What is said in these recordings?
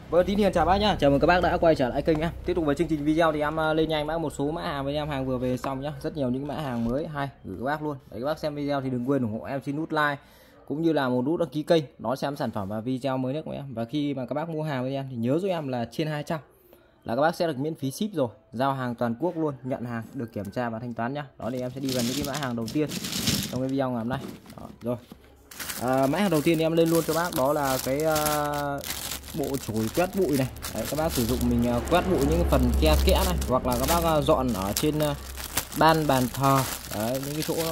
Vâng, Tín Hiền chào bác nhá. Chào mừng các bác đã quay trở lại kênh nhá. Tiếp tục với chương trình video thì em lên nhanh bác một số mã hàng với em, hàng vừa về xong nhá. Rất nhiều những mã hàng mới hay gửi các bác luôn. Đấy, các bác xem video thì đừng quên ủng hộ em xin nút like cũng như là một nút đăng ký kênh đón xem sản phẩm và video mới nhất của em. Và khi mà các bác mua hàng với em thì nhớ giúp em là trên 200 là các bác sẽ được miễn phí ship rồi. Giao hàng toàn quốc luôn, nhận hàng được kiểm tra và thanh toán nhá. Đó thì em sẽ đi vào những cái mã hàng đầu tiên trong cái video ngày hôm nay. Đó, rồi. Mã hàng đầu tiên thì em lên luôn cho bác, đó là cái bộ chổi quét bụi này. Đấy, các bác sử dụng mình quét bụi những phần ke kẽ này, hoặc là các bác dọn ở trên bàn thờ. Đấy, những cái chỗ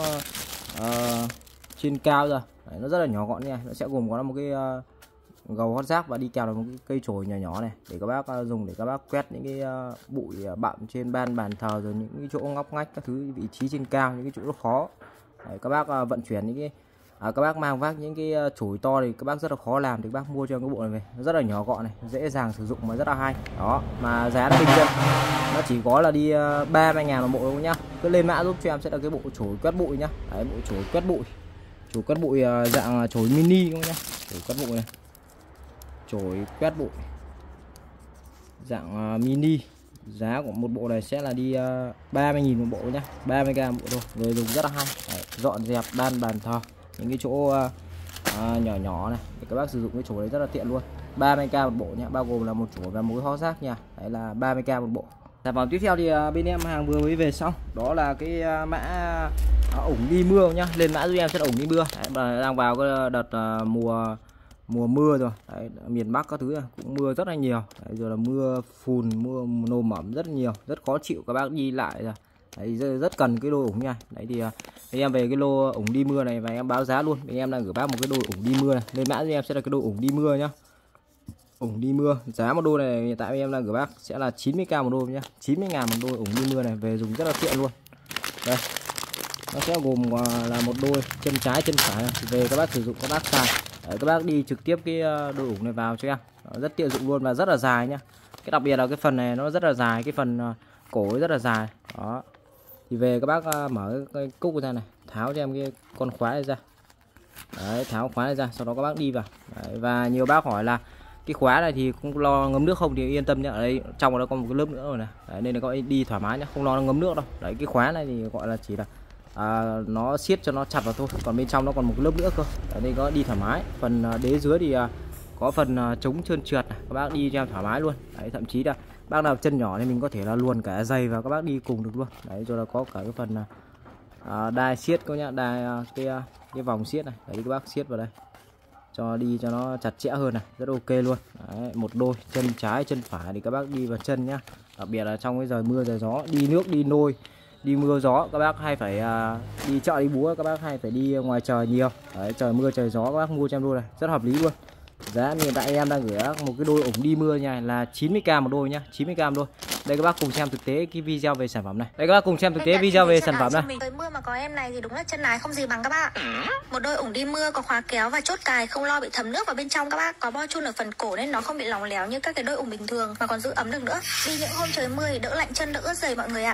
trên cao rồi. Đấy, nó rất là nhỏ gọn nha. Nó sẽ gồm có một cái gầu hót rác và đi kèm là một cái cây chổi nhỏ nhỏ này để các bác dùng để các bác quét những cái bụi bặm trên bàn thờ, rồi những cái chỗ ngóc ngách các thứ, vị trí trên cao, những cái chỗ nó khó. Đấy, các bác vận chuyển những cái các bác mang vác những cái chổi to thì các bác rất là khó làm, thì các bác mua cho cái bộ này về, nó rất là nhỏ gọn này, dễ dàng sử dụng mà rất là hay. Đó, mà giá nó bình dân, nó chỉ có là đi 30.000 một bộ thôi nhá. Cứ lên mã giúp cho em sẽ là cái bộ chổi quét bụi nhá. Đấy, bộ chổi quét bụi dạng chổi mini các nhá. Chổi quét bụi này, chổi quét bụi dạng mini, giá của một bộ này sẽ là đi 30.000 một bộ nhá, 30k một bộ thôi, người dùng rất là hay. Đấy, dọn dẹp bàn thờ, những cái chỗ nhỏ nhỏ này để các bác sử dụng cái chổi đấy rất là tiện luôn. 30k một bộ nhé, bao gồm là một chổi và một cái hót rác nha. Đấy là 30k một bộ. Sản phẩm tiếp theo thì bên em hàng vừa mới về xong, đó là cái mã ủng đi mưa nhá. Lên mã giúp em sẽ là ủng đi mưa. Đấy, mà đang vào cái đợt mùa mưa rồi. Đấy, miền Bắc các thứ này cũng mưa rất là nhiều. Đấy, rồi là mưa phùn, mưa nồm ẩm rất nhiều, rất khó chịu, các bác đi lại rồi. Đấy, rất cần cái đôi ủng nha. Đấy thì em về cái lô ủng đi mưa này và em báo giá luôn. Thì em đang gửi bác một cái đôi ủng đi mưa này. Lên mã cho em sẽ là cái đôi ủng đi mưa nhá. Ủng đi mưa, giá một đôi này hiện tại em đang gửi bác sẽ là 90k một đôi nhá. 90.000 một đôi ủng đi mưa này, về dùng rất là tiện luôn. Đây. Nó sẽ gồm là một đôi chân trái chân phải này. Về các bác sử dụng các bác xài. Đấy, các bác đi trực tiếp cái đôi ủng này vào cho em. Rất tiện dụng luôn và rất là dài nhá. Cái đặc biệt là cái phần này nó rất là dài, cái phần cổ ấy rất là dài. Đó. Thì về các bác mở cái cúc ra này, tháo cho em cái con khóa này ra. Đấy, tháo khóa này ra, sau đó các bác đi vào. Đấy, và nhiều bác hỏi là cái khóa này thì không lo ngấm nước không, thì yên tâm nhá, ở đây trong nó có một cái lớp nữa rồi này. Đấy, nên là các bác đi thoải mái nhá, không lo nó ngấm nước đâu. Đấy, cái khóa này thì gọi là chỉ là nó siết cho nó chặt vào thôi, còn bên trong nó còn một cái lớp nữa cơ. Đấy, nên có đi thoải mái. Phần đế dưới thì có phần chống trơn trượt này, các bác đi cho em thoải mái luôn. Đấy, thậm chí là bác nào chân nhỏ thì mình có thể là luồn cả giày và các bác đi cùng được luôn. Đấy, rồi là có cả cái phần đai siết các nhá, đai cái vòng siết này. Đấy, các bác siết vào đây cho đi cho nó chặt chẽ hơn này, rất ok luôn. Đấy, một đôi chân trái chân phải thì các bác đi vào chân nhá. Đặc biệt là trong cái giờ mưa giờ gió, đi nước đi nôi, đi mưa gió các bác hay phải đi chợ đi búa, các bác hay phải đi ngoài trời nhiều. Đấy, trời mưa trời gió các bác mua cho em đôi này rất hợp lý luôn. Giá hiện tại em đang gửi một cái đôi ủng đi mưa nha là 90k một đôi nhá, 90k một đôi. Đây các bác cùng xem thực tế cái video về sản phẩm này. Đây các bác cùng xem thực tế video về sản phẩm này. Trời mưa mà có em này thì đúng là chân lái không gì bằng các bác ạ. Một đôi ủng đi mưa có khóa kéo và chốt cài, không lo bị thấm nước vào bên trong các bác. Có bo chun ở phần cổ nên nó không bị lỏng léo như các cái đôi ủng bình thường, mà còn giữ ấm được nữa. Đi những hôm trời mưa thì đỡ lạnh chân đỡ ướt giày mọi người ạ.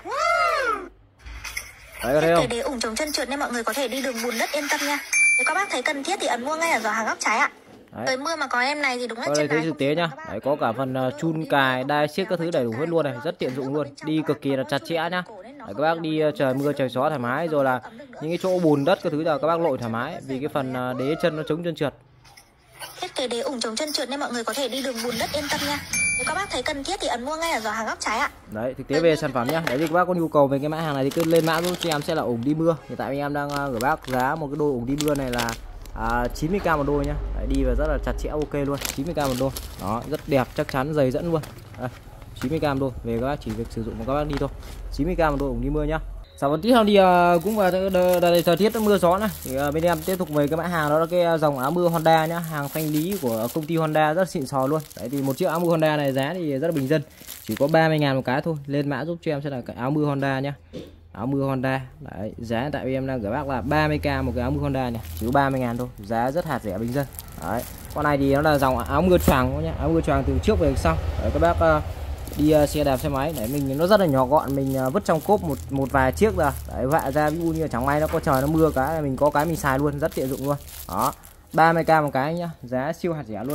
Đấy, thấy không? Để ủng chống chân trượt nên mọi người có thể đi đường bùn đất yên tâm nha. Nếu các bác thấy cần thiết thì ấn mua ngay ở giỏ hàng góc trái ạ. Trời mưa mà có em này thì đúng là chân thấy thực tế nhá. Đấy, có cả phần chun cài, đai siết các thứ đầy đủ hết luôn này, rất tiện dụng luôn, đi cực kỳ là chặt chẽ nhá. Đấy, các bác đi trời mưa trời gió thoải mái, rồi là những cái chỗ bùn đất các thứ là các bác lội thoải mái, vì cái phần đế chân nó chống chân trượt. Thiết kế đế ủng chống chân trượt nên mọi người có thể đi đường bùn đất yên tâm nha. Nếu các bác thấy cần thiết thì ấn mua ngay ở giỏ hàng góc trái ạ. Đấy, thực tế về sản phẩm nhá. Đấy thì các bác có nhu cầu về cái mã hàng này thì cứ lên mã giúp cho em sẽ là ủng đi mưa. Hiện tại em đang gửi bác giá một cái đôi ủng đi mưa này là 90k một đôi nhá. Đấy, đi và rất là chặt chẽ ok luôn, 90k một đôi. Đó, rất đẹp, chắc chắn, dày dẫn luôn. Đây, 90k một đôi, về các bác chỉ việc sử dụng của các bác đi thôi. 90k một đôi ủng đi mưa nhá. Sản phẩm tiếp theo thì cũng vào thời tiết mưa gió này thì bên em tiếp tục về cái mã hàng đó là cái dòng áo mưa Honda nhá, hàng thanh lý của công ty Honda rất xịn sò luôn. Đấy thì một chiếc áo mưa Honda này giá thì rất là bình dân, chỉ có 30.000 một cái thôi. Lên mã giúp cho em sẽ là cái áo mưa Honda nhá. Áo mưa Honda. Đấy, giá tại vì em đang gửi bác là 30k một cái áo mưa Honda nhỉ, chỉ có 30.000 thôi, giá rất hạt rẻ bình dân. Đấy, con này thì nó là dòng áo mưa choàng nhá, áo mưa choàng từ trước về sau. Đấy, các bác đi xe đạp xe máy để mình, nó rất là nhỏ gọn, mình vứt trong cốp một vài chiếc ra. Đấy, vạ ra ví dụ như chẳng may nó có trời nó mưa cái mình có cái mình xài luôn, rất tiện dụng luôn. Đó, 30k một cái nhá, giá siêu hạt rẻ luôn.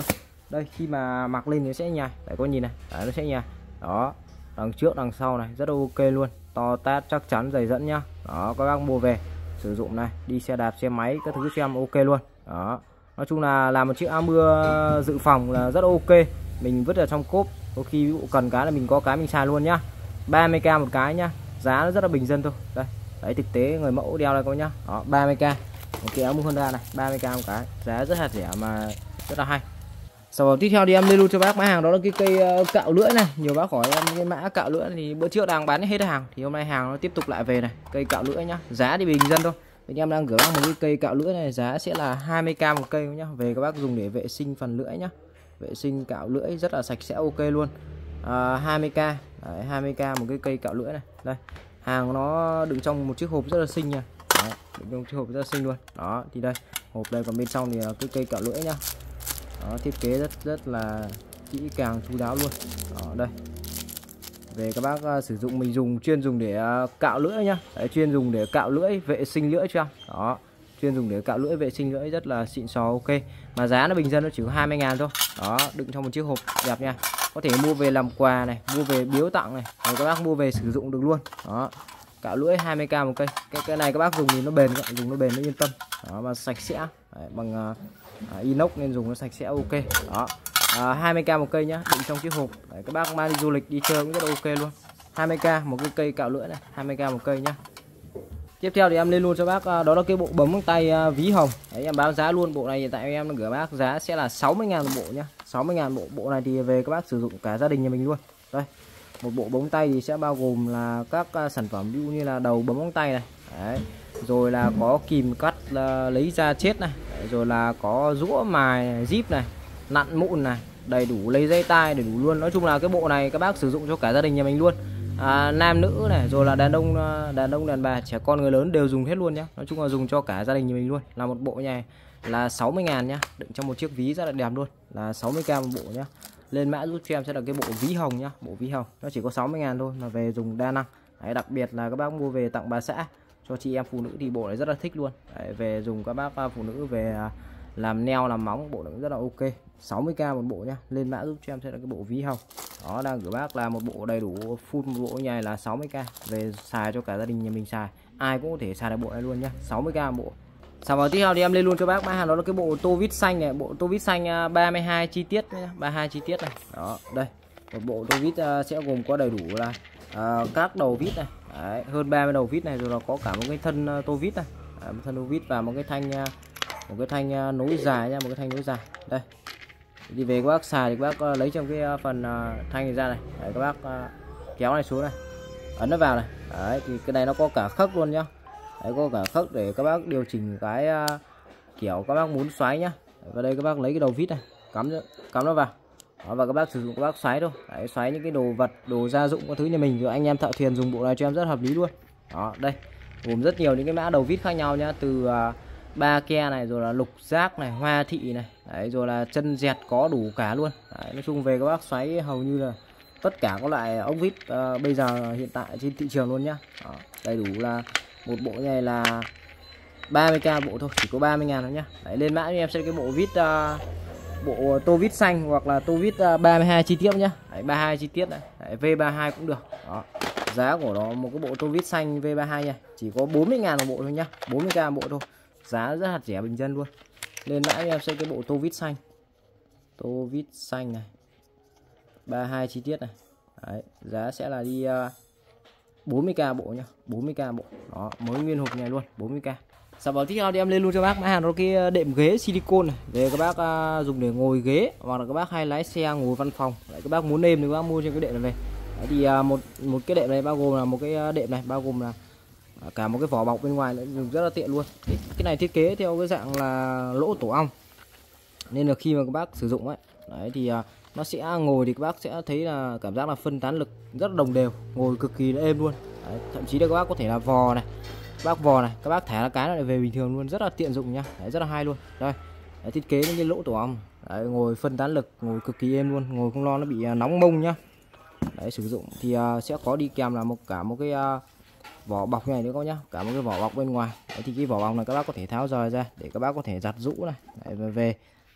Đây khi mà mặc lên thì sẽ nhài, đấy có nhìn này, đấy, nó sẽ nhài. Đó, đằng trước đằng sau này rất là ok luôn, to tát chắc chắn dày dẫn nhá. Đó, các bác mua về sử dụng này, đi xe đạp xe máy các thứ cho em ok luôn. Đó, nói chung là làm một chiếc áo mưa dự phòng là rất ok, mình vứt ở trong cốp, có khi ví dụ cần cái là mình có cái mình xài luôn nhá. 30k một cái nhá, giá nó rất là bình dân thôi. Đây đấy, thực tế người mẫu đeo đây các nhá. Đó, 30k một cái áo mưa Honda này, 30k một cái, giá rất là rẻ mà rất là hay. Sản phẩm tiếp theo thì em lên luôn cho bác mã hàng, đó là cái cây cạo lưỡi này. Nhiều bác hỏi em cái mã cạo lưỡi thì bữa trước đang bán hết hàng, thì hôm nay hàng nó tiếp tục lại về này, cây cạo lưỡi nhá, giá thì bình dân thôi. Thì em đang gửi bác một cái cây cạo lưỡi này, giá sẽ là 20k một cây nhá. Về các bác dùng để vệ sinh phần lưỡi nhá, vệ sinh cạo lưỡi rất là sạch sẽ ok luôn. 20k đấy, 20k một cái cây cạo lưỡi này. Đây, hàng nó đựng trong một chiếc hộp rất là xinh nha. Đấy, đựng trong chiếc hộp rất là xinh luôn. Đó thì đây, hộp đây, còn bên trong thì là cái cây cạo lưỡi nhá. Đó, thiết kế rất là kỹ càng chu đáo luôn. Đó, đây về các bác sử dụng, mình chuyên dùng để cạo lưỡi nhá. Đấy, chuyên dùng để cạo lưỡi, vệ sinh lưỡi cho. Đó, chuyên dùng để cạo lưỡi, vệ sinh lưỡi rất là xịn sò ok, mà giá nó bình dân, nó chỉ có 20.000 thôi. Đó, đựng trong một chiếc hộp đẹp nha, có thể mua về làm quà này, mua về biếu tặng này, rồi các bác mua về sử dụng được luôn. Đó, cạo lưỡi 20k một cây. Cái này các bác dùng thì nó bền, dùng nó bền nó yên tâm. Đó, và sạch sẽ. Đấy, bằng inox nên dùng nó sạch sẽ ok. Đó, 20k một cây nhá, đựng trong chiếc hộp. Đấy, các bác mang đi du lịch đi chơi cũng rất là ok luôn. 20k một cái cây cạo lưỡi này, 20k một cây nhá. Tiếp theo thì em lên luôn cho bác đó là cái bộ bấm tay ví hồng. Đấy, em báo giá luôn, bộ này hiện tại em gửi bác giá sẽ là 60.000 một bộ nhá. 60.000 bộ này thì về các bác sử dụng cả gia đình nhà mình luôn. Đây, một bộ bấm tay thì sẽ bao gồm là các sản phẩm ví dụ như là đầu bấm tay này. Đấy, rồi là có kìm cắt lấy da chết này. Đấy, rồi là có rũa mài zip này, nặn mụn này, đầy đủ, lấy dây tai đầy đủ luôn. Nói chung là cái bộ này các bác sử dụng cho cả gia đình nhà mình luôn. Nam nữ này, rồi là đàn ông đàn bà, trẻ con người lớn đều dùng hết luôn nhá. Nói chung là dùng cho cả gia đình nhà mình luôn. Là một bộ này là 60.000 nhá, đựng trong một chiếc ví rất là đẹp luôn, là 60k một bộ nhá. Lên mã giúp cho em sẽ là cái bộ ví hồng nhá, bộ ví hồng nó chỉ có 60.000 thôi mà về dùng đa năng. Đấy, đặc biệt là các bác mua về tặng bà xã, cho chị em phụ nữ thì bộ này rất là thích luôn. Đấy, về dùng các bác phụ nữ về làm nail làm móng, bộ này rất là ok. 60k một bộ nhá. Lên mã giúp cho em sẽ là cái bộ ví hồng. Đó, đang gửi bác là một bộ đầy đủ full, một bộ này là 60k, về xài cho cả gia đình nhà mình xài, ai cũng có thể xài được bộ này luôn nhá. 60k một bộ. Sản phẩm tiếp theo thì em lên luôn cho bác mã hàng, đó là cái bộ tô vít xanh này, bộ tô vít xanh 32 chi tiết nhá, 32 chi tiết này. Đó, đây một bộ tô vít sẽ gồm có đầy đủ là các đầu vít này. Đấy, hơn 30 đầu vít này, rồi là có cả một cái thân tô vít này. Đấy, một thân tô vít và một cái thanh nối dài nha, một cái thanh nối dài. Đây thì về các bác xài thì các bác lấy trong cái phần thanh này ra này. Đấy, các bác kéo này xuống này, ấn nó vào này. Đấy, thì cái này nó có cả khớp luôn nhá. Đấy, có cả khớp để các bác điều chỉnh cái kiểu các bác muốn xoáy nhá. Và đây các bác lấy cái đầu vít này, cắm nó vào. Đó, và các bác sử dụng các bác xoáy thôi. Đấy, xoáy những cái đồ vật, đồ gia dụng các thứ nhà mình, rồi anh em thợ thuyền dùng bộ này cho em rất hợp lý luôn. Đó, đây gồm rất nhiều những cái mã đầu vít khác nhau nhá, từ ba ke này, rồi là lục giác này, hoa thị này. Đấy, rồi là chân dẹt có đủ cả luôn. Đấy, nói chung về các bác xoáy hầu như là tất cả các loại ốc vít bây giờ hiện tại trên thị trường luôn nhá. Đó, đầy đủ là một bộ này là 30k bộ thôi, chỉ có 30.000 thôi nhá. Đấy, lên mã cho em sẽ cái bộ vít bộ tô vít xanh hoặc là tô vít 32 chi tiết nhá. Đấy, 32 chi tiết này. Đấy, V32 cũng được. Đó, giá của nó một cái bộ tô vít xanh V32 nha, chỉ có 40.000 một bộ thôi nhá, 40k bộ thôi, giá rất là rẻ bình dân luôn. Lên mã em sẽ cái bộ tô vít xanh, tô vít xanh này, 32 chi tiết này. Đấy, giá sẽ là đi 40k bộ nhá, 40k bộ. Đó, mới nguyên hộp này luôn, 40k. Sản phẩm tiếp theo thì em lên luôn cho bác mã hàng, đó cái đệm ghế silicone này, để các bác dùng để ngồi ghế, hoặc là các bác hay lái xe ngồi văn phòng. Đấy, các bác muốn êm thì các bác mua trên cái đệm này về. Đấy, thì một cái đệm này bao gồm là một cái đệm này bao gồm là cả một cái vỏ bọc bên ngoài nữa, dùng rất là tiện luôn. Cái này thiết kế theo cái dạng là lỗ tổ ong, nên là khi mà các bác sử dụng ấy, đấy thì nó sẽ ngồi thì các bác sẽ thấy là cảm giác là phân tán lực rất là đồng đều, ngồi cực kỳ là êm luôn. Đấy, thậm chí là các bác có thể là vò này, các bác vò này, các bác thả là cái lại về bình thường luôn, rất là tiện dụng nhá. Đấy, rất là hay luôn. Đây, đấy, thiết kế những cái lỗ tổ ong. Đấy, ngồi phân tán lực, ngồi cực kỳ êm luôn, ngồi không lo nó bị nóng mông nhá. Đấy, sử dụng thì sẽ có đi kèm là cả một cái vỏ bọc này nữa các nhá, cả một cái vỏ bọc bên ngoài. Đấy, thì cái vỏ bọc này các bác có thể tháo rời ra để các bác có thể giặt rũ này. Đấy, về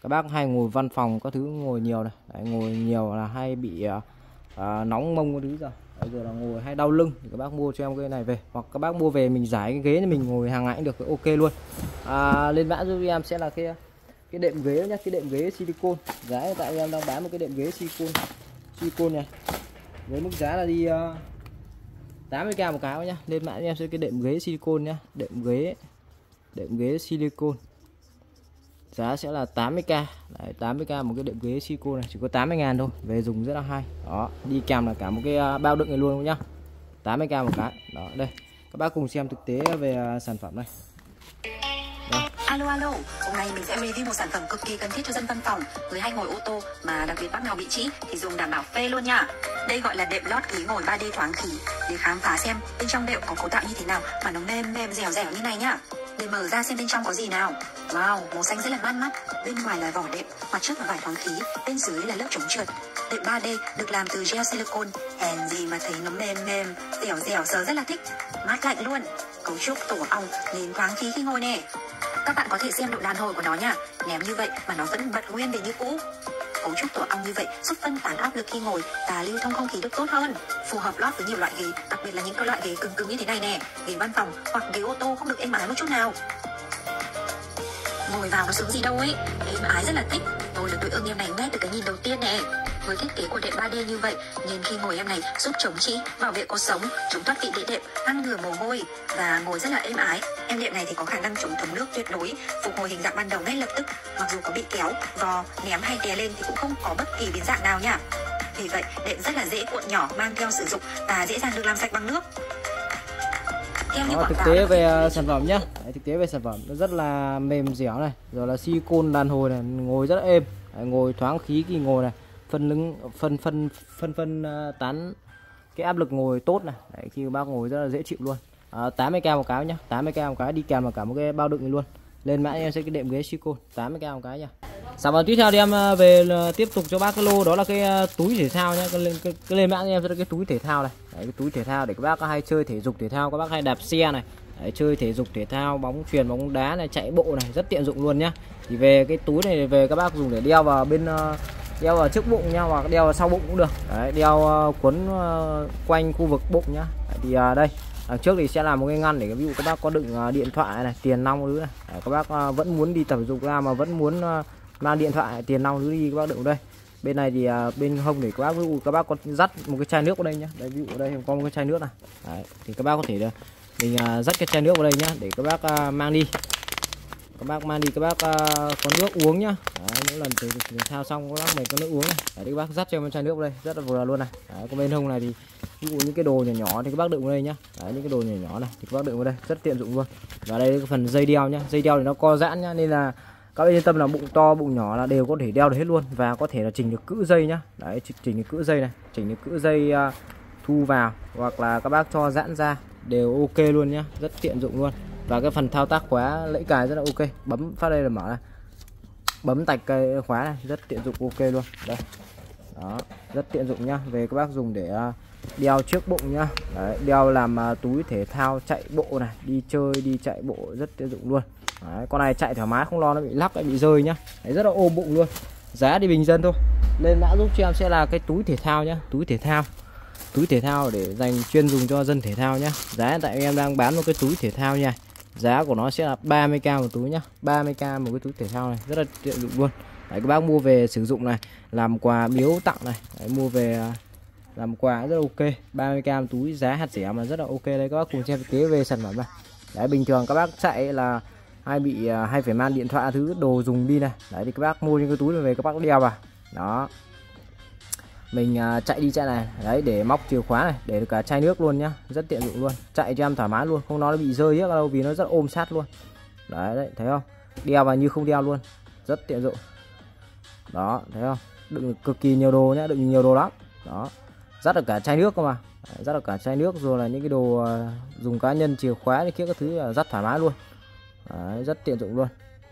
Các bác hay ngồi văn phòng các thứ ngồi nhiều này, đấy, ngồi nhiều là hay bị nóng mông cái thứ rồi. Bây giờ là ngồi hay đau lưng thì các bác mua cho em cái này về, hoặc các bác mua về mình giải cái ghế thì mình ngồi hàng ngày cũng được, ok luôn. Lên mã giúp em sẽ là cái đệm ghế nhá, cái đệm ghế silicone. Giá hiện tại em đang bán một cái đệm ghế silicone này với mức giá là đi 80k một cái nhá. Lên mã em sẽ cái đệm ghế silicone nhá, đệm ghế silicone. Giá sẽ là 80k. Đấy, 80k một cái đệm ghế silicone này, chỉ có 80.000 thôi, về dùng rất là hay. Đó, đi kèm là cả một cái bao đựng này luôn nhá. 80k một cái. Đó, đây. Các bác cùng xem thực tế về sản phẩm này. Alo, hôm nay mình sẽ review một sản phẩm cực kỳ cần thiết cho dân văn phòng với hay ngồi ô tô, mà đặc biệt bác nào bị trĩ thì dùng đảm bảo phê luôn nha. Đây gọi là đệm lót ghế ngồi 3D thoáng khí, để khám phá xem bên trong đệm có cấu tạo như thế nào mà nó mềm dẻo như này nhá. Để mở ra xem bên trong có gì nào. Wow, màu xanh rất là bắt mắt. Bên ngoài là vỏ đệm, mặt trước là vải thoáng khí, bên dưới là lớp chống trượt. Đệm 3D được làm từ gel silicone, hèn gì mà thấy nó mềm dẻo, sờ rất là thích. Mát lạnh luôn. Cấu trúc tổ ong nên thoáng khí khi ngồi nè. Các bạn có thể xem độ đàn hồi của nó nha. Ném như vậy mà nó vẫn bật nguyên về như cũ. Cấu trúc tổ ong như vậy giúp phân tán áp lực khi ngồi và lưu thông không khí được tốt hơn. Phù hợp lót với nhiều loại ghế, đặc biệt là những cái loại ghế cứng như thế này nè. Ghế văn phòng hoặc ghế ô tô không được êm ái một chút nào. Ngồi vào nó sướng gì đâu ấy, êm ái rất là thích. Tôi là tuổi ương em này ngay từ cái nhìn đầu tiên nè. Với thiết kế của đệm 3D như vậy nên khi ngồi em này giúp chống trĩ, bảo vệ cột sống, chống thoát vị đĩa đệm, ngăn ngừa mồ hôi và ngồi rất là êm ái. Em đệm này thì có khả năng chống thấm nước tuyệt đối, phục hồi hình dạng ban đầu ngay lập tức. Mặc dù có bị kéo, vò, ném hay đè lên thì cũng không có bất kỳ biến dạng nào nha. Vì vậy đệm rất là dễ cuộn nhỏ mang theo sử dụng và dễ dàng được làm sạch bằng nước. Đó, thực tế về sản phẩm nhá. Đấy, thực tế về sản phẩm nó rất là mềm dẻo này, rồi là silicone đàn hồi này, ngồi rất là êm. Đấy, ngồi thoáng khí khi ngồi này, phân tán cái áp lực ngồi tốt này. Đấy, khi bác ngồi rất là dễ chịu luôn. 80k một cái nhá, 80k một cái, đi kèm vào cả một cái bao đựng này luôn. Lên mã em sẽ cái đệm ghế silicone 80k một cái nha. Sản phẩm tiếp theo thì em về tiếp tục cho bác cái lô đó là cái túi thể thao nhá. Cái lên mã em sẽ cái túi thể thao này. Đấy, cái túi thể thao để các bác hay chơi thể dục thể thao, các bác hay đạp xe này. Đấy, chơi thể dục thể thao, bóng chuyền, bóng đá này, chạy bộ này, rất tiện dụng luôn nhá. Thì về cái túi này về các bác dùng để đeo vào bên đeo vào trước bụng nha, hoặc đeo vào sau bụng cũng được. Đấy, đeo quấn quanh khu vực bụng nhá. Đấy, thì đây đằng trước thì sẽ là một cái ngăn để ví dụ các bác có đựng điện thoại này, tiền nong thứ này. Đấy, các bác vẫn muốn đi tập thể dục ra mà vẫn muốn mang điện thoại, tiền nong thứ đi, các bác đựng đây. Bên này thì bên hông để các bác, ví dụ các bác có dắt một cái chai nước vào đây nhá. Đây, ví dụ ở đây có một cái chai nước này. Đấy, thì các bác có thể mình dắt cái chai nước vào đây nhá để các bác mang đi. Các bác mang đi, các bác có nước uống nhá. Đấy, mỗi lần thể thao xong các bác mình có nước uống này. Đấy, các bác dắt cho em chai nước vào đây rất là vừa luôn này. Đấy, còn bên hông này thì ví dụ những cái đồ nhỏ nhỏ thì các bác đựng vào đây nhá. Đấy, những cái đồ nhỏ nhỏ này thì các bác đựng vào đây rất tiện dụng luôn. Và đây cái phần dây đeo nhá, dây đeo thì nó co giãn nhá, nên là các bác yên tâm là bụng to bụng nhỏ là đều có thể đeo được hết luôn, và có thể là chỉnh được cữ dây nhá. Đấy, chỉnh được cữ dây này, chỉnh được cữ dây thu vào, hoặc là các bác cho giãn ra đều ok luôn nhá, rất tiện dụng luôn. Và cái phần thao tác khóa lẫy cài rất là ok, bấm phát đây là mở này, bấm tạch cái khóa này rất tiện dụng, ok luôn. Đây, đó, rất tiện dụng nhá. Về các bác dùng để đeo trước bụng nhá. Đấy, đeo làm túi thể thao chạy bộ này, đi chơi đi chạy bộ rất tiện dụng luôn. Đấy, con này chạy thoải mái không lo nó bị lắc hay bị rơi nhá. Đấy, rất là ôm bụng luôn. Giá thì bình dân thôi. Lên mã giúp cho em sẽ là cái túi thể thao nhá, túi thể thao để dành chuyên dùng cho dân thể thao nhá. Giá hiện tại em đang bán một cái túi thể thao nha. Giá của nó sẽ là 30k một túi nhá, 30k một cái túi thể thao này, rất là tiện dụng luôn. Đấy, các bác mua về sử dụng này, làm quà biếu tặng này. Đấy, mua về làm quà rất là ok. 30k một túi, giá hạt rẻ mà rất là ok. Đây các bác cùng xem thực tế về sản phẩm này. Đấy, bình thường các bác chạy là hay phải mang điện thoại thứ đồ dùng đi này. Đấy, thì các bác mua những cái túi này về các bác đeo vào. Đó, mình chạy đi chạy này. Đấy, để móc chìa khóa này, để được cả chai nước luôn nhá, rất tiện dụng luôn. Chạy cho em thoải mái luôn, không nó bị rơi hết đâu, vì nó rất ôm sát luôn. Đấy, thấy không, đeo vào như không đeo luôn, rất tiện dụng. Đó, thấy không, đựng cực kỳ nhiều đồ nhá, đựng nhiều đồ lắm. Đó, dắt được cả chai nước cơ mà. Đấy, dắt được cả chai nước, rồi là những cái đồ dùng cá nhân, chìa khóa này kia các thứ là dắt thoải mái luôn. Đấy, rất tiện dụng luôn.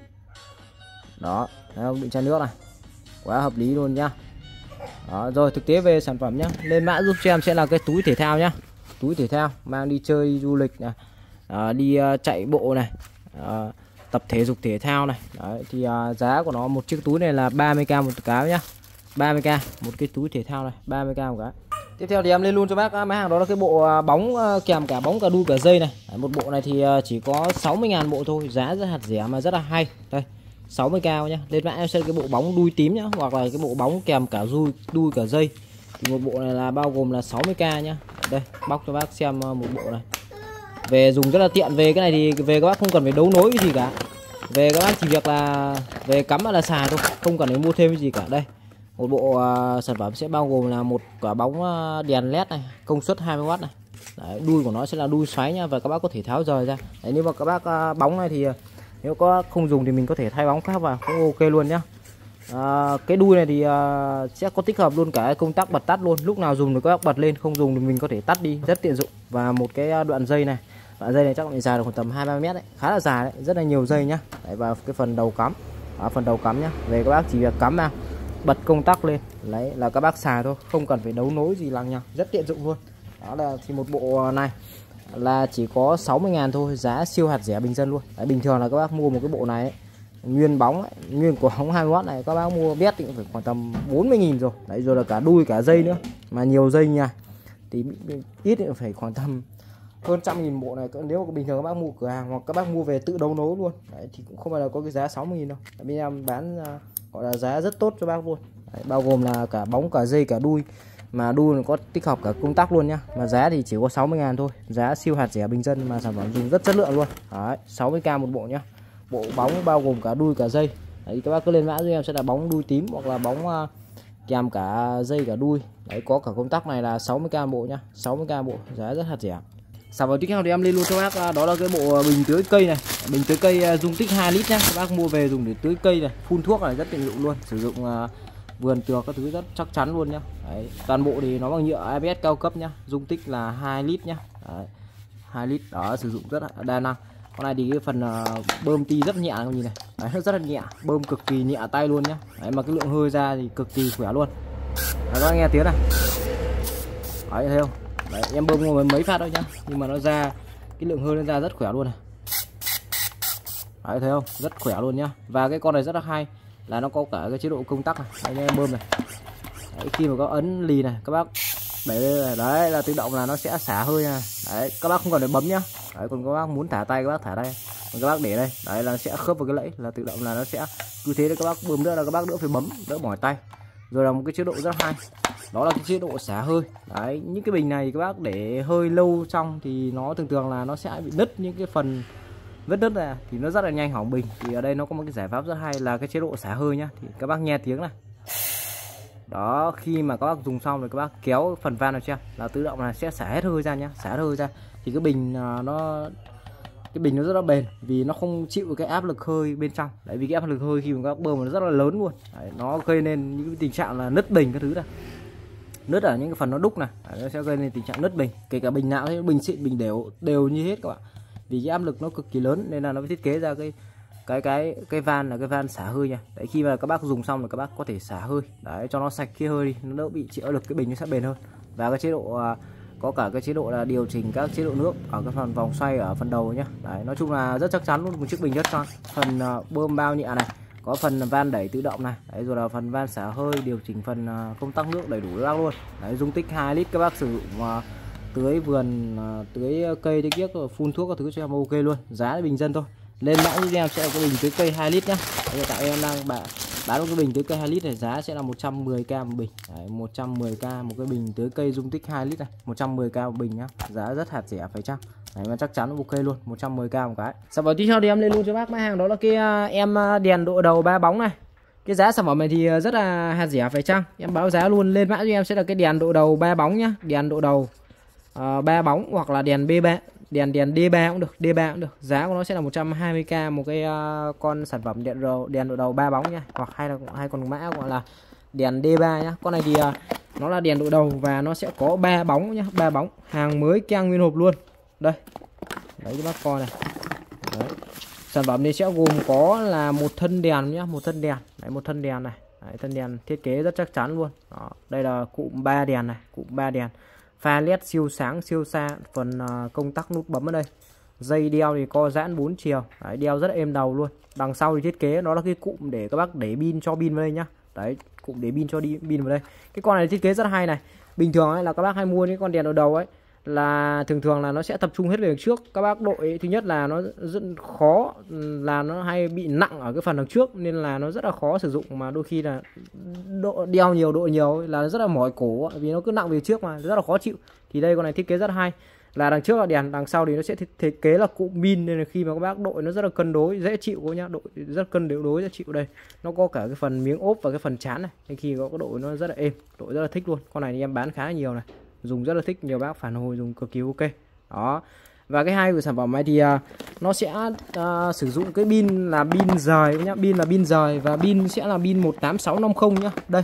Đó, thấy không, đựng chai nước này quá hợp lý luôn nhá. Đó, rồi thực tế về sản phẩm nhá. Lên mã giúp cho em sẽ là cái túi thể thao nhá, túi thể thao mang đi chơi, đi du lịch này, đi chạy bộ này, tập thể dục thể thao này. Đấy, thì giá của nó một chiếc túi này là 30k một cái nhá. 30k một cái túi thể thao này, 30k một cái. Tiếp theo thì em lên luôn cho bác máy hàng đó là cái bộ bóng kèm cả bóng cả đuôi cả dây này. Đấy, một bộ này thì chỉ có 60.000 bộ thôi, giá rất hạt rẻ mà rất là hay. Đây, 60k nhá. Lên mã em sẽ cái bộ bóng đuôi tím nhá, hoặc là cái bộ bóng kèm cả đuôi cả dây. Thì một bộ này là bao gồm là 60k nhá. Đây, bóc cho bác xem một bộ này. Về dùng rất là tiện, về cái này thì về các bác không cần phải đấu nối cái gì cả. Về các bác chỉ việc là về cắm là xài thôi, không cần phải mua thêm cái gì cả. Đây, một bộ sản phẩm sẽ bao gồm là một quả bóng đèn led này, công suất 20W này. Đấy, đuôi của nó sẽ là đuôi xoáy nha, và các bác có thể tháo rời ra. Đấy, nếu mà các bác bóng này thì nếu có không dùng thì mình có thể thay bóng khác vào, cũng ok luôn nhá. Cái đuôi này thì sẽ có tích hợp luôn cả công tắc bật tắt luôn, lúc nào dùng thì các bác bật lên, không dùng thì mình có thể tắt đi, rất tiện dụng. Và một cái đoạn dây này, chắc mình dài được khoảng tầm 2-3 mét đấy, khá là dài đấy, rất là nhiều dây nhá. Đấy, và cái phần đầu cắm, phần đầu cắm nhá. Về các bác chỉ việc cắm vào, bật công tắc lên, lấy là các bác xài thôi, không cần phải đấu nối gì lằng nhằng, rất tiện dụng luôn. Đó là thì một bộ này là chỉ có 60.000 thôi, giá siêu hạt rẻ bình dân luôn. Đấy, bình thường là các bác mua một cái bộ này ấy, nguyên bóng ấy, nguyên của bóng 20W này các bác mua biết thì cũng phải khoảng tầm 40.000 rồi. Đấy, rồi là cả đuôi cả dây nữa, mà nhiều dây nha, thì ít thì phải khoảng tầm hơn 100.000 bộ này. Nếu mà bình thường các bác mua cửa hàng hoặc các bác mua về tự đấu nối luôn. Đấy, thì cũng không phải là có cái giá 60.000 đâu. Bên em bán gọi là giá rất tốt cho bác luôn. Đấy, bao gồm là cả bóng cả dây cả đuôi, mà đuôi có tích hợp cả công tắc luôn nhá. Mà giá thì chỉ có 60.000 thôi, giá siêu hạt rẻ bình dân mà sản phẩm dùng rất chất lượng luôn. Đấy, 60k một bộ nhá. Bộ bóng bao gồm cả đuôi cả dây. Đấy, các bác cứ lên mã giúp em sẽ là bóng đuôi tím hoặc là bóng kèm cả dây cả đuôi. Đấy, có cả công tắc này là 60k bộ nhá, 60k bộ, giá rất hạt rẻ. Sản phẩm tiếp theo thì em lên luôn cho bác, đó là cái bộ bình tưới cây này, bình tưới cây dung tích 2 lít nhá. Các bác mua về dùng để tưới cây này, phun thuốc này, rất tiện dụng luôn, sử dụng vườn tược các thứ rất chắc chắn luôn nhá. Đấy, toàn bộ thì nó bằng nhựa ABS cao cấp nhá, dung tích là 2 lít nhá. Đấy, 2 lít đó, sử dụng rất là đa năng. Con này thì cái phần bơm ti rất nhẹ, các nhìn này. Đấy, rất là nhẹ, bơm cực kỳ nhẹ tay luôn nhá. Đấy, mà cái lượng hơi ra thì cực kỳ khỏe luôn. Đấy, các bác nghe tiếng này. Đấy, thấy không? Đấy, em bơm ngồi mấy phát thôi nhá, nhưng mà nó ra cái lượng hơi nó ra rất khỏe luôn này. Đấy, thấy không? Rất khỏe luôn nhá. Và cái con này rất là hay là nó có cả cái chế độ công tắc này. Đấy, em bơm này. Đấy, khi mà có ấn lì này các bác đẩy lên này, đấy là tự động là nó sẽ xả hơi nha. Đấy, các bác không cần phải bấm nhá. Đấy, còn các bác muốn thả tay các bác thả tay, còn các bác để đây, đấy là sẽ khớp vào cái lẫy, là tự động là nó sẽ cứ thế, để các bác bơm nữa là các bác đỡ phải bấm, đỡ mỏi tay. Rồi là một cái chế độ rất hay, đó là cái chế độ xả hơi. Đấy, những cái bình này các bác để hơi lâu trong thì nó thường là nó sẽ bị nứt, những cái phần vết nứt này thì nó rất là nhanh hỏng bình. Thì ở đây nó có một cái giải pháp rất hay là cái chế độ xả hơi nhá. Thì các bác nghe tiếng này. Đó, khi mà các bác dùng xong rồi các bác kéo phần van này xem là tự động là sẽ xả hết hơi ra nhá, xả hết hơi ra. Thì cái bình nó rất là bền, vì nó không chịu cái áp lực hơi bên trong. Đấy, vì cái áp lực hơi khi mà các bác bơm nó rất là lớn luôn. Đấy, nó gây nên những cái tình trạng là nứt bình các thứ này, nứt ở những cái phần nó đúc này. Đấy, nó sẽ gây nên tình trạng nứt bình, kể cả bình nào ấy, bình xịn bình đều như hết các bạn. Vì cái áp lực nó cực kỳ lớn nên là nó thiết kế ra cái van là cái van xả hơi nha. Đấy, khi mà các bác dùng xong là các bác có thể xả hơi, đấy cho nó sạch cái hơi đi, nó đỡ bị chịu áp lực, cái bình nó sẽ bền hơn. Và cái chế độ có cả cái chế độ là điều chỉnh các chế độ nước ở cái phần vòng xoay ở phần đầu nhá. Đấy, nói chung là rất chắc chắn luôn, một chiếc bình rất chắc. Phần bơm bao nhẹ này, có phần van đẩy tự động này, đấy, rồi là phần van xả hơi, điều chỉnh phần công tắc nước đầy đủ các bác luôn. Đấy, dung tích 2 lít các bác sử dụng tưới vườn, tưới cây, tưới kiếc, phun thuốc các thứ cho em ok luôn, giá bình dân thôi. Lên mã giúp em sẽ là cái bình tưới cây 2 lít nhá. Hiện tại em đang bán một cái bình tưới cây 2 lít này, giá sẽ là 110k một bình. Đấy, 110k một cái bình tưới cây dung tích 2 lít này, 110k một bình nhá. Giá rất hạt rẻ phải chăng? Đấy, mà chắc chắn ok luôn, 110k một cái. Sản phẩm tiếp theo thì em lên luôn cho bác mã hàng, đó là cái em đèn độ đầu 3 bóng này. Cái giá sản phẩm này thì rất là hạt rẻ phải chăng? Em báo giá luôn. Lên mã cho em sẽ là cái đèn độ đầu 3 bóng nhá, đèn độ đầu 3 bóng hoặc là đèn B3, đèn D3 cũng được, D3 cũng được. Giá của nó sẽ là 120k một cái con sản phẩm đèn độ đầu 3 bóng nha, hoặc hai con mã gọi là đèn D3 nhá. Con này thì nó là đèn độ đầu và nó sẽ có 3 bóng nhá, 3 bóng, hàng mới keng nguyên hộp luôn. Đây. Đấy cho bác coi này. Đấy. Sản phẩm này sẽ gồm có là một thân đèn nhá, một thân đèn. Đấy, một thân đèn này. Đấy, thân đèn thiết kế rất chắc chắn luôn. Đó, đây là cụm 3 đèn này, cụm 3 đèn. Pha led siêu sáng siêu xa, phần công tắc nút bấm ở đây. Dây đeo thì co giãn 4 chiều. Đấy, đeo rất là êm đầu luôn. Đằng sau thì thiết kế nó là cái cụm để các bác để pin cho pin vào đây nhá. Đấy, cụm để pin cho đi pin vào đây. Cái con này thiết kế rất hay này. Bình thường ấy là các bác hay mua những con đèn đầu ấy là thường là nó sẽ tập trung hết về đằng trước. Các bác đội ấy, thứ nhất là nó rất khó, là nó hay bị nặng ở cái phần đằng trước nên là nó rất là khó sử dụng, mà đôi khi là đeo nhiều độ nhiều ấy, là rất là mỏi cổ vì nó cứ nặng về trước mà rất là khó chịu. Thì đây con này thiết kế rất là hay, là đằng trước là đèn, đằng sau thì nó sẽ thiết kế là cụm pin, nên là khi mà các bác đội nó rất là cân đối, dễ chịu cô nhá, đội rất cân đối dễ chịu. Đây nó có cả cái phần miếng ốp và cái phần chán này, nên khi có cái đội nó rất là êm, đội rất là thích luôn. Con này thì em bán khá là nhiều này, dùng rất là thích, nhiều bác phản hồi dùng cực kỳ ok đó. Và cái hay của sản phẩm này thì nó sẽ sử dụng cái pin là pin rời nhá, pin là pin rời và pin sẽ là pin 18650 nhá. Đây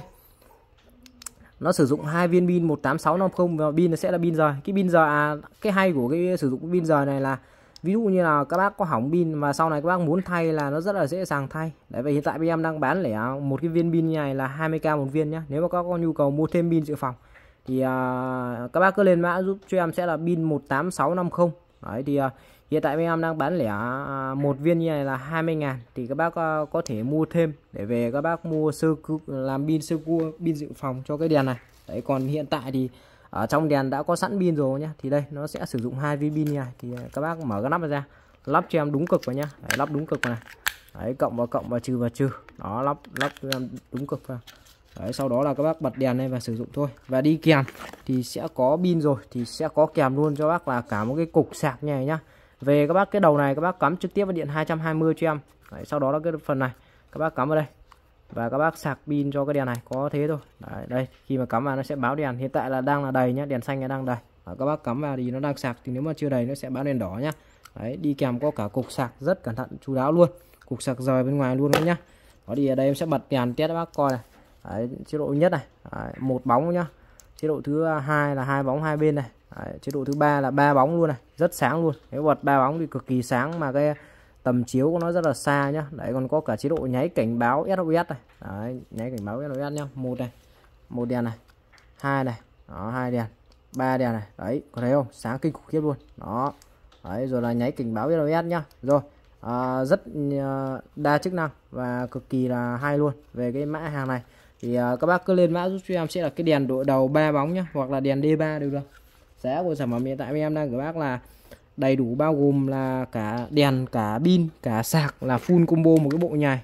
nó sử dụng 2 viên pin 18650 và pin sẽ là pin rời. Cái pin rời cái hay của cái sử dụng pin rời này là ví dụ như là các bác có hỏng pin và sau này các bác muốn thay là nó rất là dễ dàng thay. Đấy, vậy hiện tại bên em đang bán lẻ một cái viên pin như này là 20k một viên nhá. Nếu mà các bác có nhu cầu mua thêm pin dự phòng thì các bác cứ lên mã giúp cho em sẽ là pin 18650. Đấy thì hiện tại bên em đang bán lẻ một viên như này là 20.000, thì các bác có thể mua thêm để về các bác mua làm pin sơ cua, pin dự phòng cho cái đèn này. Đấy, còn hiện tại thì ở trong đèn đã có sẵn pin rồi nhá, thì đây nó sẽ sử dụng 2 viên pin như này, thì các bác mở cái nắp ra, lắp cho em đúng cực vào nhá. Đấy, lắp đúng cực vào này. Đấy, cộng và trừ đó, lắp cho em đúng cực vào. Đấy, sau đó là các bác bật đèn lên và sử dụng thôi. Và đi kèm thì sẽ có pin rồi thì sẽ có kèm luôn cho bác là cả một cái cục sạc như này nhá. Về các bác cái đầu này các bác cắm trực tiếp vào điện 220 cho em. Đấy, sau đó là cái phần này các bác cắm vào đây và các bác sạc pin cho cái đèn này, có thế thôi. Đấy, đây khi mà cắm vào nó sẽ báo đèn, hiện tại là đang là đầy nhá, đèn xanh này đang đầy. Các bác cắm vào thì nó đang sạc, thì nếu mà chưa đầy nó sẽ báo đèn đỏ nhá. Đấy, đi kèm có cả cục sạc rất cẩn thận chú đáo luôn, cục sạc rời bên ngoài luôn nhá. Đó thì ở đây em sẽ bật đèn test các bác coi này. Đấy, chế độ nhất này, đấy, 1 bóng nhá. Chế độ thứ hai là 2 bóng hai bên này. Đấy, chế độ thứ ba là 3 bóng luôn này, rất sáng luôn. Nếu bật 3 bóng thì cực kỳ sáng, mà cái tầm chiếu của nó rất là xa nhá. Đấy, còn có cả chế độ nháy cảnh báo SOS này. Đấy, nháy cảnh báo SOS nhá. Một đèn này, 2 này, đó, 2 đèn, 3 đèn này. Đấy, có thấy không? Sáng kinh khủng khiếp luôn. Đó. Đấy, rồi là nháy cảnh báo SOS nhá. Rồi. Rất đa chức năng và cực kỳ là hay luôn. Về cái mã hàng này thì các bác cứ lên mã giúp cho em sẽ là cái đèn đội đầu 3 bóng nhá, hoặc là đèn D3 đều được. Giá của sản phẩm hiện tại em đang gửi bác là đầy đủ, bao gồm là cả đèn, cả pin, cả sạc, là full combo một cái bộ nhài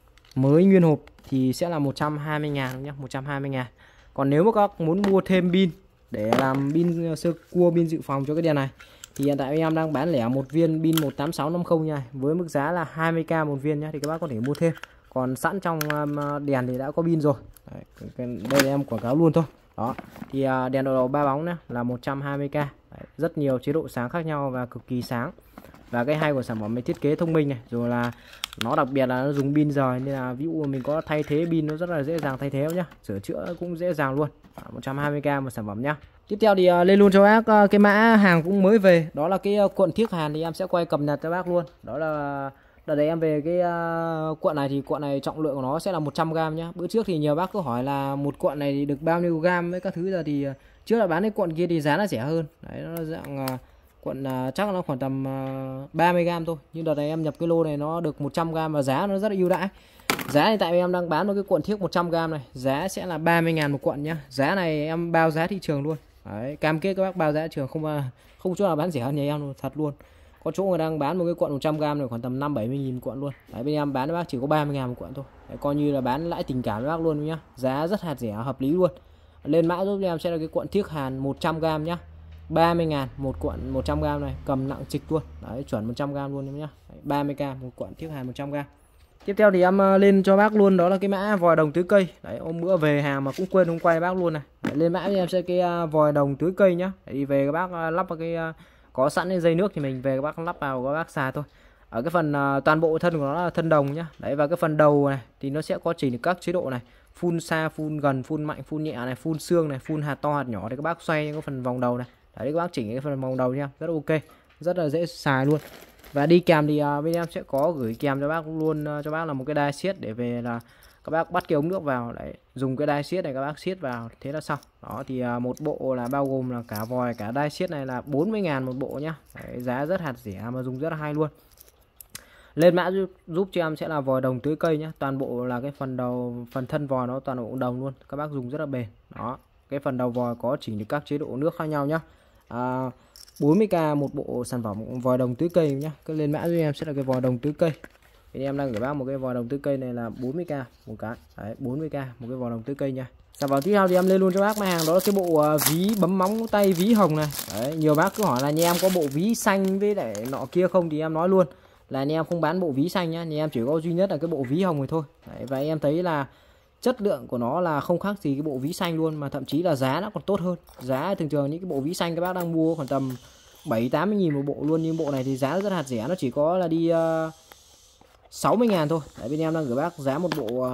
mới nguyên hộp thì sẽ là 120.000 nhá, 120.000. Còn nếu mà các bác muốn mua thêm pin để làm pin sơ cua, pin dự phòng cho cái đèn này thì hiện tại em đang bán lẻ một viên pin 18650 nha, với mức giá là 20k một viên nhá, thì các bác có thể mua thêm. Còn sẵn trong đèn thì đã có pin rồi. Đấy, đây là em quảng cáo luôn thôi. Đó, thì đèn đầu 3 bóng nhá là 120k. Đấy, rất nhiều chế độ sáng khác nhau và cực kỳ sáng. Và cái hay của sản phẩm là thiết kế thông minh này, rồi là nó đặc biệt là nó dùng pin rời, nên là ví dụ mình có thay thế pin nó rất là dễ dàng thay thế nhá, sửa chữa cũng dễ dàng luôn. 120k một sản phẩm nhá. Tiếp theo thì lên luôn cho bác cái mã hàng cũng mới về, đó là cái cuộn thiếc hàn, thì em sẽ quay cập nhật cho bác luôn. Đó là đợt đấy em về cái cuộn này, thì cuộn này trọng lượng của nó sẽ là 100g nhá. Bữa trước thì nhiều bác cứ hỏi là một cuộn này thì được bao nhiêu gam với các thứ, giờ thì trước là bán cái cuộn kia thì giá nó rẻ hơn. Đấy, nó dạng cuộn chắc nó khoảng tầm 30g thôi, nhưng đợt này em nhập cái lô này nó được 100g và giá nó rất là ưu đãi. Giá thì tại em đang bán một cái cuộn thiếc 100g này, giá sẽ là 30.000 một cuộn nhá. Giá này em bao giá thị trường luôn. Đấy, cam kết các bác bao giá thị trường, không chỗ nào bán rẻ hơn nhà em luôn, thật luôn. Có chỗ người đang bán một cái cuộn 100g này khoảng tầm 50-70.000 cuộn luôn. Đấy, bên em bán với bác chỉ có 30.000 một cuộn thôi. Đấy, coi như là bán lãi tình cảm với bác luôn nhá. Giá rất hạt rẻ, hợp lý luôn. Lên mã giúp em sẽ là cái cuộn thiếc hàn 100g nhá. 30.000 một cuộn 100g này, cầm nặng trịch luôn. Đấy, chuẩn 100g luôn nhá. Đấy, 30k một cuộn thiếc hàn 100g. Tiếp theo thì em lên cho bác luôn đó là cái mã vòi đồng tưới cây. Đấy, hôm bữa về hàng mà cũng quên không quay bác luôn này. Đấy, lên mã cho em sẽ cái vòi đồng tưới cây nhá. Đấy, về các bác lắp vào cái có sẵn cái dây nước thì mình về các bác lắp vào các bác xài thôi. Ở cái phần toàn bộ thân của nó là thân đồng nhá. Đấy, và cái phần đầu này thì nó sẽ có chỉnh được các chế độ này, phun xa, phun gần, phun mạnh, phun nhẹ này, phun xương này, phun hạt to hạt nhỏ, thì các bác xoay cái phần vòng đầu này. Đấy, các bác chỉnh cái phần vòng đầu nha, rất ok, rất là dễ xài luôn. Và đi kèm thì bên em sẽ có gửi kèm cho bác luôn, cho bác là một cái đai siết để về là các bác bắt cái ống nước vào đấy, dùng cái đai siết này các bác siết vào, thế là xong. Đó thì một bộ là bao gồm là cả vòi cả đai siết này là 40.000 một bộ nhá. Đấy, giá rất hạt rẻ mà dùng rất là hay luôn. Lên mã giúp cho em sẽ là vòi đồng tưới cây nhá, toàn bộ là cái phần thân vòi nó toàn bộ đồng luôn, các bác dùng rất là bền. Đó, cái phần đầu vòi có chỉnh được các chế độ nước khác nhau nhá. 40k một bộ sản phẩm vòi đồng tưới cây nhá. Cái lên mã giúp em sẽ là cái vòi đồng tưới cây. Thì em đang gửi bác một cái vòi đồng tưới cây này là 40k một cái. Đấy, 40k một cái vòi đồng tưới cây nha. Sản phẩm tiếp theo thì em lên luôn cho bác mặt hàng đó là cái bộ ví bấm móng tay ví hồng này. Đấy, nhiều bác cứ hỏi là nhà em có bộ ví xanh với lại nọ kia không, thì em nói luôn là nhà em không bán bộ ví xanh nhá, nhà em chỉ có duy nhất là cái bộ ví hồng này thôi. Đấy, và em thấy là chất lượng của nó là không khác gì cái bộ ví xanh luôn, mà thậm chí là giá nó còn tốt hơn. Giá thường thường những cái bộ ví xanh các bác đang mua khoảng tầm 70-80.000 một bộ luôn, nhưng bộ này thì giá rất hạt rẻ, nó chỉ có là đi 60.000 thôi. Đấy, bên em đang gửi bác giá một bộ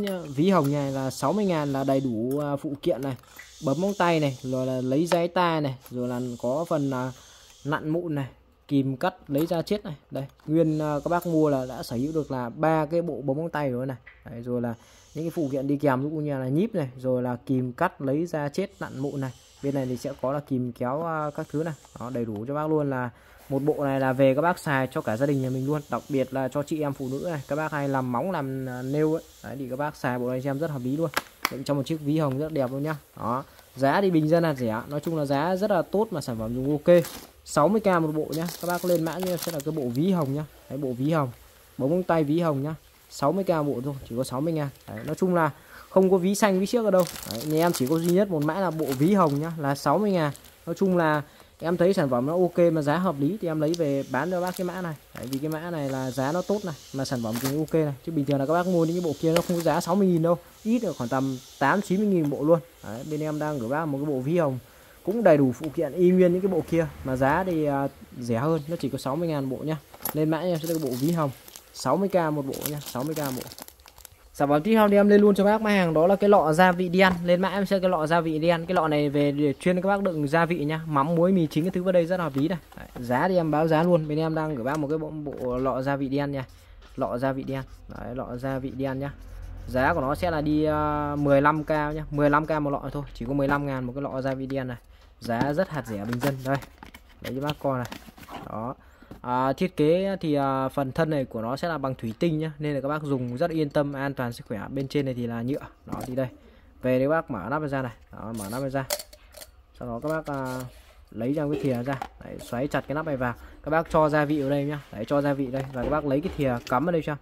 ví hồng này là 60.000, là đầy đủ phụ kiện này, bấm móng tay này, rồi là lấy giấy tai này, rồi là có phần nặn mụn này, kìm cắt lấy da chết này. Đây, nguyên các bác mua là đã sở hữu được là 3 cái bộ bấm móng tay rồi này. Đấy, rồi là những cái phụ kiện đi kèm cũng như là nhíp này, rồi là kìm cắt lấy da chết nặn mụn này. Bên này thì sẽ có là kìm kéo các thứ này. Đó, đầy đủ cho bác luôn. Là một bộ này là về các bác xài cho cả gia đình nhà mình luôn, đặc biệt là cho chị em phụ nữ này, các bác hay làm móng làm nêu ấy. Đấy, thì các bác xài bộ này cho em rất hợp lý luôn. Đựng trong một chiếc ví hồng rất đẹp luôn nhá. Đó, giá thì bình dân là rẻ, nói chung là giá rất là tốt mà sản phẩm dùng ok. 60k một bộ nhá. Các bác lên mã sẽ là cái bộ ví hồng nhá. Đấy, bộ ví hồng, bấm móng tay ví hồng nhá. 60k bộ thôi, chỉ có 60.000. Đấy, nói chung là không có ví xanh ví xiếc ở đâu. Đấy, nhà em chỉ có duy nhất một mã là bộ ví hồng nhá, là 60.000. Nói chung là em thấy sản phẩm nó ok mà giá hợp lý thì em lấy về bán cho bác cái mã này. Đấy, vì cái mã này là giá nó tốt này, mà sản phẩm cũng ok này. Chứ bình thường là các bác mua những cái bộ kia nó không có giá 60.000 đâu, ít được khoảng tầm 80-90.000 bộ luôn. Đấy, bên em đang gửi bác một cái bộ ví hồng cũng đầy đủ phụ kiện y nguyên những cái bộ kia, mà giá thì rẻ hơn, nó chỉ có 60.000 bộ nhá. Lên mã em sẽ được bộ ví hồng 60k một bộ nhá, 60k bộ. Sản phẩm tiếp theo thì em lên luôn cho bác mặt hàng đó là cái lọ gia vị đen. Lên mã em sẽ cái lọ gia vị đen. Cái lọ này về để chuyên các bác đựng gia vị nhá, mắm muối mì chính cái thứ vào đây rất hợp lý này. Đấy, giá thì em báo giá luôn. Bên em đang gửi bác một cái bộ lọ gia vị đen nha. Lọ gia vị đen. Đấy, lọ gia vị đen nhá. Giá của nó sẽ là đi 15k nhá, 15k một lọ thôi, chỉ có 15.000 một cái lọ gia vị đen này. Giá rất hạt rẻ bình dân đây. Đấy cho bác coi này. Đó. Thiết kế thì phần thân này của nó sẽ là bằng thủy tinh nhá, nên là các bác dùng rất yên tâm, an toàn sức khỏe. Bên trên này thì là nhựa. Đó thì đây. Về đấy các bác mở nắp ra này. Đó, mở nắp ra. Sau đó các bác lấy ra cái thìa ra. Đấy, xoáy chặt cái nắp này vào. Các bác cho gia vị ở đây nhá. Đấy, cho gia vị đây và các bác lấy cái thìa cắm vào đây cho.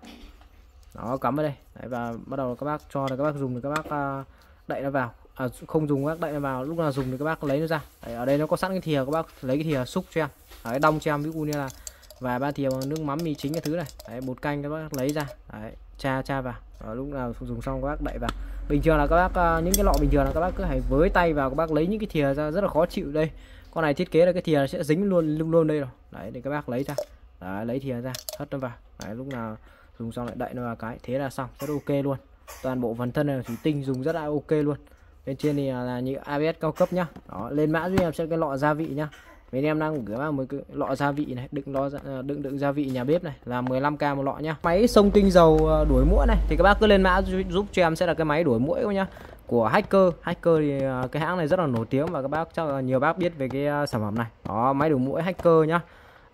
Đó, cắm vào đây. Đấy, và bắt đầu các bác cho là các bác dùng thì các bác đậy nó vào. Không dùng các bác đậy nó vào, lúc nào dùng thì các bác lấy nó ra. Đấy, ở đây nó có sẵn cái thìa, các bác lấy cái thìa xúc cho em. Đấy, đong cho em ví dụ như là và 3 thìa nước mắm mì chính cái thứ này. Đấy, bột canh các bác lấy ra. Đấy, cha vào. Đó, lúc nào dùng xong các bác đậy vào. Bình thường là các bác những cái lọ bình thường là các bác cứ phải với tay vào, các bác lấy những cái thìa ra rất là khó chịu. Đây, con này thiết kế là cái thìa nó sẽ dính luôn đây rồi. Đấy, để các bác lấy ra. Đấy, lấy thìa ra, hất nó vào. Đấy, lúc nào dùng xong lại đậy nó vào cái, thế là xong, rất ok luôn. Toàn bộ phần thân này là thủy tinh, dùng rất là ok luôn. Bên trên thì là như ABS cao cấp nhá. Đó, lên mã giúp em sẽ cái lọ gia vị nhá. Bên em đang gửi bác một cái lọ gia vị này, đựng gia vị nhà bếp này là 15k một lọ nhá. Máy xông tinh dầu đuổi muỗi này thì các bác cứ lên mã giúp cho em sẽ là cái máy đuổi muỗi nhá, của Hacker. Hacker thì cái hãng này rất là nổi tiếng và các bác chắc là nhiều bác biết về cái sản phẩm này. Đó, máy đuổi muỗi Hacker nhá.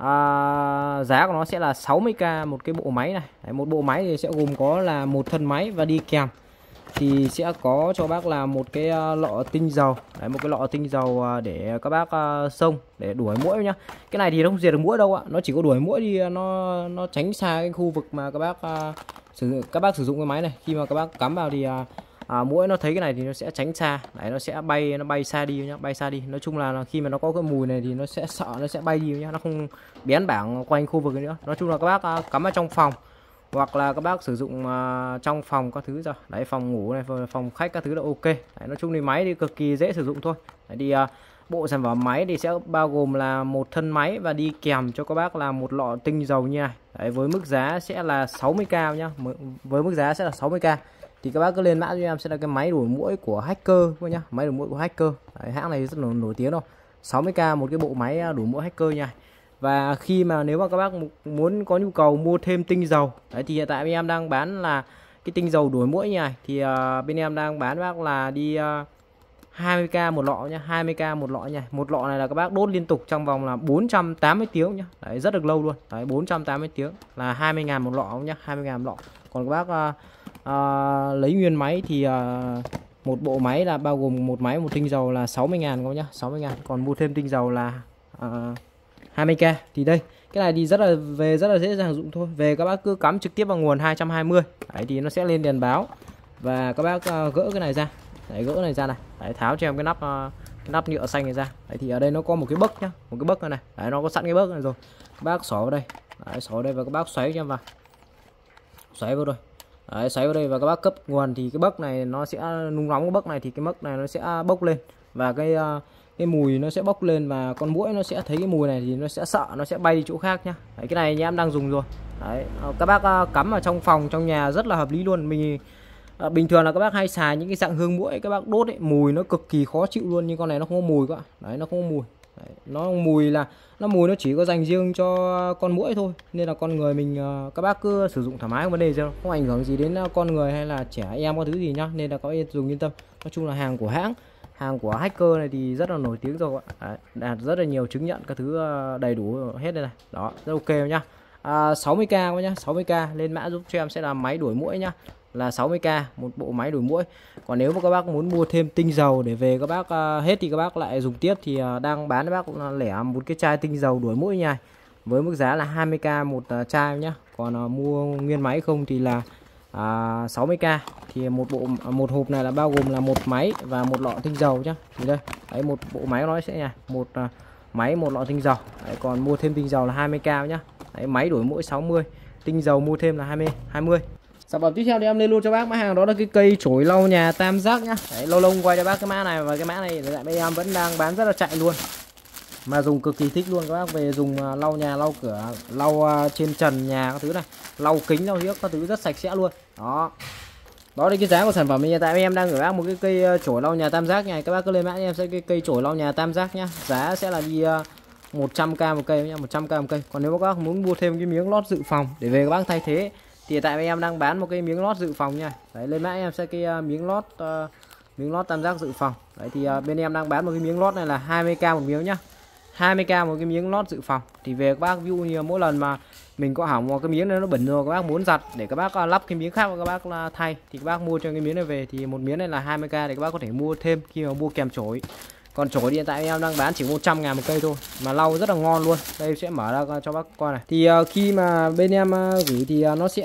Giá của nó sẽ là 60k một cái bộ máy này. Đấy, một bộ máy thì sẽ gồm có là một thân máy và đi kèm thì sẽ có cho bác là một cái lọ tinh dầu. Đấy, một cái lọ tinh dầu để các bác xông để đuổi muỗi nhá. Cái này thì nó không diệt được muỗi đâu ạ, nó chỉ có đuổi muỗi đi, nó tránh xa cái khu vực mà các bác sử dụng cái máy này. Khi mà các bác cắm vào thì muỗi nó thấy cái này thì nó sẽ tránh xa. Đấy, nó sẽ bay xa đi nhá, bay xa đi. Nói chung là khi mà nó có cái mùi này thì nó sẽ sợ nó sẽ bay đi nhá, nó không bén bảng quanh khu vực nữa. Nói chung là các bác cắm ở trong phòng hoặc là các bác sử dụng trong phòng các thứ rồi. Đấy, phòng ngủ này, phòng khách các thứ là ok. Đấy, nói chung thì máy thì cực kỳ dễ sử dụng thôi. Đấy, thì bộ sản phẩm máy thì sẽ bao gồm là một thân máy và đi kèm cho các bác là một lọ tinh dầu như này. Đấy, với mức giá sẽ là 60k nhá. Với mức giá sẽ là 60k. Thì các bác cứ lên mã cho em sẽ là cái máy đuổi muỗi của Hacker nhá, máy đuổi muỗi của Hacker. Đấy, hãng này rất là nổi tiếng đâu. 60k một cái bộ máy đuổi muỗi Hacker nha. Và khi mà nếu mà các bác muốn có nhu cầu mua thêm tinh dầu, đấy, thì hiện tại em đang bán là cái tinh dầu đuổi muỗi như này thì bên em đang bán bác là đi 20k một lọ nhá, 20k một lọ nha. Một lọ này là các bác đốt liên tục trong vòng là 480 tiếng nhá. Đấy, rất được lâu luôn. Đấy, 480 tiếng là 20.000 một lọ nhá, 20.000 một lọ. Còn các bác lấy nguyên máy thì một bộ máy là bao gồm một máy một tinh dầu là 60.000 các bác nhá, 60.000. Còn mua thêm tinh dầu là 20k. Thì đây, cái này thì rất là dễ dàng dụng thôi. Về các bác cứ cắm trực tiếp vào nguồn 220. Đấy thì nó sẽ lên đèn báo. Và các bác gỡ cái này ra. Đấy, gỡ này ra này. Đấy, tháo cho em cái nắp nhựa xanh này ra. Đấy thì ở đây nó có một cái bấc nhá, một cái bấc này. Đấy, nó có sẵn cái bấc này rồi. Các bác xỏ vào đây. Đấy, xỏ vào đây và các bác xoáy cho em vào. Xoáy vào rồi. Đấy, xoáy vào đây và các bác cấp nguồn thì cái bấc này nó sẽ nung nóng, cái bấc này thì cái bấc này nó sẽ bốc lên và cái mùi nó sẽ bốc lên và con muỗi nó sẽ thấy cái mùi này thì nó sẽ sợ, nó sẽ bay đi chỗ khác nhá. Đấy, cái này nhà em đang dùng rồi. Đấy, các bác cắm ở trong phòng trong nhà rất là hợp lý luôn. Mình bình thường là các bác hay xài những cái dạng hương muỗi các bác đốt ấy, mùi nó cực kỳ khó chịu luôn, nhưng con này nó không có mùi các bạn. Đấy, nó không có mùi. Đấy, nó mùi nó chỉ có dành riêng cho con muỗi thôi, nên là con người mình các bác cứ sử dụng thoải mái, không vấn đề gì đâu, không ảnh hưởng gì đến con người hay là trẻ em có thứ gì nhá, nên là các bác dùng yên tâm. Nói chung là hàng của hãng, hàng của hacker này thì rất là nổi tiếng rồi ạ. Đấy, đạt rất là nhiều chứng nhận các thứ đầy đủ hết đây này. Đó, rất ok nhá. 60k các nhá, 60k lên mã giúp cho em sẽ là máy đuổi muỗi nhá, là 60k một bộ máy đuổi muỗi. Còn nếu mà các bác muốn mua thêm tinh dầu để về các bác hết thì các bác lại dùng tiếp thì đang bán các bác cũng là lẻ một cái chai tinh dầu đuổi muỗi nha, với mức giá là 20k một chai nhá. Còn mua nguyên máy không thì là 60k. Thì một hộp này là bao gồm là một máy và một lọ tinh dầu nhá. Thì đây, đấy, một bộ máy nó sẽ nha, một máy một lọ tinh dầu. Đấy, còn mua thêm tinh dầu là 20k nhá. Đấy, máy đuổi muỗi 60, tinh dầu mua thêm là 20. Sản phẩm tiếp theo thì em lên luôn cho bác mã hàng đó là cái cây chổi lau nhà tam giác nhá. Đấy, lâu lâu quay cho bác cái mã này, và cái mã này tại bây em vẫn đang bán rất là chạy luôn, mà dùng cực kỳ thích luôn. Các bác về dùng lau nhà, lau cửa, lau trên trần nhà các thứ này, lau kính, lau hiếc các thứ rất sạch sẽ luôn. Đó là cái giá của sản phẩm hiện tại em đang gửi bác một cái cây chổi lau nhà tam giác này. Các bác cứ lên mã em sẽ cái cây chổi lau nhà tam giác nhá. Giá sẽ là đi 100k một cây nhá, 100k một cây. Còn nếu các bác muốn mua thêm cái miếng lót dự phòng để về các bác thay thế thì tại em đang bán một cái miếng lót dự phòng nha. Đấy, lên mã em sẽ cái miếng lót tam giác dự phòng. Đấy thì bên em đang bán một cái miếng lót này là 20k một miếng nhá. 20k một cái miếng lót dự phòng. Thì về các bác ví dụ như mỗi lần mà mình có hỏng một cái miếng này nó bẩn rồi, các bác muốn giặt để các bác lắp cái miếng khác và các bác thay thì các bác mua cho cái miếng này về thì một miếng này là 20k để các bác có thể mua thêm khi mà mua kèm chổi. Còn chổi hiện tại em đang bán chỉ 100.000 một cây thôi mà lau rất là ngon luôn. Đây sẽ mở ra cho bác coi này. Thì khi mà bên em gửi thì nó sẽ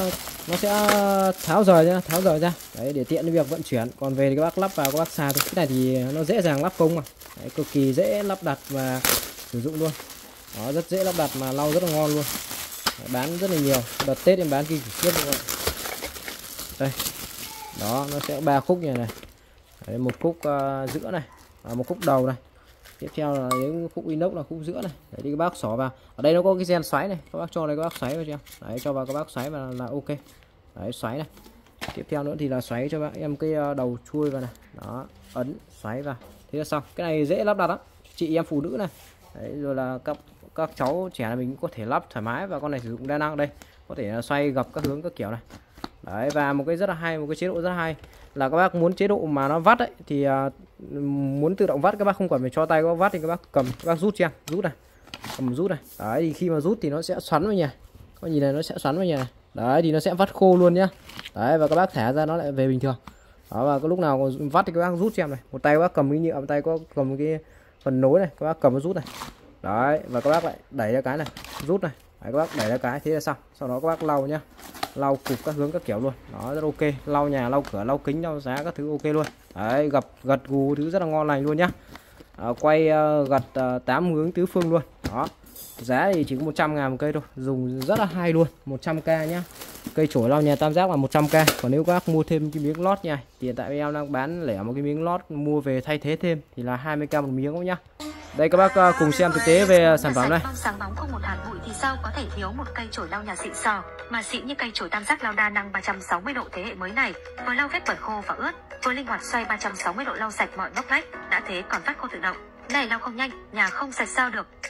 tháo rời nhá, tháo rời ra. Đấy, để tiện việc vận chuyển. Còn về thì các bác lắp vào các bác xài thôi. Cái này thì nó dễ dàng lắp công mà. Đấy, cực kỳ dễ lắp đặt và sử dụng luôn. Đó, rất dễ lắp đặt mà lau rất là ngon luôn. Đấy, bán rất là nhiều. Đợt Tết em bán kinh khủng khiếp luôn. Đây. Đó, nó sẽ 3 khúc như này. Đấy, một khúc giữa này, một khúc đầu này. Tiếp theo là những khúc inox là khúc giữa này. Đấy thì các bác xỏ vào. Ở đây nó có cái gen xoáy này, các bác cho đây các bác xoáy vào cho em. Đấy, cho vào các bác xoáy vào là ok. Đấy, xoáy này. Tiếp theo nữa thì là xoáy cho bác em cái đầu chui vào này. Đó, ấn xoáy vào. Thế là xong. Cái này dễ lắp đặt lắm. Chị em phụ nữ này. Đấy, rồi là các cháu trẻ này mình cũng có thể lắp thoải mái, và con này sử dụng đa năng đây. Có thể là xoay gập các hướng các kiểu này. Đấy, và một cái rất là hay, một cái chế độ rất là hay là các bác muốn chế độ mà nó vắt ấy thì muốn tự động vắt các bác không cần phải cho tay các bác vắt thì các bác cầm, các bác rút cho em, rút này, cầm rút này. Đấy thì khi mà rút thì nó sẽ xoắn vào nhà, có nhìn này nó sẽ xoắn vào nhà này. Đấy thì nó sẽ vắt khô luôn nhá. Đấy, và các bác thả ra nó lại về bình thường. Đó, và cái lúc nào vắt thì các bác rút cho em này, một tay các bác cầm cái nhựa, một tay có cầm cái phần nối này, các bác cầm nó rút này. Đấy, và các bác lại đẩy ra cái này, rút này. Đấy, các bác đẩy ra cái thế là xong. Sau đó các bác lau nhá, lau cục các hướng các kiểu luôn. Đó, rất ok. Lau nhà, lau cửa, lau kính, lau giá các thứ ok luôn. Đấy, gật gù thứ rất là ngon lành luôn nhá. Quay gật 8 hướng tứ phương luôn. Đó, giá thì chỉ có 100.000 một cây thôi, dùng rất là hay luôn. 100k nhá. Cây chổi lau nhà tam giác là 100k. Còn nếu các bác mua thêm cái miếng lót nha, thì hiện tại em đang bán lẻ một cái miếng lót mua về thay thế thêm thì là 20k một miếng nhá. Đây các bác cùng xem thực tế về sản phẩm này. Sáng bóng không một hạt bụi thì sao có thể thiếu một cây chổi lau nhà xịn sò, mà xịn như cây chổi tam giác lau đa năng 360 độ thế hệ mới này, vừa lau vết bẩn khô và ướt, vừa linh hoạt xoay 360 độ lau sạch mọi ngóc ngách, đã thế còn phát khô tự động. Này lau không nhanh, nhà không sạch sao được.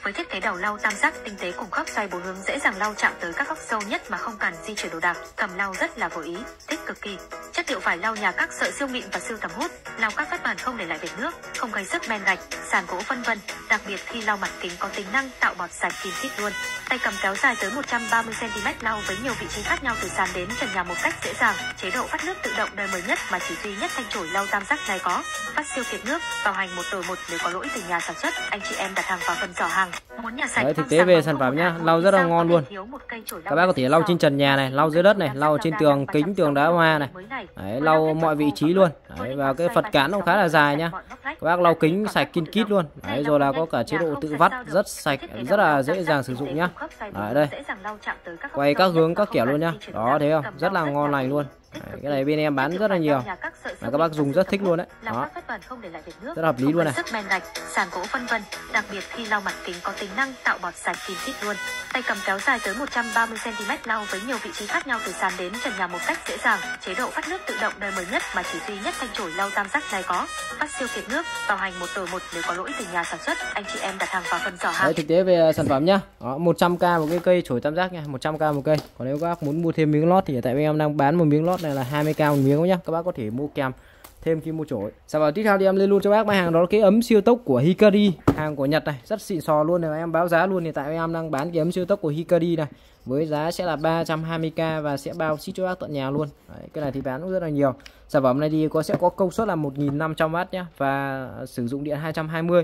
Với thiết kế đầu lau tam giác tinh tế cùng góc xoay 4 hướng dễ dàng lau chạm tới các góc sâu nhất mà không cần di chuyển đồ đạc, cầm lau rất là vừa ý, thích cực kỳ. Chất liệu vải lau nhà các sợi siêu mịn và siêu tầm hút, lau các vết bẩn không để lại vệt nước, không gây sức men gạch, sàn gỗ vân vân. Đặc biệt khi lau mặt kính có tính năng tạo bọt sạch kín kít luôn. Tay cầm kéo dài tới 130 cm lau với nhiều vị trí khác nhau từ sàn đến trần nhà một cách dễ dàng. Chế độ phát nước tự động đời mới nhất mà chỉ duy nhất thanh chổi lau tam giác này có. Phát siêu kiệt nước, bảo hành 1 đổi 1 nếu có lỗi từ nhà sản xuất. Anh chị em đặt hàng vào phần giỏ hàng. Muốn nhà sạch. Đấy, thực tế về sản phẩm nhá, lau rất là ngon luôn. Các bác có thể lau trên trần nhà này, lau dưới đất này, lau trên tường kính, tường đá hoa này. Đấy, lau mọi vị trí luôn. Đấy, và cái Phật cán nó khá là dài nhá. Các bác lau kính sạch kín kít luôn. Đấy, rồi là có cả chế độ tự vắt rất sạch, rất là dễ dàng sử dụng nhá. Đấy, đây. Quay các hướng các kiểu luôn nhá. Đó, thấy không? Rất là ngon lành luôn. Đấy, cái này bên em bán rất là nhiều mà các bác dùng rất thích luôn đấy. Đó. Rất hợp lý luôn này. Sức men gạch, sàn gỗ vân vân. Đặc biệt khi lau mặt kính có tính năng tạo bọt sạch kín kít luôn. Tay cầm kéo dài tới 130 cm lau với nhiều vị trí khác nhau từ sàn đến trần nhà một cách dễ dàng. Chế độ phát nước tự động đời mới nhất mà chỉ duy nhất thanh chổi lau tam giác này có. Phát siêu kiệt nước, bảo hành 1 đổi 1 nếu có lỗi từ nhà sản xuất. Anh chị em đặt hàng vào phần giỏ hàng. Đấy, thực tế về sản phẩm nhá. Đó, 100k một cái cây chổi tam giác nha, 100k một cây. Còn nếu các bác muốn mua thêm miếng lót thì tại vì em đang bán một miếng lót này là 20k một miếng nhá. Các bác có thể mua kèm thêm khi mua chổi. Sản phẩm tiếp theo thì em lên luôn cho bác máy hàng đó là cái ấm siêu tốc của Hikari, hàng của Nhật này, rất xịn sò luôn này. Em báo giá luôn, hiện tại em đang bán cái ấm siêu tốc của Hikari này với giá sẽ là 320k và sẽ bao ship cho bác tận nhà luôn. Đấy, cái này thì bán cũng rất là nhiều. Sản phẩm này thì sẽ có công suất là 1500W nhá và sử dụng điện 220.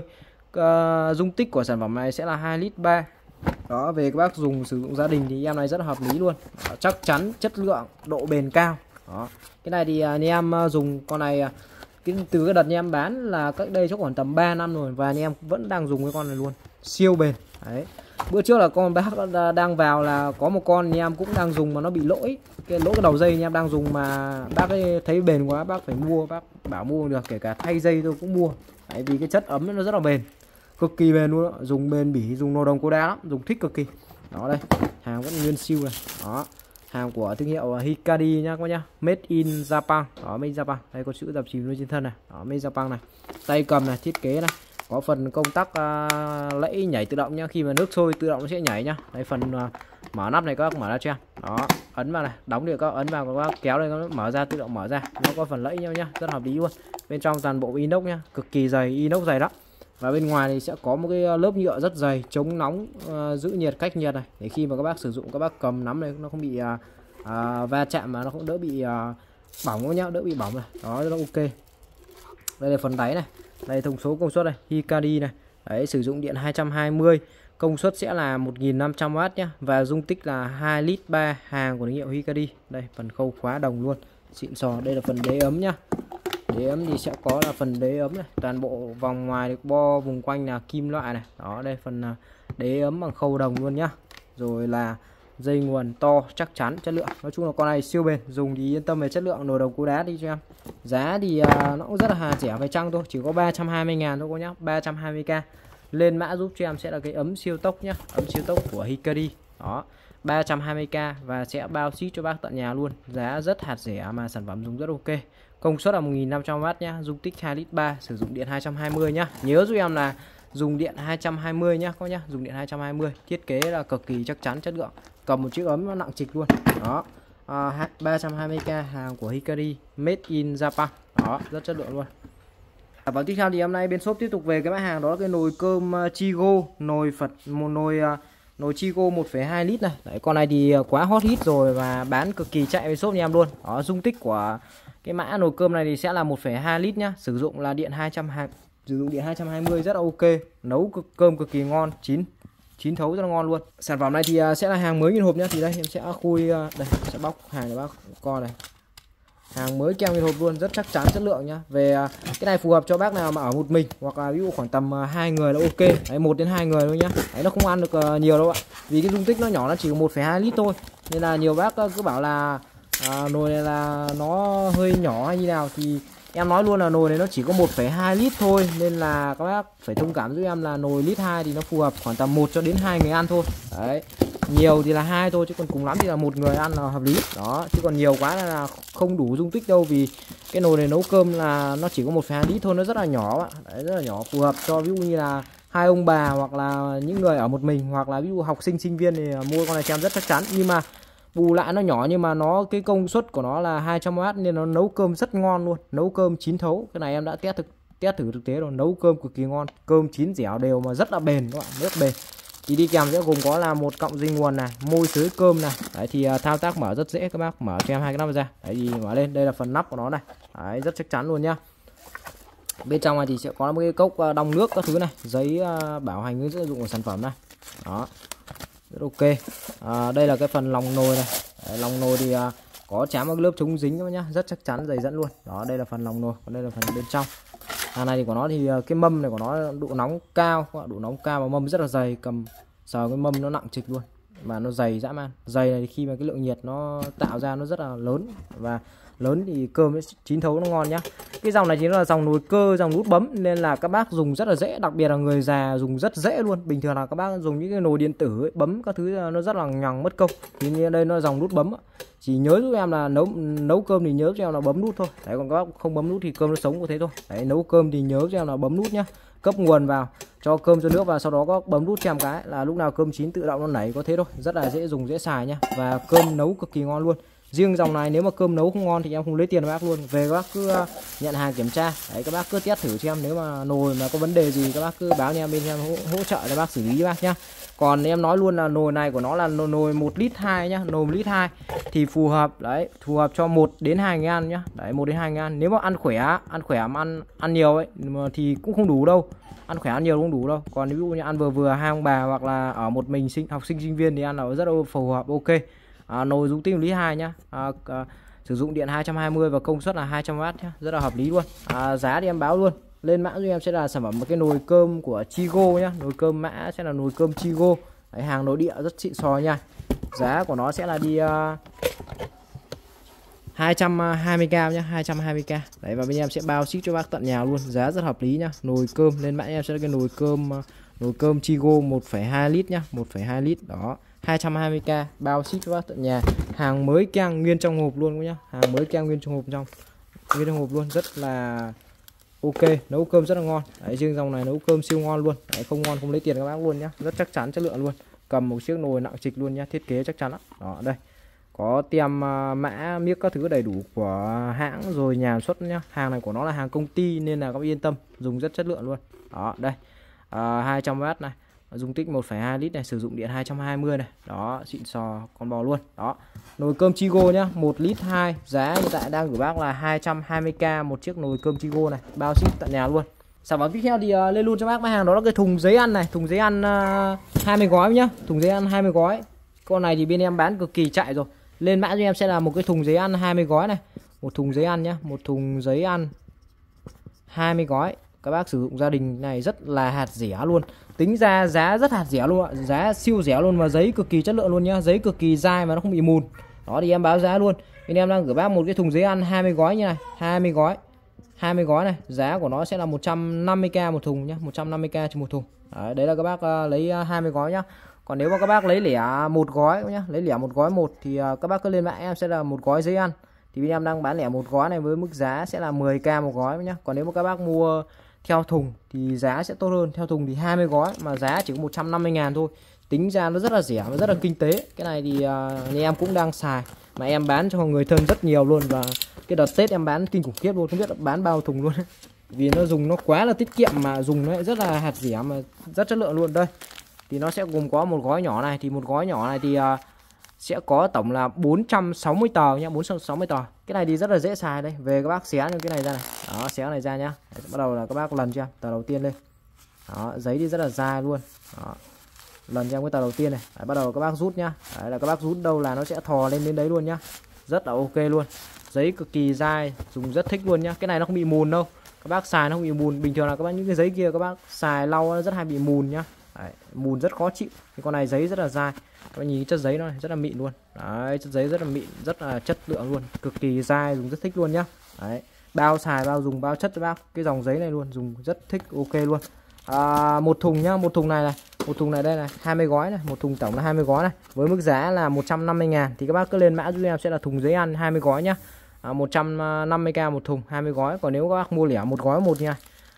Dung tích của sản phẩm này sẽ là 2 lít 3. Đó, về các bác dùng sử dụng gia đình thì em này rất là hợp lý luôn. Đó, chắc chắn, chất lượng, độ bền cao. Đó. Cái này thì anh em dùng con này từ cái đợt anh em bán là cách đây chắc khoảng tầm 3 năm rồi và anh em vẫn đang dùng cái con này luôn, siêu bền. Đấy. Bữa trước là con bác đang vào là có một con anh em cũng đang dùng mà nó bị lỗi cái đầu dây anh em đang dùng mà bác ấy thấy bền quá bác phải mua, bác bảo mua được, kể cả thay dây tôi cũng mua. Đấy, vì cái chất ấm nó rất là bền, cực kỳ bền luôn đó. Dùng bền bỉ, dùng nồi đồng cô đá lắm, dùng thích cực kỳ. Đó, đây hàng vẫn nguyên siêu này. Đó, hàng của thương hiệu Hikari nhá các bác nhá, made in Japan. Đó, made in Japan. Đây có chữ dập chìm luôn trên thân này. Đó, made in Japan này. Tay cầm này, thiết kế này, có phần công tắc lẫy nhảy tự động nhá, khi mà nước sôi tự động nó sẽ nhảy nhá. Đây phần mở nắp này các bác mở ra cho em. Đó, ấn vào này, đóng được các ấn vào các bác kéo đây các bác mở ra, tự động mở ra. Nó có phần lẫy nhá, rất hợp lý luôn. Bên trong toàn bộ inox nhá, cực kỳ dày, inox dày lắm. Và bên ngoài thì sẽ có một cái lớp nhựa rất dày, chống nóng, giữ nhiệt, cách nhiệt này, để khi mà các bác sử dụng các bác cầm nắm này nó không bị va chạm mà nó cũng đỡ bị bỏng nhá, đỡ bị bỏng này. Đó, rất là ok. Đây là phần đáy này, đây thông số công suất này, Hikari này. Đấy, sử dụng điện 220, công suất sẽ là 1500W nhá và dung tích là 2 lít 3, hàng của thương hiệu Hikari. Đây phần khâu khóa đồng luôn, xịn sò. Đây là phần đế ấm nhá. Đế ấm thì sẽ có là phần đế ấm này, toàn bộ vòng ngoài được bo vùng quanh là kim loại này. Đó, đây phần đế ấm bằng khâu đồng luôn nhá. Rồi là dây nguồn to, chắc chắn, chất lượng. Nói chung là con này siêu bền, dùng thì yên tâm về chất lượng. Nồi đồng cú đá đi cho em. Giá thì nó cũng rất là rẻ phải chăng thôi, chỉ có 320.000 thôi cô nhá, 320k. Lên mã giúp cho em sẽ là cái ấm siêu tốc nhá, ấm siêu tốc của Hikari. Đó, 320k và sẽ bao ship cho bác tận nhà luôn. Giá rất hạt rẻ mà sản phẩm dùng rất ok. Công suất là 1500W nhá, dung tích 2 lít 3, sử dụng điện 220 nhá. Nhớ giúp em là dùng điện 220 nhá các nhá, dùng điện 220. Thiết kế là cực kỳ chắc chắn, chất lượng. Cầm một chiếc ấm nó nặng trịch luôn. Đó. 320k, hàng của Hikari, made in Japan. Đó, rất chất lượng luôn. Và tiếp theo thì hôm nay bên shop tiếp tục về cái mã hàng đó là cái nồi cơm Chigo, nồi Chigo 1,2 lít này. Đấy, con này thì quá hot hit rồi và bán cực kỳ chạy với shop nhà em luôn. Đó, dung tích của cái mã nồi cơm này thì sẽ là 1,2 lít nhá, sử dụng là điện 220, rất là ok. Nấu cơm cực kỳ ngon, chín thấu rất là ngon luôn. Sản phẩm này thì sẽ là hàng mới nguyên hộp nhá. Thì đây em sẽ khui đây, sẽ bóc hàng để bác coi này. Hàng mới keo nguyên hộp luôn, rất chắc chắn, chất lượng nhá. Về cái này phù hợp cho bác nào mà ở một mình hoặc là ví dụ khoảng tầm 2 người là ok. Đấy, 1 đến 2 người thôi nhá. Đấy, nó không ăn được nhiều đâu ạ. Vì cái dung tích nó nhỏ, nó chỉ có 1,2 lít thôi. Nên là nhiều bác cứ bảo là nồi này là nó hơi nhỏ hay như nào thì em nói luôn là nồi này nó chỉ có 1,2 lít thôi, nên là các bác phải thông cảm giúp em là nồi lít 2 thì nó phù hợp khoảng tầm 1 cho đến 2 người ăn thôi. Đấy, nhiều thì là 2 thôi, chứ còn cùng lắm thì là 1 người ăn là hợp lý. Đó, chứ còn nhiều quá là không đủ dung tích đâu, vì cái nồi này nấu cơm là nó chỉ có 1,2 lít thôi, nó rất là nhỏ ạ. Đấy, rất là nhỏ, phù hợp cho ví dụ như là hai ông bà hoặc là những người ở một mình, hoặc là ví dụ học sinh sinh viên thì mua con này cho em rất chắc chắn. Nhưng mà bù lại nó nhỏ, nhưng mà nó cái công suất của nó là 200W nên nó nấu cơm rất ngon luôn, nấu cơm chín thấu. Cái này em đã test thử thực tế rồi, nấu cơm cực kỳ ngon, cơm chín dẻo đều mà rất là bền các bạn, rất bền. Thì đi kèm sẽ gồm có là một cọng dây nguồn này, môi sới cơm này. Đấy thì thao tác mở rất dễ, các bác mở cho em hai cái nắp ra. Đấy thì mở lên, đây là phần nắp của nó này. Đấy, rất chắc chắn luôn nhá. Bên trong này thì sẽ có một cái cốc đong nước các thứ này, giấy bảo hành hướng dẫn sử dụng của sản phẩm này. Đó, rất ok. Đây là cái phần lòng nồi này. Đấy, lòng nồi thì có trám một lớp chống dính các bác nhá, rất chắc chắn, dày dẫn luôn. Đó, đây là phần lòng nồi, còn đây là phần bên trong. Hàng này thì của nó thì cái mâm này của nó độ nóng cao, độ nóng cao và mâm rất là dày, cầm sờ cái mâm nó nặng trịch luôn, mà nó dày dã man. Dày này thì khi mà cái lượng nhiệt nó tạo ra nó rất là lớn, và lớn thì cơm chín thấu nó ngon nhá. Cái dòng này chính là dòng nồi cơ, dòng nút bấm, nên là các bác dùng rất là dễ, đặc biệt là người già dùng rất dễ luôn. Bình thường là các bác dùng những cái nồi điện tử ấy, bấm các thứ nó rất là nhằng mất công. Thì như đây nó dòng nút bấm, chỉ nhớ giúp em là nấu cơm thì nhớ cho em là bấm nút thôi. Đấy, còn các bác không bấm nút thì cơm nó sống có thế thôi. Đấy, nấu cơm thì nhớ cho em là bấm nút nhá, cấp nguồn vào, cho cơm cho nước vào, sau đó có bấm nút cho em cái là lúc nào cơm chín tự động nó nảy, có thế thôi. Rất là dễ dùng, dễ xài nhá, và cơm nấu cực kỳ ngon luôn. Riêng dòng này nếu mà cơm nấu không ngon thì em không lấy tiền của bác luôn, về các bác cứ nhận hàng kiểm tra. Đấy, các bác cứ test thử cho em, nếu mà nồi mà có vấn đề gì các bác cứ báo nha, bên em hỗ trợ cho bác xử lý cho bác nhá. Còn em nói luôn là nồi này của nó là nồi 1 lít 2 nhá, nồi 1 lít 2 thì phù hợp. Đấy, phù hợp cho 1 đến 2 người ăn nhá. Đấy, 1 đến 2 người ăn. Nếu mà ăn khỏe mà ăn nhiều ấy mà thì cũng không đủ đâu. Ăn khỏe ăn nhiều không đủ đâu. Còn ví dụ như ăn vừa vừa hai ông bà hoặc là ở một mình học sinh sinh viên thì ăn là rất là phù hợp, ok. Nồi dung tích 1 lít 2 nhá. Sử dụng điện 220 và công suất là 200W nhá, rất là hợp lý luôn. Giá thì em báo luôn. Lên mã cho em sẽ là sản phẩm một cái nồi cơm của Chigo nhá, nồi cơm mã sẽ là nồi cơm Chigo. Đấy, hàng nội địa rất xịn sò nha. Giá của nó sẽ là đi 220k nhá, 220k. Đấy, và bên em sẽ bao ship cho bác tận nhà luôn, giá rất hợp lý nhá. Nồi cơm lên mã em sẽ là cái nồi cơm Chigo 1,2 lít nhá, 1,2 lít đó. 220k bao ship cho bác tận nhà, hàng mới keng nguyên trong hộp luôn nhá, hàng mới keng nguyên trong hộp luôn, rất là ok, nấu cơm rất là ngon. Đấy, riêng dòng này nấu cơm siêu ngon luôn. Đấy, không ngon không lấy tiền các bác luôn nhá, rất chắc chắn, chất lượng luôn. Cầm một chiếc nồi nặng trịch luôn nhá, thiết kế chắc chắn lắm. Đó, đây có tem mã miếc các thứ đầy đủ của hãng rồi, nhà xuất nhá. Hàng này của nó là hàng công ty nên là các bác yên tâm, dùng rất chất lượng luôn. Đó, đây 200W này, dung tích 1,2 lít này, sử dụng điện 220 này. Đó, xịn sò con bò luôn. Đó, nồi cơm Chigo nhá, 1 lít 2, giá hiện tại đang gửi bác là 220k một chiếc nồi cơm Chigo này, bao ship tận nhà luôn. Sản phẩm tiếp theo thì lên luôn cho bác hàng, đó là cái thùng giấy ăn này, thùng giấy ăn 20 gói nhá, thùng giấy ăn 20 gói. Con này thì bên em bán cực kỳ chạy rồi. Lên mã cho em sẽ là một cái thùng giấy ăn 20 gói này, một thùng giấy ăn nhá, một thùng giấy ăn 20 gói. Các bác sử dụng gia đình này rất là hạt rẻ luôn. Tính ra giá rất hạt rẻ luôn ạ, giá siêu rẻ luôn, và giấy cực kỳ chất lượng luôn nhá, giấy cực kỳ dai mà nó không bị mùn. Đó thì em báo giá luôn. Bên em đang gửi bác một cái thùng giấy ăn 20 gói như này, 20 gói này, giá của nó sẽ là 150k một thùng nhá, 150k cho một thùng. Đấy là các bác lấy 20 gói nhá. Còn nếu mà các bác lấy lẻ một gói nhá, lấy lẻ một gói một thì các bác cứ lên mạng em sẽ là một gói giấy ăn. Thì bên em đang bán lẻ một gói này với mức giá sẽ là 10k một gói nhá. Còn nếu mà các bác mua theo thùng thì giá sẽ tốt hơn, theo thùng thì 20 gói mà giá chỉ có 150.000 thôi. Tính ra nó rất là rẻ và rất là kinh tế. Cái này thì em cũng đang xài mà em bán cho người thân rất nhiều luôn, và cái đợt Tết em bán kinh khủng khiếp luôn, không biết là bán bao thùng luôn. Vì nó dùng nó quá là tiết kiệm mà dùng nó rất là hạt rẻ mà rất chất lượng luôn. Đây thì nó sẽ gồm có một gói nhỏ này, thì một gói nhỏ này thì sẽ có tổng là 460 tờ nhá, 460 tờ. Cái này thì rất là dễ xài. Đây, về các bác xé những cái này ra này. Đó, xé cái này ra nhá. Đấy, bắt đầu là các bác lần cho em tờ đầu tiên lên. Đó, giấy thì rất là dai luôn. Đó, lần cho em cái tờ đầu tiên này. Đấy, bắt đầu các bác rút nhá. Đấy, là các bác rút đâu là nó sẽ thò lên đến đấy luôn nhá. Rất là ok luôn. Giấy cực kỳ dai, dùng rất thích luôn nhá. Cái này nó không bị mùn đâu. Các bác xài nó không bị mùn. Bình thường là các bác những cái giấy kia các bác xài lau nó rất hay bị mùn nhá. Đấy, mùn rất khó chịu. Thì con này giấy rất là dai. Các bạn nhìn chất giấy nó này, rất là mịn luôn. Đấy, chất giấy rất là mịn, rất là chất lượng luôn, cực kỳ dai, dùng rất thích luôn nhá. Đấy, bao xài, bao dùng, bao chất cho bác cái dòng giấy này luôn, dùng rất thích, ok luôn. Một thùng nhá, một thùng này đây này, 20 gói này, một thùng tổng là 20 gói này, với mức giá là 150.000. Thì các bác cứ lên mã giúp em sẽ là thùng giấy ăn 20 gói nhá. 150k một thùng 20 gói. Còn nếu các bác mua lẻ một gói một nha,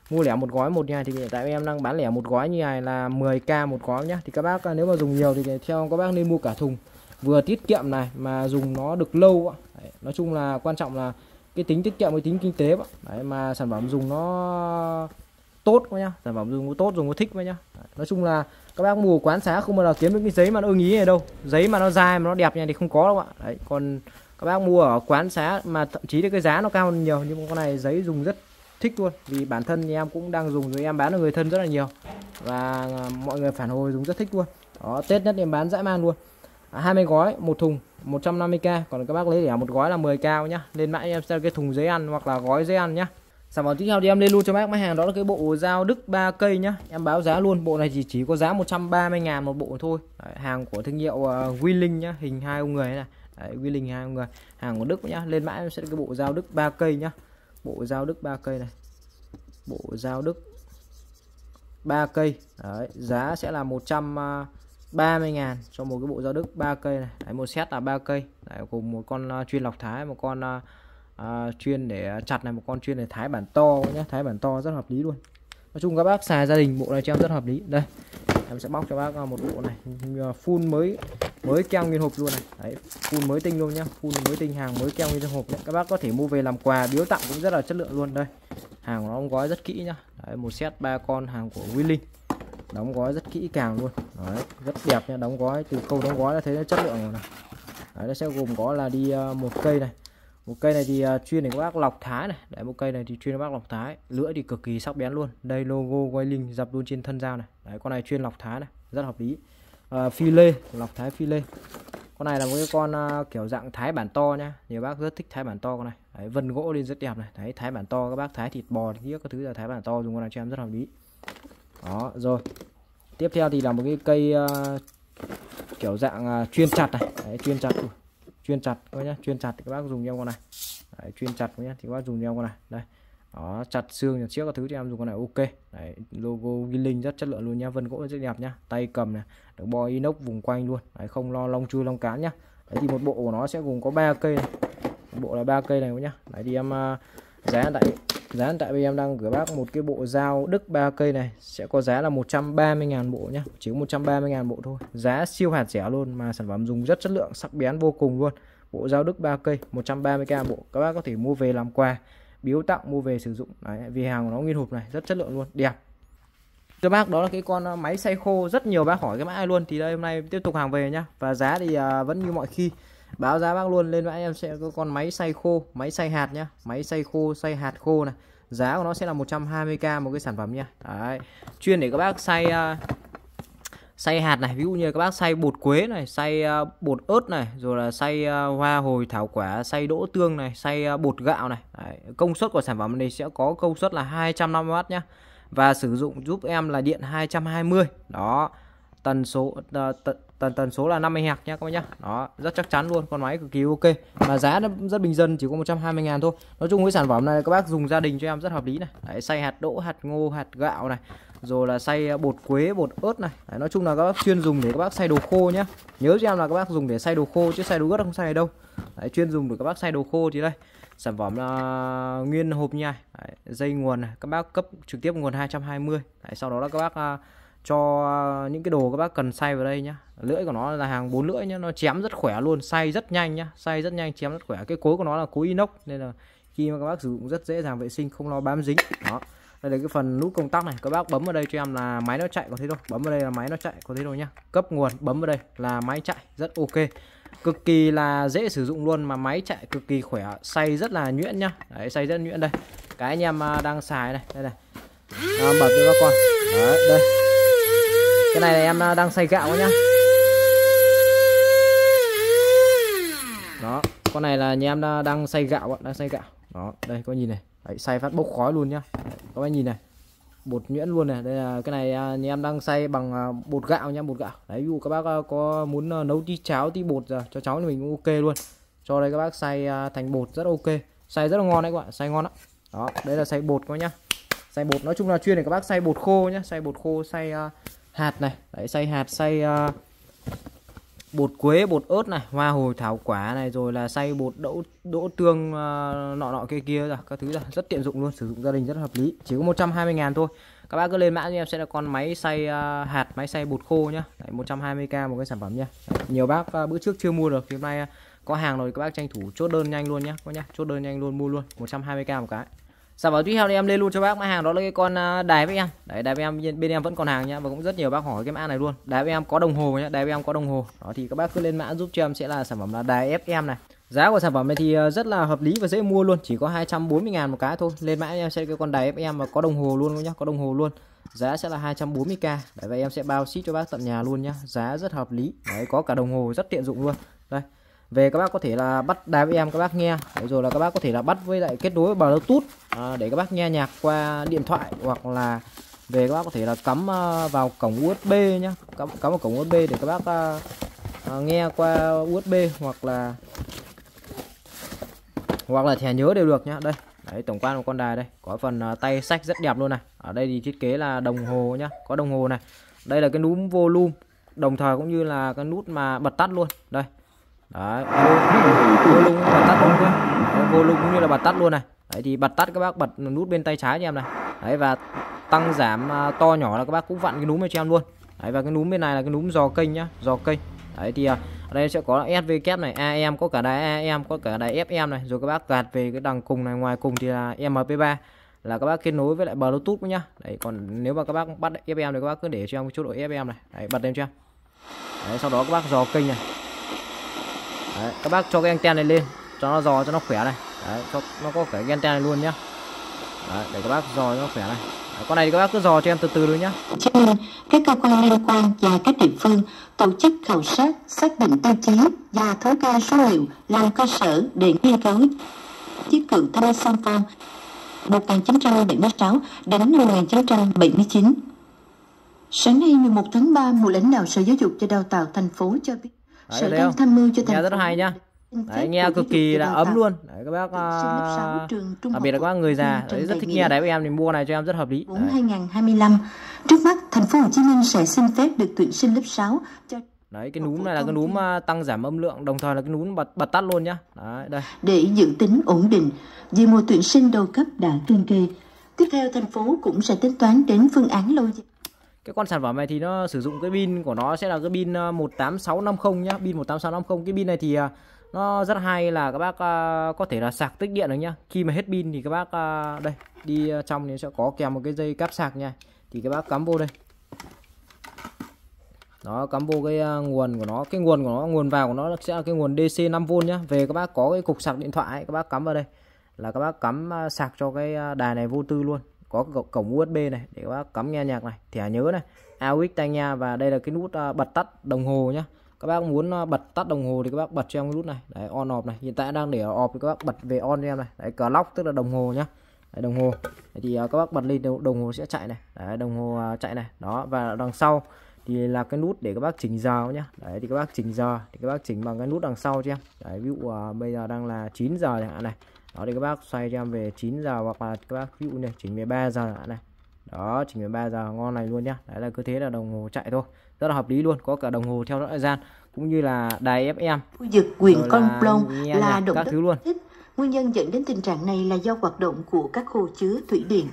mua lẻ một gói một như này thì hiện tại em đang bán lẻ một gói như này là 10k một gói nhá. Thì các bác nếu mà dùng nhiều thì theo các bác nên mua cả thùng, vừa tiết kiệm này mà dùng nó được lâu ạ. Đấy, nói chung là quan trọng là cái tính tiết kiệm với tính kinh tế ạ. Đấy, mà sản phẩm dùng nó tốt quá nhá, sản phẩm dùng có tốt, dùng có thích quá nhá. Đấy, nói chung là các bác mua quán xá không bao giờ kiếm được cái giấy mà nó ưng ý này đâu, giấy mà nó dai mà nó đẹp như này thì không có đâu ạ. Đấy, còn các bác mua ở quán xá mà thậm chí là cái giá nó cao hơn nhiều, nhưng con này giấy dùng rất thích luôn, vì bản thân thì em cũng đang dùng rồi, em bán cho người thân rất là nhiều và mọi người phản hồi dùng rất thích luôn. Đó, Tết nhất em bán dã man luôn. 20 gói một thùng 150k, còn các bác lấy lẻ một gói là 10k nhá. Lên mãi em sẽ cái thùng giấy ăn hoặc là gói giấy ăn nhá. Sản phẩm tiếp theo thì em lên luôn cho bác máy hàng, đó là cái bộ dao Đức 3 cây nhá. Em báo giá luôn, bộ này chỉ có giá 130.000 một bộ thôi. Đấy, hàng của thương hiệu Winling nhá, hình hai ông người này. Đấy, Winling hai ông người, hàng của Đức nhá. Lên mãi em sẽ cái bộ dao Đức 3 cây nhá. Bộ dao Đức 3 cây này. Bộ dao Đức 3 cây. Đấy, giá sẽ là 130.000 cho một cái bộ dao Đức 3 cây này. Đấy, một set là 3 cây. Đấy, cùng một con chuyên lọc thái, một con chuyên để chặt này, một con chuyên để thái bản to nhé, thái bản to rất hợp lý luôn. Nói chung các bác xài gia đình bộ này cho em rất hợp lý. Đây em sẽ bóc cho bác một bộ này full mới keo nguyên hộp luôn này. Đấy, full mới tinh luôn nhá, full mới tinh, hàng mới keo nguyên hộp đấy. Các bác có thể mua về làm quà biếu tặng cũng rất là chất lượng luôn. Đây hàng của nó đóng gói rất kỹ nhá. Đấy, một set 3 con, hàng của Winling, đóng gói rất kỹ càng luôn. Đấy, rất đẹp nha, đóng gói từ khâu đóng gói là thấy nó chất lượng rồi này. Đấy, nó sẽ gồm có là đi một cây này. Một cây này thì chuyên để các bác lọc thái này. Đấy, một cây này thì chuyên các bác lọc thái, lưỡi thì cực kỳ sắc bén luôn. Đây logo Winling dập luôn trên thân dao này. Đấy, con này chuyên lọc thái này, rất hợp lý. Phi lê, lọc thái phi lê. Con này là một cái con kiểu dạng thái bản to nhá, nhiều bác rất thích thái bản to con này. Đấy, vân gỗ lên rất đẹp này. Đấy, thái bản to, các bác thái thịt bò thì các thứ là thái bản to, dùng con này cho em rất hợp lý. Đó, rồi. Tiếp theo thì là một cái cây kiểu dạng chuyên chặt này. Đấy, chuyên chặt các nhá, chuyên chặt thì các bác dùng cho em con này. Đấy, chuyên chặt nhá thì các bác dùng cho em con này. Đây. Đó, chặt xương chặt chiếc các thứ cho em dùng con này ok. Đấy, logo Winling rất chất lượng luôn nhá, vân gỗ rất đẹp nhá, tay cầm này, được bo inox vùng quanh luôn. Đấy, không lo lông chui lông cán nhá. Đấy, thì một bộ của nó sẽ gồm có 3 cây này. Một bộ là 3 cây này nhá. Đấy thì em giá hiện tại bây em đang gửi bác một cái bộ dao Đức 3 cây này sẽ có giá là 130.000 bộ nhá, chỉ có 130.000 bộ thôi, giá siêu hạt rẻ luôn mà sản phẩm dùng rất chất lượng, sắc bén vô cùng luôn. Bộ dao Đức 3 cây 130k bộ, các bác có thể mua về làm quà biếu tặng, mua về sử dụng. Đấy, vì hàng của nó nguyên hộp này rất chất lượng luôn, đẹp. Các bác đó là cái con máy xay khô, rất nhiều bác hỏi cái mã luôn, thì đây hôm nay tiếp tục hàng về nhá. Và giá thì vẫn như mọi khi, báo giá bác luôn. Lên mã em sẽ có con máy xay khô, máy xay hạt nhá, máy xay khô, xay hạt khô này, giá của nó sẽ là 120k một cái sản phẩm nha. Đấy, chuyên để các bác xay hạt này, ví dụ như các bác xay bột quế này, xay bột ớt này, rồi là xay hoa hồi thảo quả, xay đỗ tương này, xay bột gạo này. Đấy, công suất của sản phẩm này sẽ có công suất là 250W nhá, và sử dụng giúp em là điện 220. Đó, tần số là 50 Hz nhá các bác nhá. Đó, rất chắc chắn luôn, con máy cực kỳ ok, mà giá nó rất bình dân, chỉ có 120.000 thôi. Nói chung với sản phẩm này các bác dùng gia đình cho em rất hợp lý này. Đấy, xay hạt đỗ, hạt ngô, hạt gạo này, rồi là xay bột quế, bột ớt này. Đấy, nói chung là các bác chuyên dùng để các bác xay đồ khô nhá. Nhớ cho em là các bác dùng để xay đồ khô chứ xay đồ ướt không xay đâu. Đấy, chuyên dùng để các bác xay đồ khô. Thì đây sản phẩm là nguyên hộp nha. Đấy, dây nguồn này, các bác cấp trực tiếp nguồn 220. Đấy, sau đó là các bác cho những cái đồ các bác cần xay vào đây nhá. Lưỡi của nó là hàng 4 lưỡi nhá, nó chém rất khỏe luôn, xay rất nhanh nhá, xay rất nhanh, chém rất khỏe. Cái cối của nó là cối inox nên là khi mà các bác sử dụng rất dễ dàng vệ sinh, không lo bám dính. Đó, đây là cái phần nút công tắc này, các bác bấm vào đây cho em là máy nó chạy, có thế thôi. Bấm vào đây là máy nó chạy, có thế thôi nhá. Cấp nguồn, bấm vào đây là máy chạy, rất ok, cực kỳ là dễ sử dụng luôn, mà máy chạy cực kỳ khỏe, xay rất là nhuyễn nhá. Đấy, xay rất nhuyễn. Đây cái anh em đang xài này, đây này, bật cho các con. Đấy, đây cái này là em đang xay gạo nhá. Đó, con này là nhà em đang xay gạo, đang xay gạo. Đó, đây các bác nhìn này. Đấy, xay phát bốc khói luôn nhá. Đấy, các bác nhìn này, bột nhuyễn luôn này. Đây là cái này nhà em đang xay bằng bột gạo nhá, bột gạo. Đấy, ví dụ các bác có muốn nấu tí cháo, tí bột giờ cho cháu thì mình cũng ok luôn. Cho đây các bác xay thành bột rất ok, xay rất là ngon đấy các bạn, xay ngon lắm. Đó, đây là xay bột các bác nhá. Xay bột nói chung là chuyên để các bác xay bột khô nhá, xay bột khô, xay hạt này. Đấy, xay hạt, xay bột quế, bột ớt này, hoa hồi thảo quả này, rồi là xay bột đỗ tương nọ kia kia rồi các thứ là rất tiện dụng luôn, sử dụng gia đình rất hợp lý, chỉ có 120.000 thôi. Các bác cứ lên mã cho em sẽ là con máy xay hạt, máy xay bột khô nhá. Đấy, 120k một cái sản phẩm nha. Đấy, nhiều bác bữa trước chưa mua được thì hôm nay có hàng rồi, các bác tranh thủ chốt đơn nhanh luôn nhá, có nhá, chốt đơn nhanh luôn, mua luôn 120k một cái. Sản phẩm tiếp theo thì em lên luôn cho bác mã hàng đó là cái con đài với em. Đấy, đài với em bên em vẫn còn hàng nhá, và cũng rất nhiều bác hỏi cái mã này luôn. Đài với em có đồng hồ nhá, đài với em có đồng hồ. Đó thì các bác cứ lên mã giúp cho em sẽ là sản phẩm là đài FM này. Giá của sản phẩm này thì rất là hợp lý và dễ mua luôn, chỉ có 240.000 một cái thôi. Lên mã em sẽ cái con đài FM và có đồng hồ luôn nhá, có đồng hồ luôn. Giá sẽ là 240k. Đấy, và em sẽ bao ship cho bác tận nhà luôn nhá. Giá rất hợp lý. Đấy, có cả đồng hồ rất tiện dụng luôn. Đây. Về các bác có thể là bắt đài với em các bác nghe. Đấy, rồi là các bác có thể là bắt với lại kết nối bằng Bluetooth để các bác nghe nhạc qua điện thoại, hoặc là về các bác có thể là cắm vào cổng USB nhá, cắm vào cổng USB để các bác nghe qua USB hoặc là thẻ nhớ đều được nhá. Đây, đấy, tổng quan của con đài đây, có phần tay sách rất đẹp luôn này. Ở đây thì thiết kế là đồng hồ nhá, có đồng hồ này. Đây là cái núm volume, đồng thời cũng như là cái nút mà bật tắt luôn. Đây. Đấy, volume bật tắt luôn nhá. Volume cũng như là bật tắt luôn này. Đấy thì bật tắt các bác bật nút bên tay trái cho em này. Đấy, và tăng giảm to nhỏ là các bác cũng vặn cái núm này cho em luôn. Đấy, và cái núm bên này là cái núm dò kênh nhá, dò kênh. Đấy thì ở đây sẽ có SV này, AM, có cả đài AM, có cả đài FM này, rồi các bác gạt về cái đằng cùng này, ngoài cùng thì là MP3, là các bác kết nối với lại Bluetooth nhá. Đấy, còn nếu mà các bác bắt FM thì các bác cứ để cho em cái chỗ độ FM này. Đấy, bật lên cho em. Đấy, sau đó các bác dò kênh này. Đấy, các bác cho cái anten này lên cho nó dò cho nó khỏe này. Đấy, cho nó có cái anten này luôn nhá. Đấy, để các bác dò cho nó khỏe này. Đấy, con này thì các bác cứ dò cho em từ từ thôi nhá. Cho nên các cơ quan liên quan và các địa phương tổ chức khảo sát, xác định tiêu chí và thống kê số liệu làm cơ sở để nghiên cứu chiếc cự thai song phong 1976 đến năm 1979. Sáng nay 11 tháng 3, một lãnh đạo Sở Giáo dục và Đào tạo thành phố cho biết Sở đang tham mưu cho thành phố. Nghe rất hay nhá. Đấy, nghe cực kỳ là ấm luôn. Đấy, các bác đặc biệt là các bác người già đấy, rất thích nghe đài với em thì mua này cho em rất hợp lý. 2025, trước mắt thành phố Hồ Chí Minh sẽ xin phép được tuyển sinh lớp 6 cho. Đấy, cái núm này là cái núm tăng giảm âm lượng, đồng thời là cái núm bật tắt luôn nhá. Đấy, đây. Để dự tính ổn định, vì mùa tuyển sinh đầu cấp đã cận kề, tiếp theo thành phố cũng sẽ tính toán đến phương án lâu dài. Cái con sản phẩm này thì nó sử dụng cái pin của nó sẽ là cái pin 18650 nhá, pin 18650. Cái pin này thì nó rất hay là các bác có thể là sạc tích điện được nhá. Khi mà hết pin thì các bác đây đi trong thì sẽ có kèm một cái dây cáp sạc nha. Thì các bác cắm vô đây. Đó, cắm vô cái nguồn của nó, cái nguồn của nó, nguồn vào của nó sẽ là cái nguồn DC 5V nhá. Về các bác có cái cục sạc điện thoại ấy, các bác cắm vào đây là các bác cắm sạc cho cái đài này vô tư luôn. Có cái cổng USB này để các bác cắm nghe nhạc này, thẻ nhớ này, AUX tai nghe, và đây là cái nút bật tắt đồng hồ nhá. Các bác muốn bật tắt đồng hồ thì các bác bật cho em cái nút này. Đấy, on off này. Hiện tại đang để ở off thì các bác bật về on cho em này. Đấy, clock tức là đồng hồ nhá. Đấy, đồng hồ. Đấy, thì các bác bật lên đồng hồ sẽ chạy này. Đấy, đồng hồ chạy này. Đó, và đằng sau thì là cái nút để các bác chỉnh giờ nhá. Đấy, thì các bác chỉnh giờ thì các bác chỉnh bằng cái nút đằng sau cho em. Đấy, ví dụ bây giờ đang là 9 giờ chẳng hạn này. Đó thì các bác xoay cho em về 9 giờ, hoặc là các bác ví dụ này chỉnh về 3 giờ chẳng hạn này. Đó, chỉnh về 3 giờ ngon này luôn nhá. Đấy là cứ thế là đồng hồ chạy thôi. Rất là hợp lý luôn, có cả đồng hồ theo dõi thời gian cũng như là đài FM. Khu vực huyện Con Plong là động đất luôn. Nguyên nhân dẫn đến tình trạng này là do hoạt động của các hồ chứa thủy điện.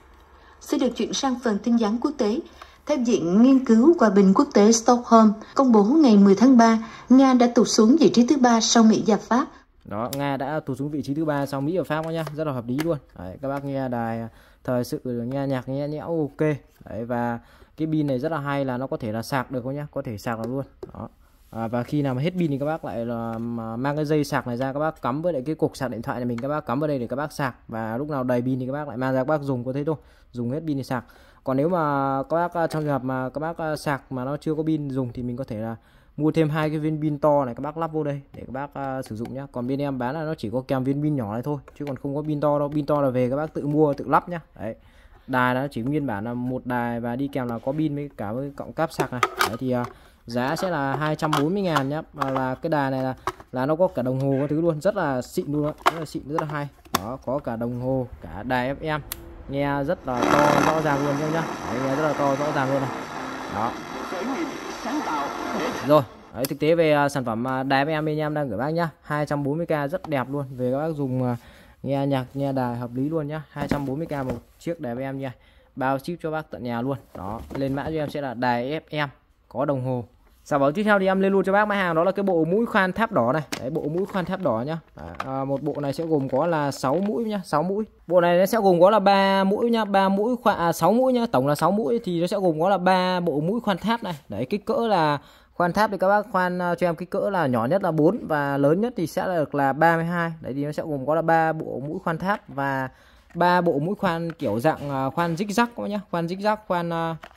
Sẽ được chuyển sang phần tin vắn quốc tế. Theo Viện Nghiên cứu Hòa bình Quốc tế Stockholm công bố ngày 10 tháng 3, Nga đã tụt xuống vị trí thứ 3 sau Mỹ và Pháp. Đó, Nga đã tụt xuống vị trí thứ 3 sau Mỹ và Pháp nhá, rất là hợp lý luôn. Đấy, các bác nghe đài thời sự, nghe nhạc nghe nhẽo ok. Đấy, và cái pin này rất là hay là nó có thể là sạc được nhá, có thể sạc được luôn. Đó. Và khi nào mà hết pin thì các bác lại là mang cái dây sạc này ra, các bác cắm với lại cái cục sạc điện thoại này mình, các bác cắm vào đây để các bác sạc, và lúc nào đầy pin thì các bác lại mang ra các bác dùng, có thế thôi, dùng hết pin thì sạc. Còn nếu mà các bác trong trường hợp mà các bác sạc mà nó chưa có pin dùng thì mình có thể là mua thêm 2 cái viên pin to này, các bác lắp vô đây để các bác sử dụng nhá. Còn bên em bán là nó chỉ có kèm viên pin nhỏ này thôi, chứ còn không có pin to đâu. Pin to là về các bác tự mua tự lắp nhá. Đấy, đài nó chỉ nguyên bản là một đài và đi kèm là có pin với cả với cọng cáp sạc này. Đấy thì giá sẽ là 240.000 nhá. Và là cái đài này là nó có cả đồng hồ các thứ luôn, rất là xịn luôn, rất là xịn, rất là hay. Đó, có cả đồng hồ, cả đài FM, nghe rất là to rõ ràng luôn nhá. Đấy, nghe rất là to rõ ràng luôn này. Đó. Rồi, Đấy, thực tế về sản phẩm đài em bên em đang gửi bác nhá, 240k rất đẹp luôn, về các bác dùng nghe nhạc nghe đài hợp lý luôn nhá. 240k một chiếc đài em nha, bao ship cho bác tận nhà luôn. Đó, lên mã cho em sẽ là đài FM có đồng hồ. Sản phẩm tiếp theo thì em lên luôn cho bác mã hàng đó là cái bộ mũi khoan tháp đỏ này. Đấy, bộ mũi khoan tháp đỏ nhá. Một bộ này sẽ gồm có là 6 mũi nhá, 6 mũi. Bộ này nó sẽ gồm có là 3 mũi nhá, 3 mũi khoan 6 mũi nhá, tổng là 6 mũi thì nó sẽ gồm có là 3 bộ mũi khoan tháp này. Đấy, kích cỡ là khoan tháp thì các bác khoan cho em kích cỡ là nhỏ nhất là 4 và lớn nhất thì sẽ được là 32. Đấy thì nó sẽ gồm có là 3 bộ mũi khoan tháp và 3 bộ mũi khoan kiểu dạng khoan rích rắc nhá, khoan rích rắc, khoan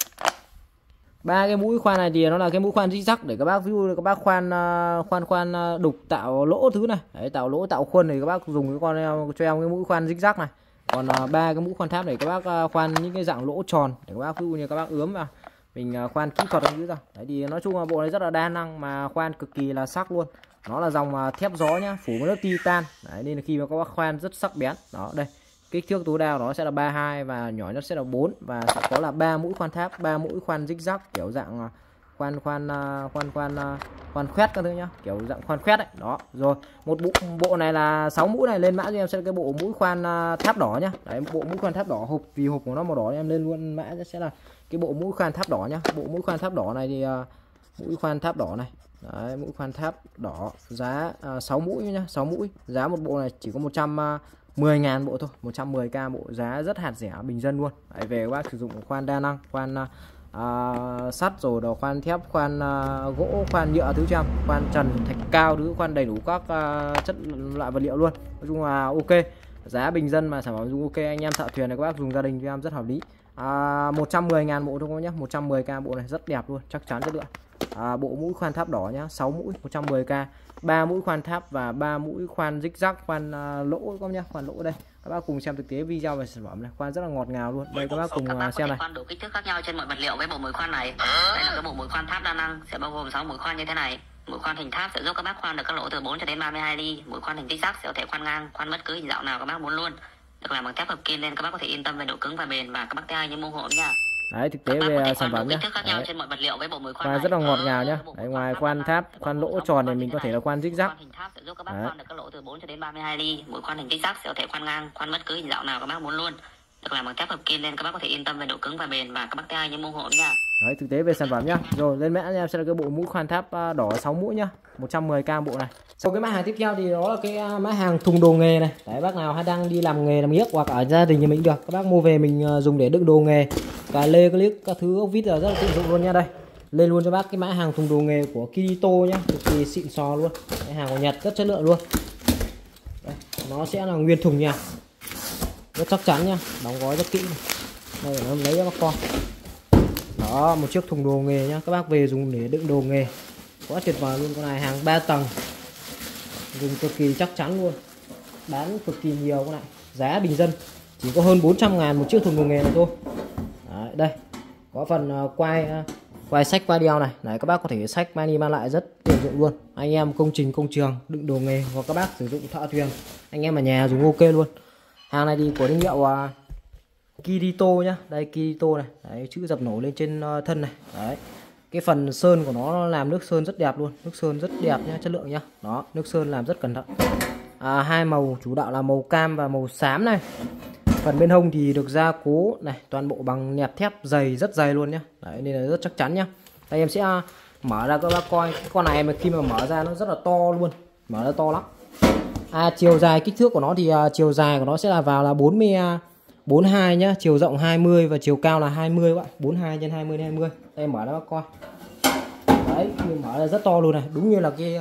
3 cái mũi khoan này thì nó là cái mũi khoan rích rắc để các bác ví dụ các bác khoan đục tạo lỗ thứ này. Đấy, tạo lỗ tạo khuôn thì các bác dùng cái con cho em cái mũi khoan rích rắc này. Còn 3 cái mũi khoan tháp để các bác khoan những cái dạng lỗ tròn để các bác ví dụ như các bác ướm vào mình khoan kỹ thuật như rồi. Đấy thì nói chung là bộ này rất là đa năng mà khoan cực kỳ là sắc luôn. Nó là dòng thép gió nhá, phủ với lớp titan. Đấy nên là khi mà các bác khoan rất sắc bén. Đó, đây. Kích thước tối đa nó sẽ là 32 và nhỏ nhất sẽ là 4 và sẽ có là 3 mũi khoan tháp, 3 mũi khoan rích rắc kiểu dạng khoan khoét các thứ nhá, kiểu dạng khoan khoét đấy. Đó. Rồi, một bộ này là 6 mũi này, lên mã cho em sẽ là cái bộ mũi khoan tháp đỏ nhá. Đấy, bộ mũi khoan tháp đỏ hộp vì hộp của nó màu đỏ em lên luôn mã sẽ là cái bộ mũi khoan tháp đỏ nhá. Bộ mũi khoan tháp đỏ này thì mũi khoan tháp đỏ này. Đấy, mũi khoan tháp đỏ giá 6 mũi nhá, 6 mũi. Giá một bộ này chỉ có 110.000 bộ thôi, 110k bộ, giá rất hạt rẻ bình dân luôn. Đấy, về các bác sử dụng khoan đa năng, khoan sắt rồi đồ khoan thép, khoan gỗ, khoan nhựa thứ trăm, khoan trần, thạch cao thứ, khoan đầy đủ các chất loại vật liệu luôn. Nói chung là ok, giá bình dân mà sản phẩm dùng ok, anh em thợ thuyền này các bác dùng gia đình cho em rất hợp lý. 110.000 bộ thôi nhé, 110k bộ này rất đẹp luôn, chắc chắn chất lượng. Bộ mũi khoan tháp đỏ nhá, 6 mũi 110k, 3 mũi khoan tháp và 3 mũi khoan rích rắc, khoan lỗ các nhá, khoan lỗ đây. Các bác cùng xem thực tế video về sản phẩm này, khoan rất là ngọt ngào luôn. Đây các bác cùng xem này. Khoan đủ kích thước khác nhau trên mọi vật liệu với bộ mũi khoan này. Đây là cái bộ mũi khoan tháp đa năng sẽ bao gồm 6 mũi khoan như thế này. Mũi khoan hình tháp sẽ giúp các bác khoan được các lỗ từ 4 cho đến 32 ly. Mũi khoan hình zig zag sẽ có thể khoan ngang, khoan bất cứ hình dạng nào các bác muốn luôn. Được làm bằng thép hợp kim nên các bác có thể yên tâm về độ cứng và bền và các bác theo như mô hộ nha. Đấy, thực tế về sản phẩm nhé. Khoan rất là ngọt ngào nhá. Đấy, ngoài khoan tháp, khoan lỗ tròn này mình có thể là khoan rích rắc. Mũi khoan hình zig zag sẽ có thể khoan ngang, khoan bất cứ hình dạng nào các bác muốn luôn. Được làm bằng thép hợp kim nên các bác có thể yên tâm về độ cứng và bền và các bác theo như mô hộ nha. Đấy, thực tế về sản phẩm nhá. Rồi lên mã em sẽ là cái bộ mũi khoan tháp đỏ 6 mũi nhá, 110k bộ này. Sau cái mã hàng tiếp theo thì đó là cái mã hàng thùng đồ nghề này. Đấy, bác nào hay đang đi làm nghề làm ghiếc hoặc ở gia đình thì mình được, các bác mua về mình dùng để đựng đồ nghề, cà lê, clip, các thứ ốc vít là rất là tiện dụng luôn nha. Đây, lên luôn cho bác cái mã hàng thùng đồ nghề của Kirito nhá, cực kỳ xịn sò luôn. Cái hàng của Nhật rất chất lượng luôn. Đây, nó sẽ là nguyên thùng nha, rất chắc chắn nha, đóng gói rất kỹ này. Đây nó lấy cho bác con. Đó, một chiếc thùng đồ nghề nhá, các bác về dùng để đựng đồ nghề quá tuyệt vời luôn. Con này hàng 3 tầng, dùng cực kỳ chắc chắn luôn, bán cực kỳ nhiều con này, giá bình dân chỉ có hơn 400.000 một chiếc thùng đồ nghề này thôi. Đấy, đây có phần quay sách quay đeo này. Đấy, các bác có thể sách mang đi mang lại rất tiện dụng luôn. Anh em công trình công trường đựng đồ nghề hoặc các bác sử dụng thợ thuyền, anh em ở nhà dùng ok luôn. Hàng này thì của thương hiệu Kirito nhá. Đây Kirito này. Đấy, chữ dập nổi lên trên thân này. Đấy, cái phần sơn của nó làm nước sơn rất đẹp luôn, nước sơn rất đẹp nhá, chất lượng nhá. Đó, nước sơn làm rất cẩn thận. Hai màu chủ đạo là màu cam và màu xám này. Phần bên hông thì được gia cố này, toàn bộ bằng nẹp thép dày, rất dày luôn nhá. Đấy, nên là rất chắc chắn nhá. Đây em sẽ mở ra các bác coi. Cái con này mà khi mà mở ra nó rất là to luôn, mở ra to lắm. Chiều dài kích thước của nó thì chiều dài của nó sẽ là vào là 42 nhá, chiều rộng 20 và chiều cao là 20 các bạn, 42 x 20 x 20. Đây em mở ra bác coi. Đấy, khi mở ra rất to luôn này, đúng như là cái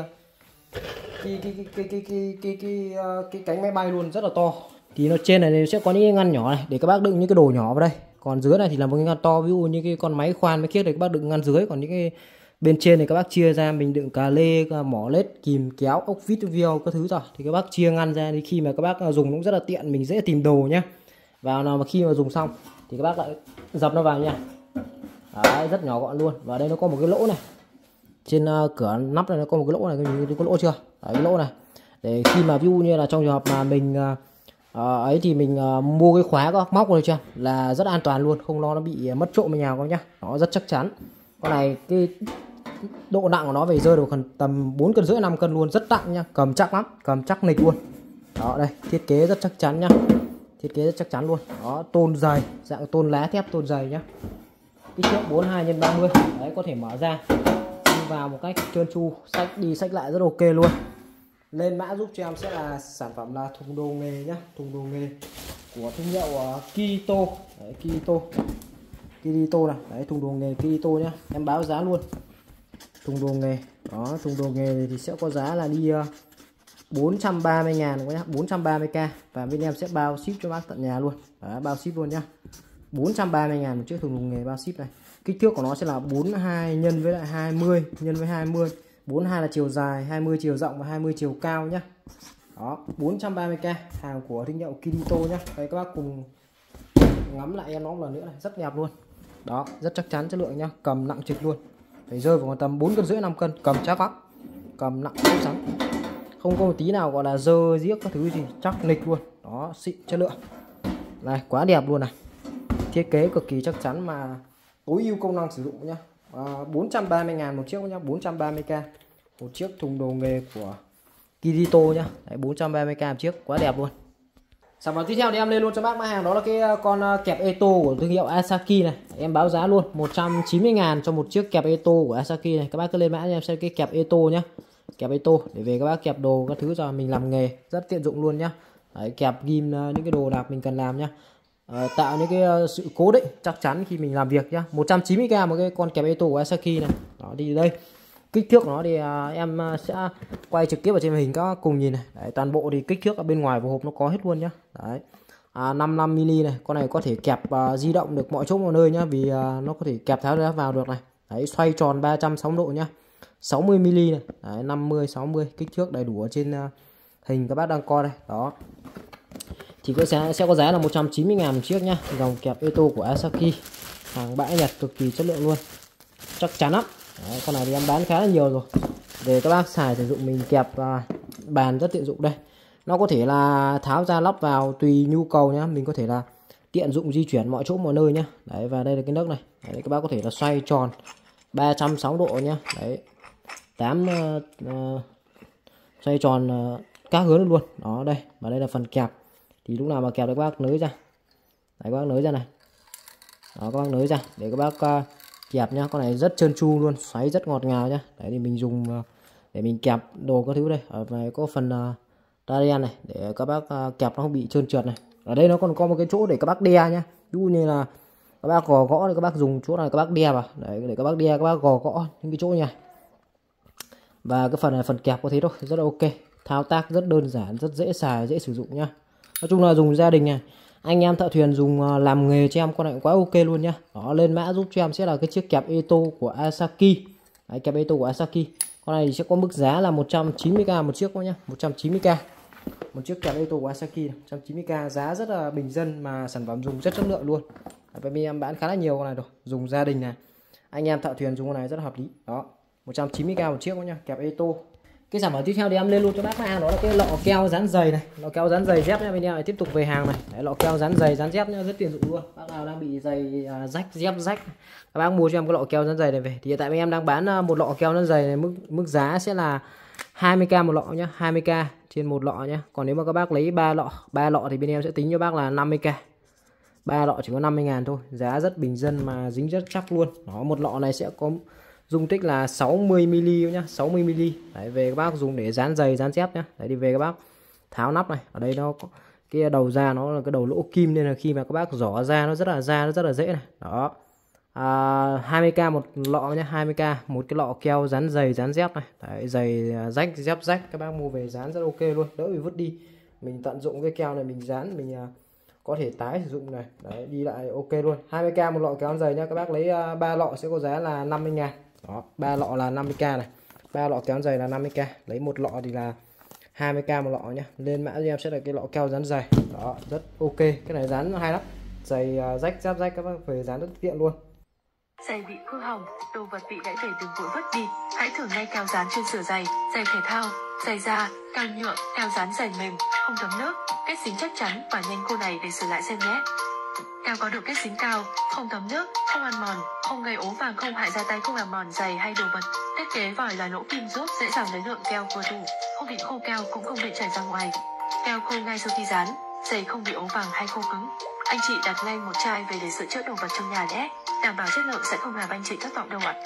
cánh máy bay luôn, rất là to. Thì nó trên này sẽ có những cái ngăn nhỏ này để các bác đựng những cái đồ nhỏ vào đây. Còn dưới này thì là một cái ngăn to, ví dụ như cái con máy khoan máy khiếc này các bác đựng ngăn dưới. Còn những cái bên trên này các bác chia ra mình đựng cà lê, mỏ lết, kìm kéo, ốc vít, viêu các thứ rồi. Thì các bác chia ngăn ra, thì khi mà các bác dùng cũng rất là tiện, mình dễ tìm đồ nhá. Vào nào mà khi mà dùng xong thì các bác lại dập nó vào nha. Đấy, rất nhỏ gọn luôn. Và đây nó có một cái lỗ này. Trên cửa nắp này nó có một cái lỗ này, có lỗ chưa? Đấy, cái lỗ này. Để khi mà ví dụ như là trong trường hợp mà mình ấy thì mình mua cái khóa có móc rồi chưa? Là rất an toàn luôn, không lo nó bị mất trộm ở nhà các nhá. Nó rất chắc chắn. Con này cái độ nặng của nó về rơi được tầm 4,5 cân 5 cân luôn, rất nặng nha, cầm chắc lắm, cầm chắc nịch luôn. Đó đây, thiết kế rất chắc chắn nhá, thiết kế rất chắc chắn luôn. Đó, tôn dày, dạng tôn lá thép tôn dày nhá, kích thước 42x30. Đấy, có thể mở ra đi vào một cách trơn tru, xách đi xách lại rất ok luôn. Lên mã giúp cho em sẽ là sản phẩm là thùng đồ nghề nhá, thùng đồ nghề của thương hiệu Kirito. Đấy, Kirito này, đấy thùng đồ nghề Kirito nhá, em báo giá luôn. Thùng đồ nghề, đó thùng đồ nghề thì sẽ có giá là đi 430.000 nhá, 430k, và bên em sẽ bao ship cho bác tận nhà luôn. Đấy, bao ship luôn nhá, 430.000 một chiếc thùng đồ nghề bao ship này. Kích thước của nó sẽ là 42 nhân với lại 20 nhân với 20, 42 là chiều dài, 20 chiều rộng và 20 chiều cao nhá. Đó, 430k, hàng của thương hiệu Kirito nhá. Đây các bác cùng ngắm lại em nó một lần nữa này, rất đẹp luôn. Đó, rất chắc chắn chất lượng nhá, cầm nặng trịch luôn. Phải rơi vào tầm 4,5 cân 5 cân, cầm chắc lắm. Cầm nặng chắc chắn. Không có một tí nào gọi là dơ giếc các thứ gì, chắc nịch luôn. Đó, xịn chất lượng. Này, quá đẹp luôn này. Thiết kế cực kỳ chắc chắn mà tối ưu công năng sử dụng nhá. 430.000 một chiếc nhá, 430k một chiếc thùng đồ nghề của Kirito nhá. Đấy, 430k một chiếc, quá đẹp luôn. Sản phẩm tiếp theo thì em lên luôn cho bác mã hàng, đó là cái con kẹp Eto của thương hiệu Asaki này. Em báo giá luôn 190.000 cho một chiếc kẹp Eto của Asaki này. Các bác cứ lên mã cho em xem cái kẹp Eto nhá, kẹp Eto để về các bác kẹp đồ các thứ cho mình làm nghề rất tiện dụng luôn nhá. Đấy, kẹp ghim những cái đồ đạc mình cần làm nhá, tạo những cái sự cố định chắc chắn khi mình làm việc nhá. 190k một cái con kẹp Eto của Asaki này. Đó, đi đây kích thước của nó thì em sẽ quay trực tiếp ở trên màn hình các bác cùng nhìn này. Đấy, toàn bộ thì kích thước ở bên ngoài của hộp nó có hết luôn nhá. Đấy, 55mm này, con này có thể kẹp di động được mọi chỗ mọi nơi nhá, vì nó có thể kẹp tháo ra vào được này. Đấy, xoay tròn 360 độ nhá, 60mm này. Đấy, 50 60 kích thước đầy đủ ở trên hình các bác đang coi đây. Đó thì sẽ có giá là 190.000 một chiếc nhá, dòng kẹp Eto của Asaki, hàng bãi Nhật cực kỳ chất lượng luôn, chắc chắn lắm. Đấy, con này thì em bán khá là nhiều rồi, để các bác xài sử dụng mình kẹp bàn rất tiện dụng. Đây nó có thể là tháo ra lắp vào tùy nhu cầu nhá, mình có thể là tiện dụng di chuyển mọi chỗ mọi nơi nhá. Đấy, và đây là cái nấc này. Đấy, các bác có thể là xoay tròn 360 độ nhá. Đấy, 8 xoay tròn các hướng luôn. Đó đây, và đây là phần kẹp, thì lúc nào mà kẹp được các bác nới ra. Đấy, các bác nới ra này. Đó, các bác nới ra để các bác kẹp nhá. Con này rất trơn tru luôn, xoáy rất ngọt ngào nhá. Đấy thì mình dùng để mình kẹp đồ các thứ đây. Ở này có phần radian này để các bác kẹp nó không bị trơn trượt này. Ở đây nó còn có một cái chỗ để các bác đe nhá. Ví dụ như là các bác gò gõ thì các bác dùng chỗ này các bác đe vào. Đấy, để các bác đe, các bác gò gõ những cái chỗ như này. Và cái phần này phần kẹp có thế thôi, rất là ok. Thao tác rất đơn giản, rất dễ xài, dễ sử dụng nhá. Nói chung là dùng gia đình này, anh em thợ thuyền dùng làm nghề cho em con này quá ok luôn nhá. Đó, lên mã giúp cho em sẽ là cái chiếc kẹp Eto của Asaki. Đấy, kẹp Eto của Asaki. Con này thì sẽ có mức giá là 190k một chiếc nhá, 190k. Một chiếc kẹp Eto của Asaki này, 190k, giá rất là bình dân mà sản phẩm dùng rất chất lượng luôn. Bởi vì em bán khá là nhiều con này rồi, dùng gia đình này, anh em thợ thuyền dùng con này rất là hợp lý. Đó, 190k một chiếc nha, kẹp Eto. Cái sản phẩm tiếp theo thì em lên luôn cho bác hàng, đó là cái lọ keo dán giày này, lọ keo dán giày dép nha. Bên em lại tiếp tục về hàng này. Đấy, lọ keo dán giày dán dép nha, rất tiện dụng luôn. Bác nào đang bị giày rách dép rách, các bác mua cho em cái lọ keo dán giày này về. Thì hiện tại bên em đang bán một lọ keo dán giày này, mức giá sẽ là 20k một lọ nhá, 20k trên một lọ nhá. Còn nếu mà các bác lấy 3 lọ thì bên em sẽ tính cho bác là 50k. 3 lọ chỉ có 50.000 thôi, giá rất bình dân mà dính rất chắc luôn. Đó, một lọ này sẽ có dung tích là 60mm nhá, 60mm. Đấy, về các bác dùng để dán giày dán dép nhá. Đấy, đi về các bác tháo nắp này. Ở đây nó có cái đầu ra, nó là cái đầu lỗ kim nên là khi mà các bác giỏ ra nó rất là dễ này. Đó, 20k một lọ nhá, 20k một cái lọ keo dán giày dán dép này. Đấy, giày rách dép rách các bác mua về dán rất ok luôn, đỡ bị vứt đi. Mình tận dụng cái keo này mình dán, mình có thể tái sử dụng này. Đấy, đi lại ok luôn. 20k một lọ keo dán giày nhá. Các bác lấy 3 lọ sẽ có giá là 50.000. Đó, 3 lọ là 50k này. 3 lọ keo dày là 50k. Lấy một lọ thì là 20k một lọ nhá. Lên mã cho em sẽ là cái lọ keo dán giày. Đó, rất ok. Cái này dán hay lắm. Giày rách giáp rách các bác về dán rất tiện luôn. Giày bị hư hỏng, đồ vật bị gãy để đừng vội vứt đi. Hãy thử ngay keo dán chuyên sửa giày, giày thể thao, giày da, keo nhựa, keo dán giày mềm, không thấm nước, kết dính chắc chắn và nhanh khô này để sửa lại xem nhé. Keo có độ kết dính cao, không thấm nước, không ăn mòn, không gây ố vàng, không hại da tay, không làm mòn giày hay đồ vật. Thiết kế vòi là lỗ kim giúp dễ dàng lấy lượng keo vừa đủ, không bị khô keo cũng không bị chảy ra ngoài. Keo khô ngay sau khi dán, giày không bị ố vàng hay khô cứng. Anh chị đặt ngay một chai về để sửa chữa đồ vật trong nhà nhé. Đảm bảo chất lượng sẽ không làm anh chị thất vọng đâu ạ.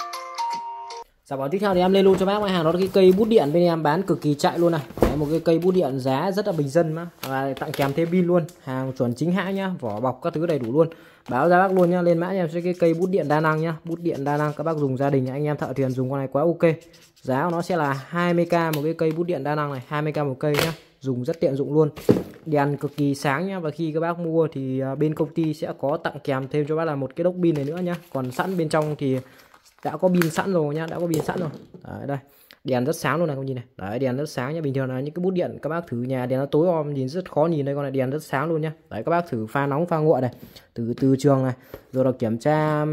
Sản phẩm tiếp theo thì em lên luôn cho bác mặt hàng đó là cái cây bút điện bên em bán cực kỳ chạy luôn này. Đấy, một cái cây bút điện giá rất là bình dân mà, và tặng kèm thêm pin luôn, hàng chuẩn chính hãng nhá, vỏ bọc các thứ đầy đủ luôn. Báo giá bác luôn nhá, lên mã em sẽ cái cây bút điện đa năng nhá, bút điện đa năng các bác dùng gia đình anh em thợ thuyền dùng con này quá ok. Giá của nó sẽ là 20k một cái cây bút điện đa năng này, 20k một cây nhá, dùng rất tiện dụng luôn. Đèn cực kỳ sáng nhá, và khi các bác mua thì bên công ty sẽ có tặng kèm thêm cho bác là một cái đốc pin này nữa nhá. Còn sẵn bên trong thì đã có pin sẵn rồi nhá, đã có pin sẵn rồi. Đấy, đây đèn rất sáng luôn này, không nhìn này. Đấy, đèn rất sáng nhá. Bình thường là những cái bút điện các bác thử nhà đèn nó tối om nhìn rất khó nhìn, đây con này đèn rất sáng luôn nhá. Đấy, các bác thử pha nóng pha nguội này, từ trường này, rồi là kiểm tra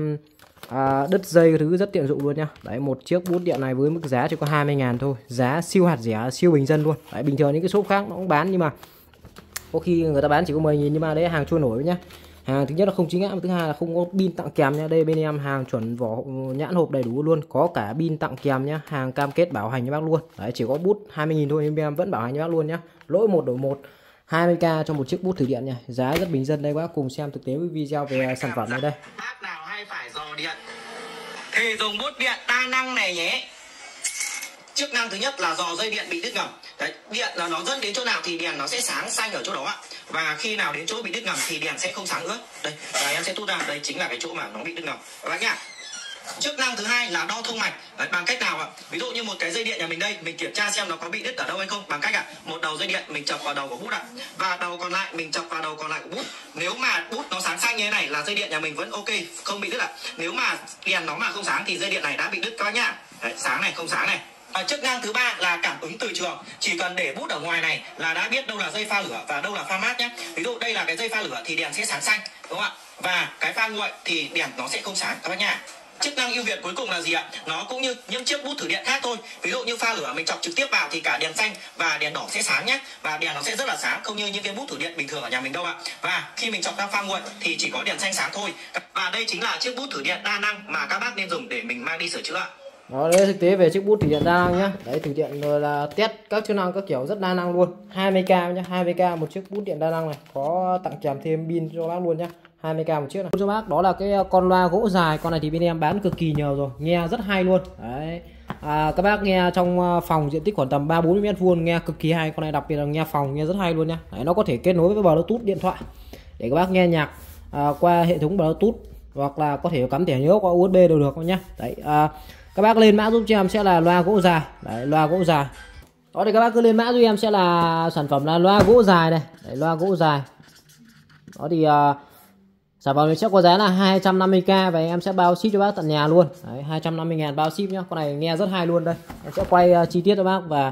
đứt dây thứ rất tiện dụng luôn nhá. Đấy, một chiếc bút điện này với mức giá chỉ có 20.000 thôi, giá siêu hạt rẻ, siêu bình dân luôn. Đấy, bình thường những cái shop khác nó cũng bán nhưng mà có khi người ta bán chỉ có 10.000, nhưng mà đấy hàng trôi nổi nhá. Hàng thứ nhất là không chính hãng, thứ hai là không có pin tặng kèm nha. Đây bên em hàng chuẩn vỏ nhãn hộp đầy đủ luôn, có cả pin tặng kèm nhá, hàng cam kết bảo hành cho bác luôn. Đấy, chỉ có bút 20.000 thôi nhưng bên em vẫn bảo hành cho bác luôn nhá. Lỗi một đổi một, 20k cho một chiếc bút thử điện nha, giá rất bình dân. Đây bác cùng xem thực tế với video về sản phẩm này đây. Bác nào hay phải dò điện thì dùng bút điện đa năng này nhé. Chức năng thứ nhất là dò dây điện bị đứt ngầm. Đấy, điện là nó dẫn đến chỗ nào thì đèn nó sẽ sáng xanh ở chỗ đó ạ. Và khi nào đến chỗ bị đứt ngầm thì đèn sẽ không sáng nữa. Đây, và em sẽ tút ra, đây chính là cái chỗ mà nó bị đứt ngầm các bác nhá. Chức năng thứ hai là đo thông mạch. Đấy, bằng cách nào ạ? Ví dụ như một cái dây điện nhà mình đây, mình kiểm tra xem nó có bị đứt ở đâu hay không. Bằng cách một đầu dây điện mình chọc vào đầu của bút và đầu còn lại mình chọc vào đầu còn lại của bút. Nếu mà bút nó sáng xanh như thế này là dây điện nhà mình vẫn ok, không bị đứt ạ. Nếu mà đèn nó mà không sáng thì dây điện này đã bị đứt các bác nhá. Đấy, sáng này không sáng này. Chức năng thứ ba là cảm ứng từ trường. Chỉ cần để bút ở ngoài này là đã biết đâu là dây pha lửa và đâu là pha mát nhé. Ví dụ đây là cái dây pha lửa thì đèn sẽ sáng xanh, đúng không ạ? Và cái pha nguội thì đèn nó sẽ không sáng các bác nha. Chức năng ưu việt cuối cùng là gì ạ? Nó cũng như những chiếc bút thử điện khác thôi. Ví dụ như pha lửa mình chọc trực tiếp vào thì cả đèn xanh và đèn đỏ sẽ sáng nhé. Và đèn nó sẽ rất là sáng, không như những cái bút thử điện bình thường ở nhà mình đâu ạ. Và khi mình chọc ra pha nguội thì chỉ có đèn xanh sáng thôi. Và đây chính là chiếc bút thử điện đa năng mà các bác nên dùng để mình mang đi sửa chữa ạ. Đó, đây thực tế về chiếc bút thử điện đa năng nhá. Đấy, thử điện rồi là test các chức năng các kiểu rất đa năng luôn. 20k nhá, 20k một chiếc bút điện đa năng này, có tặng kèm thêm pin cho bác luôn nhá. 20k một chiếc này. Cho bác đó là cái con loa gỗ dài, con này thì bên em bán cực kỳ nhiều rồi, nghe rất hay luôn. Đấy. Các bác nghe trong phòng diện tích khoảng tầm 3-4 m2 nghe cực kỳ hay, con này đặc biệt là nghe phòng nghe rất hay luôn nhá. Đấy, nó có thể kết nối với Bluetooth điện thoại để các bác nghe nhạc qua hệ thống Bluetooth, hoặc là có thể cắm thẻ nhớ qua USB đều được nhá. Đấy, các bác lên mã giúp cho em sẽ là loa gỗ dài. Đấy, loa gỗ dài. Đó thì các bác cứ lên mã giúp em sẽ là sản phẩm là loa gỗ dài này. Đấy, loa gỗ dài. Đó thì sản phẩm này sẽ có giá là 250k và em sẽ bao ship cho bác tận nhà luôn. Đấy, 250.000 bao ship nhá. Con này nghe rất hay luôn đây. Em sẽ quay chi tiết cho bác và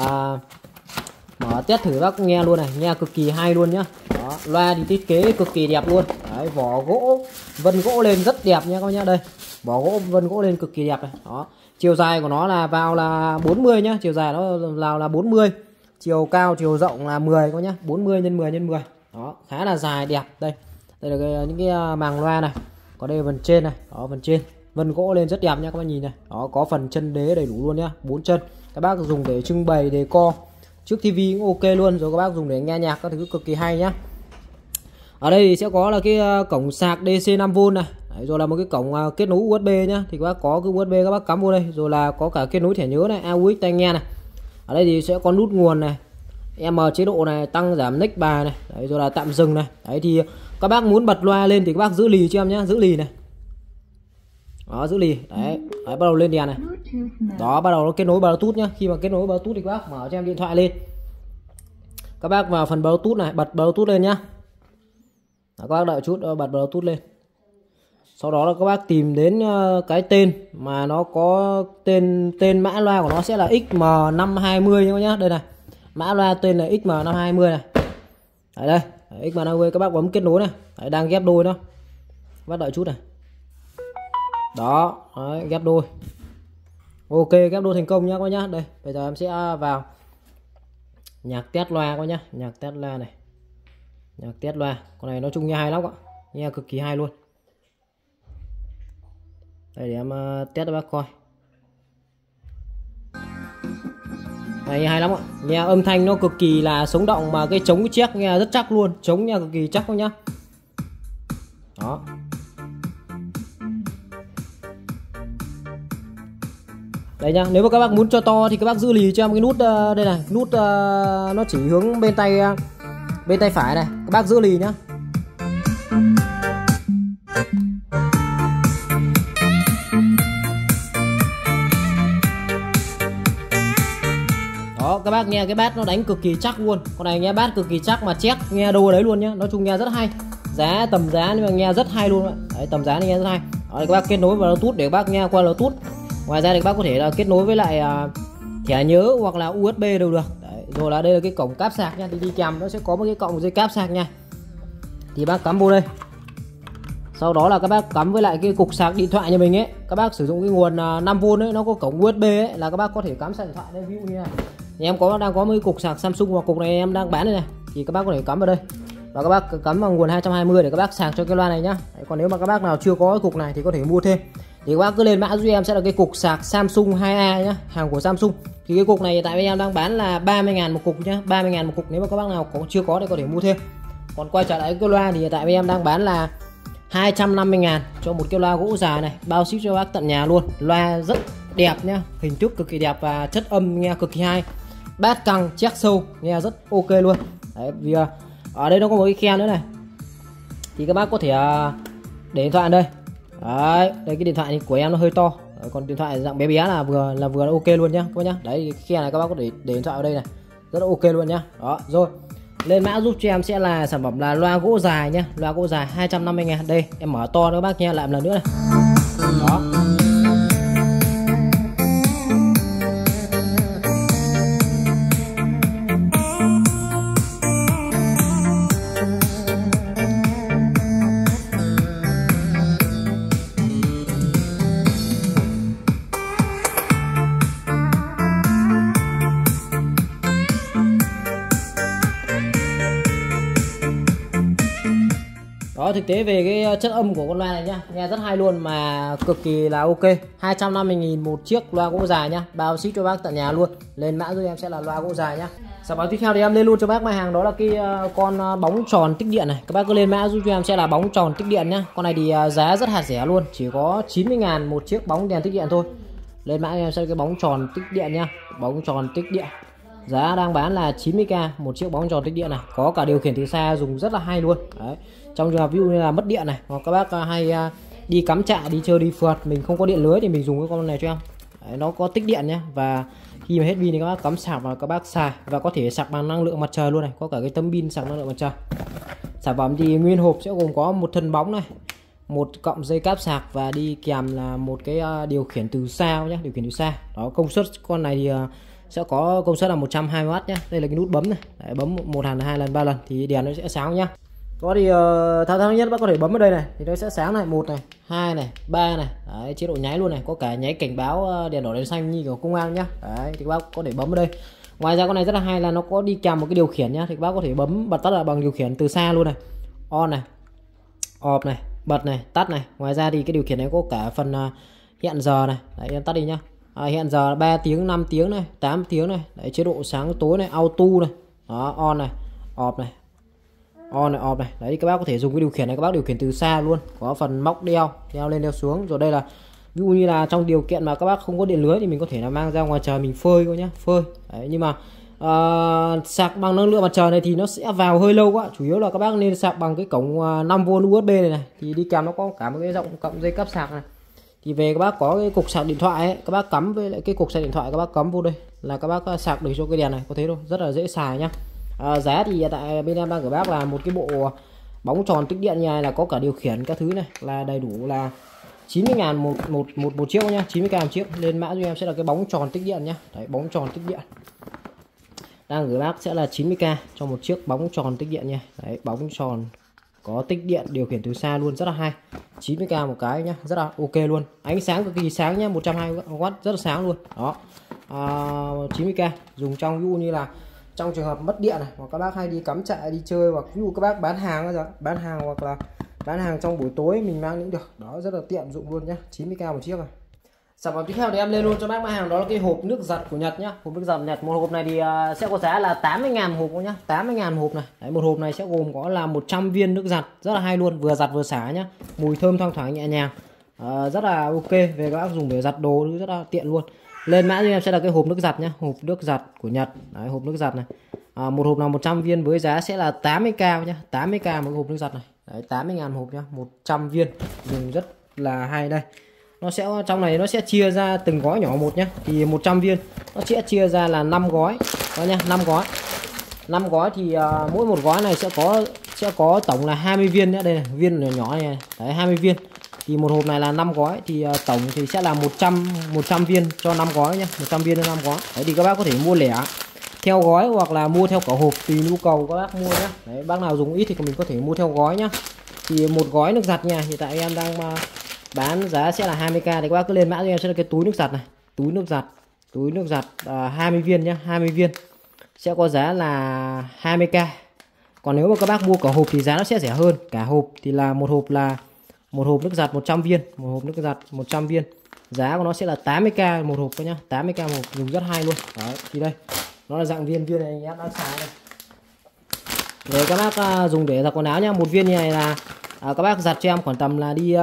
mở test thử bác nghe luôn này, nghe cực kỳ hay luôn nhá. Đó, loa thì thiết kế cực kỳ đẹp luôn. Đấy, vỏ gỗ, vân gỗ lên rất đẹp nha các bác nhá. Đây, vỏ gỗ vân gỗ lên cực kỳ đẹp này. Đó, chiều dài của nó là vào là 40 nhá, chiều dài nó vào là 40, chiều cao chiều rộng là 10 các nhá, 40 x 10 x 10. Đó, khá là dài đẹp. Đây là những cái màng loa này, có đây phần trên này, đó phần trên vân gỗ lên rất đẹp nha các bác nhìn này. Đó, có phần chân đế đầy đủ luôn nhá, 4 chân. Các bác dùng để trưng bày decor trước tivi cũng ok luôn, rồi các bác dùng để nghe nhạc các thứ cực kỳ hay nhá. Ở đây thì sẽ có là cái cổng sạc DC 5V này. Đấy, rồi là một cái cổng kết nối USB nhá, thì các bác có cái USB các bác cắm vô đây, rồi là có cả kết nối thẻ nhớ này, AUX tai nghe này. Ở đây thì sẽ có nút nguồn này, M chế độ này, tăng giảm next bài này. Đấy, rồi là tạm dừng này. Đấy thì các bác muốn bật loa lên thì các bác giữ lì cho em nhé, giữ lì này. Đó, giữ lì. Đấy, bắt đầu lên đèn này. Đó, bắt đầu nó kết nối Bluetooth nhá. Khi mà kết nối Bluetooth thì các bác mở cho em điện thoại lên. Các bác vào phần Bluetooth này, bật Bluetooth lên nhá. Đó, các bác đợi chút bật Bluetooth lên. Sau đó là các bác tìm đến cái tên mà nó có tên mã loa của nó sẽ là XM520 nhá. Đây này. Mã loa tên là XM520 này. Đấy đây, XM520 các bác bấm kết nối này. Đấy, đang ghép đôi đó. Bắt đợi chút này. Đó, đấy, ghép đôi. Ok, ghép đôi thành công nhá các bác nhá. Đây, bây giờ em sẽ vào nhạc test loa các bác nhá, nhạc test loa này. Nhạc test loa, con này nói chung nghe hay lắm ạ. nghe cực kỳ hay luôn. Đây để em test cho bác coi. Này hay lắm ạ, nghe âm thanh nó cực kỳ là sống động, mà cái trống cái chiếc nghe rất chắc luôn, trống nghe cực kỳ chắc không nhá. Đó. Đây nhá, nếu mà các bác muốn cho to thì các bác giữ lì cho em cái nút đây này, nút nó chỉ hướng bên tay phải này, các bác giữ lì nhá. Đó, các bác nghe cái bát nó đánh cực kỳ chắc luôn. Con này nghe bát cực kỳ chắc mà chét nghe đâu đấy luôn nhá. Nói chung nghe rất hay. Giá tầm giá nhưng mà nghe rất hay luôn đấy. Đấy, tầm giá này nghe rất hay. Đó, các bác kết nối vào Bluetooth để các bác nghe qua Bluetooth. Ngoài ra thì các bác có thể là kết nối với lại thẻ nhớ hoặc là USB đều được. Đấy, rồi là đây là cái cổng cáp sạc nha. Thì đi kèm nó sẽ có một cái cọng dây cáp sạc nha. Thì bác cắm vô đây. Sau đó là các bác cắm với lại cái cục sạc điện thoại nhà mình ấy. Các bác sử dụng cái nguồn 5V ấy, nó có cổng USB ấy, là các bác có thể cắm sạc điện thoại đây. Ví dụ như này, thì em đang có mấy cục sạc Samsung, và cục này em đang bán đây này, thì các bác có thể cắm vào đây và các bác cắm vào nguồn 220 để các bác sạc cho cái loa này nhá. Đấy, còn nếu mà các bác nào chưa có cái cục này thì có thể mua thêm. Thì các bác cứ lên mã giúp em sẽ là cái cục sạc Samsung 2A nhá, hàng của Samsung. Thì cái cục này tại vì em đang bán là 30.000 một cục nhá, 30.000 một cục. Nếu mà các bác nào chưa có thì có thể mua thêm. Còn quay trở lại cái loa thì tại vì em đang bán là 250.000 cho một cái loa gỗ dài này, bao ship cho bác tận nhà luôn. Loa rất đẹp nhá, hình thức cực kỳ đẹp và chất âm nghe cực kỳ hay. Bát căng, check sâu, nghe rất ok luôn. Đấy, vì ở đây nó có một cái khe nữa này. Thì các bác có thể để điện thoại ở đây. Đấy, đây cái điện thoại này của em nó hơi to. Đấy, còn điện thoại dạng bé bé là vừa ok luôn nhá, các bác nhá. Đấy, cái khe này các bác có thể để điện thoại ở đây này. Rất là ok luôn nhá. Đó, rồi. Lên mã giúp cho em sẽ là sản phẩm là loa gỗ dài nhá, loa gỗ dài 250.000. Đây, em mở to cho các bác nghe lại một lần nữa này. Đó. Đó, thực tế về cái chất âm của con loa này nhá, nghe rất hay luôn mà cực kỳ là ok. 250.000 một chiếc loa gỗ dài nhá, bao ship cho bác tận nhà luôn. Lên mã giúp em sẽ là loa gỗ dài nhá. Sản phẩm tiếp theo thì em lên luôn cho bác mặt hàng đó là cái con bóng tròn tích điện này. Các bác cứ lên mã giúp cho em sẽ là bóng tròn tích điện nhá. Con này thì giá rất hạt rẻ luôn, chỉ có 90.000 một chiếc bóng đèn tích điện thôi. Lên mã em sẽ là cái bóng tròn tích điện nhá, bóng tròn tích điện. Giá đang bán là 90k một chiếc bóng tròn tích điện này, có cả điều khiển từ xa, dùng rất là hay luôn. Đấy. Trong trường hợp ví dụ như là mất điện này, hoặc các bác hay đi cắm trại, đi chơi, đi phượt, mình không có điện lưới thì mình dùng cái con này cho em. Đấy, nó có tích điện nhé, và khi mà hết pin thì các bác cắm sạc và các bác xài, và có thể sạc bằng năng lượng mặt trời luôn này, có cả cái tấm pin sạc năng lượng mặt trời. Sản phẩm thì nguyên hộp sẽ gồm có một thân bóng này, một cọng dây cáp sạc và đi kèm là một cái điều khiển từ xa nhé, điều khiển từ xa. Đó, công suất con này thì sẽ có công suất là 120W nhé. Đây là cái nút bấm này. Đấy, bấm một lần, 2 lần, 3 lần thì đèn nó sẽ sáng nhá. Có thì thao tác nhất bác có thể bấm ở đây này thì nó sẽ sáng này, 1 này, 2 này, 3 này. Đấy, chế độ nháy luôn này, có cả nháy cảnh báo đèn đỏ đèn xanh như của công an nhá. Đấy, thì các bác có thể bấm ở đây. Ngoài ra con này rất là hay là nó có đi kèm một cái điều khiển nhá, thì các bác có thể bấm bật tắt là bằng điều khiển từ xa luôn này. On này, off này, bật này, tắt này. Ngoài ra thì cái điều khiển này có cả phần hẹn giờ này. Đấy, em tắt đi nhá. Hẹn giờ 3 tiếng, 5 tiếng này, 8 tiếng này. Đấy, chế độ sáng tối này, auto này. Đó, on này, off này, on này, off này. Đấy, các bác có thể dùng cái điều khiển này, các bác điều khiển từ xa luôn. Có phần móc đeo lên đeo xuống. Rồi đây là ví dụ như là trong điều kiện mà các bác không có điện lưới thì mình có thể là mang ra ngoài trời mình phơi thôi nhá, phơi. Đấy, nhưng mà sạc bằng năng lượng mặt trời này thì nó sẽ vào hơi lâu quá. Chủ yếu là các bác nên sạc bằng cái cổng 5V USB này thì đi kèm nó có cả một cái rộng cọng dây cáp sạc này. Thì về các bác có cái cục sạc điện thoại ấy, các bác cắm với lại cái cục sạc điện thoại, các bác cắm vô đây là các bác sạc được cho cái đèn này, có thế thôi, rất là dễ xài nhá. Giá thì tại bên em đang gửi bác là một cái bộ bóng tròn tích điện như này, là có cả điều khiển các thứ này, là đầy đủ là 90.000 một chiếc nhá, 90k một chiếc. Lên mã cho em sẽ là cái bóng tròn tích điện nhá. Đấy, bóng tròn tích điện đang gửi bác sẽ là 90k cho một chiếc bóng tròn tích điện nha. Đấy, bóng tròn có tích điện, điều khiển từ xa luôn, rất là hay. 90k một cái nhá, rất là ok luôn. Ánh sáng cực kỳ sáng nhá, 120W, rất là sáng luôn. Đó, 90k dùng trong ví dụ như là trong trường hợp mất điện này, hoặc các bác hay đi cắm trại, đi chơi, hoặc ví dụ các bác bán hàng hoặc là bán hàng trong buổi tối mình mang cũng được, đó rất là tiện dụng luôn nhá. 90k một chiếc rồi. Sản phẩm tiếp theo thì em lên luôn cho bác mã hàng, đó là cái hộp nước giặt của Nhật nhá. Hộp nước giặt Nhật, một hộp này thì sẽ có giá là 80.000 một hộp nhá, 80.000 hộp này. Đấy, một hộp này sẽ gồm có là 100 viên nước giặt, rất là hay luôn, vừa giặt vừa xả nhá, mùi thơm thoang thoảng nhẹ nhàng, rất là ok về các bác dùng để giặt đồ rất là tiện luôn. Lên mã cho em sẽ là cái hộp nước giặt nhá, hộp nước giặt của Nhật. Đấy, hộp nước giặt này, một hộp nào 100 viên với giá sẽ là 80k nhá, 80k một hộp nước giặt này. Đấy, 80.000 hộp nhá, 100 viên, dùng rất là hay. Đây nó sẽ trong này nó sẽ chia ra từng gói nhỏ một nhá, thì 100 viên nó sẽ chia ra là 5 gói đó nhá, 5 gói thì mỗi một gói này sẽ có tổng là 20 viên nhá. Đây này, viên nhỏ nhỏ này, đấy 20 viên thì một hộp này là 5 gói thì tổng thì sẽ là 100 viên cho 5 gói nhá, 100 viên cho 5 gói. Đấy thì các bác có thể mua lẻ theo gói hoặc là mua theo cả hộp tùy nhu cầu các bác mua nhá. Đấy, bác nào dùng ít thì mình có thể mua theo gói nhá. Thì một gói nước giặt nha, hiện tại em đang bán giá sẽ là 20k, thì các bác cứ lên mã cho em sẽ là cái túi nước giặt này, túi nước giặt 20 viên nhá, 20 viên sẽ có giá là 20k. Còn nếu mà các bác mua cả hộp thì giá nó sẽ rẻ hơn. Cả hộp thì là một hộp nước giặt 100 viên, một hộp nước giặt 100 viên giá của nó sẽ là 80k một hộp các nhá, 80k một hộp, dùng rất hay luôn. Đấy, thì đây nó là dạng viên này em đang xài đây. Để các bác dùng để giặt quần áo nhá. Một viên như này là các bác giặt cho em khoảng tầm là đi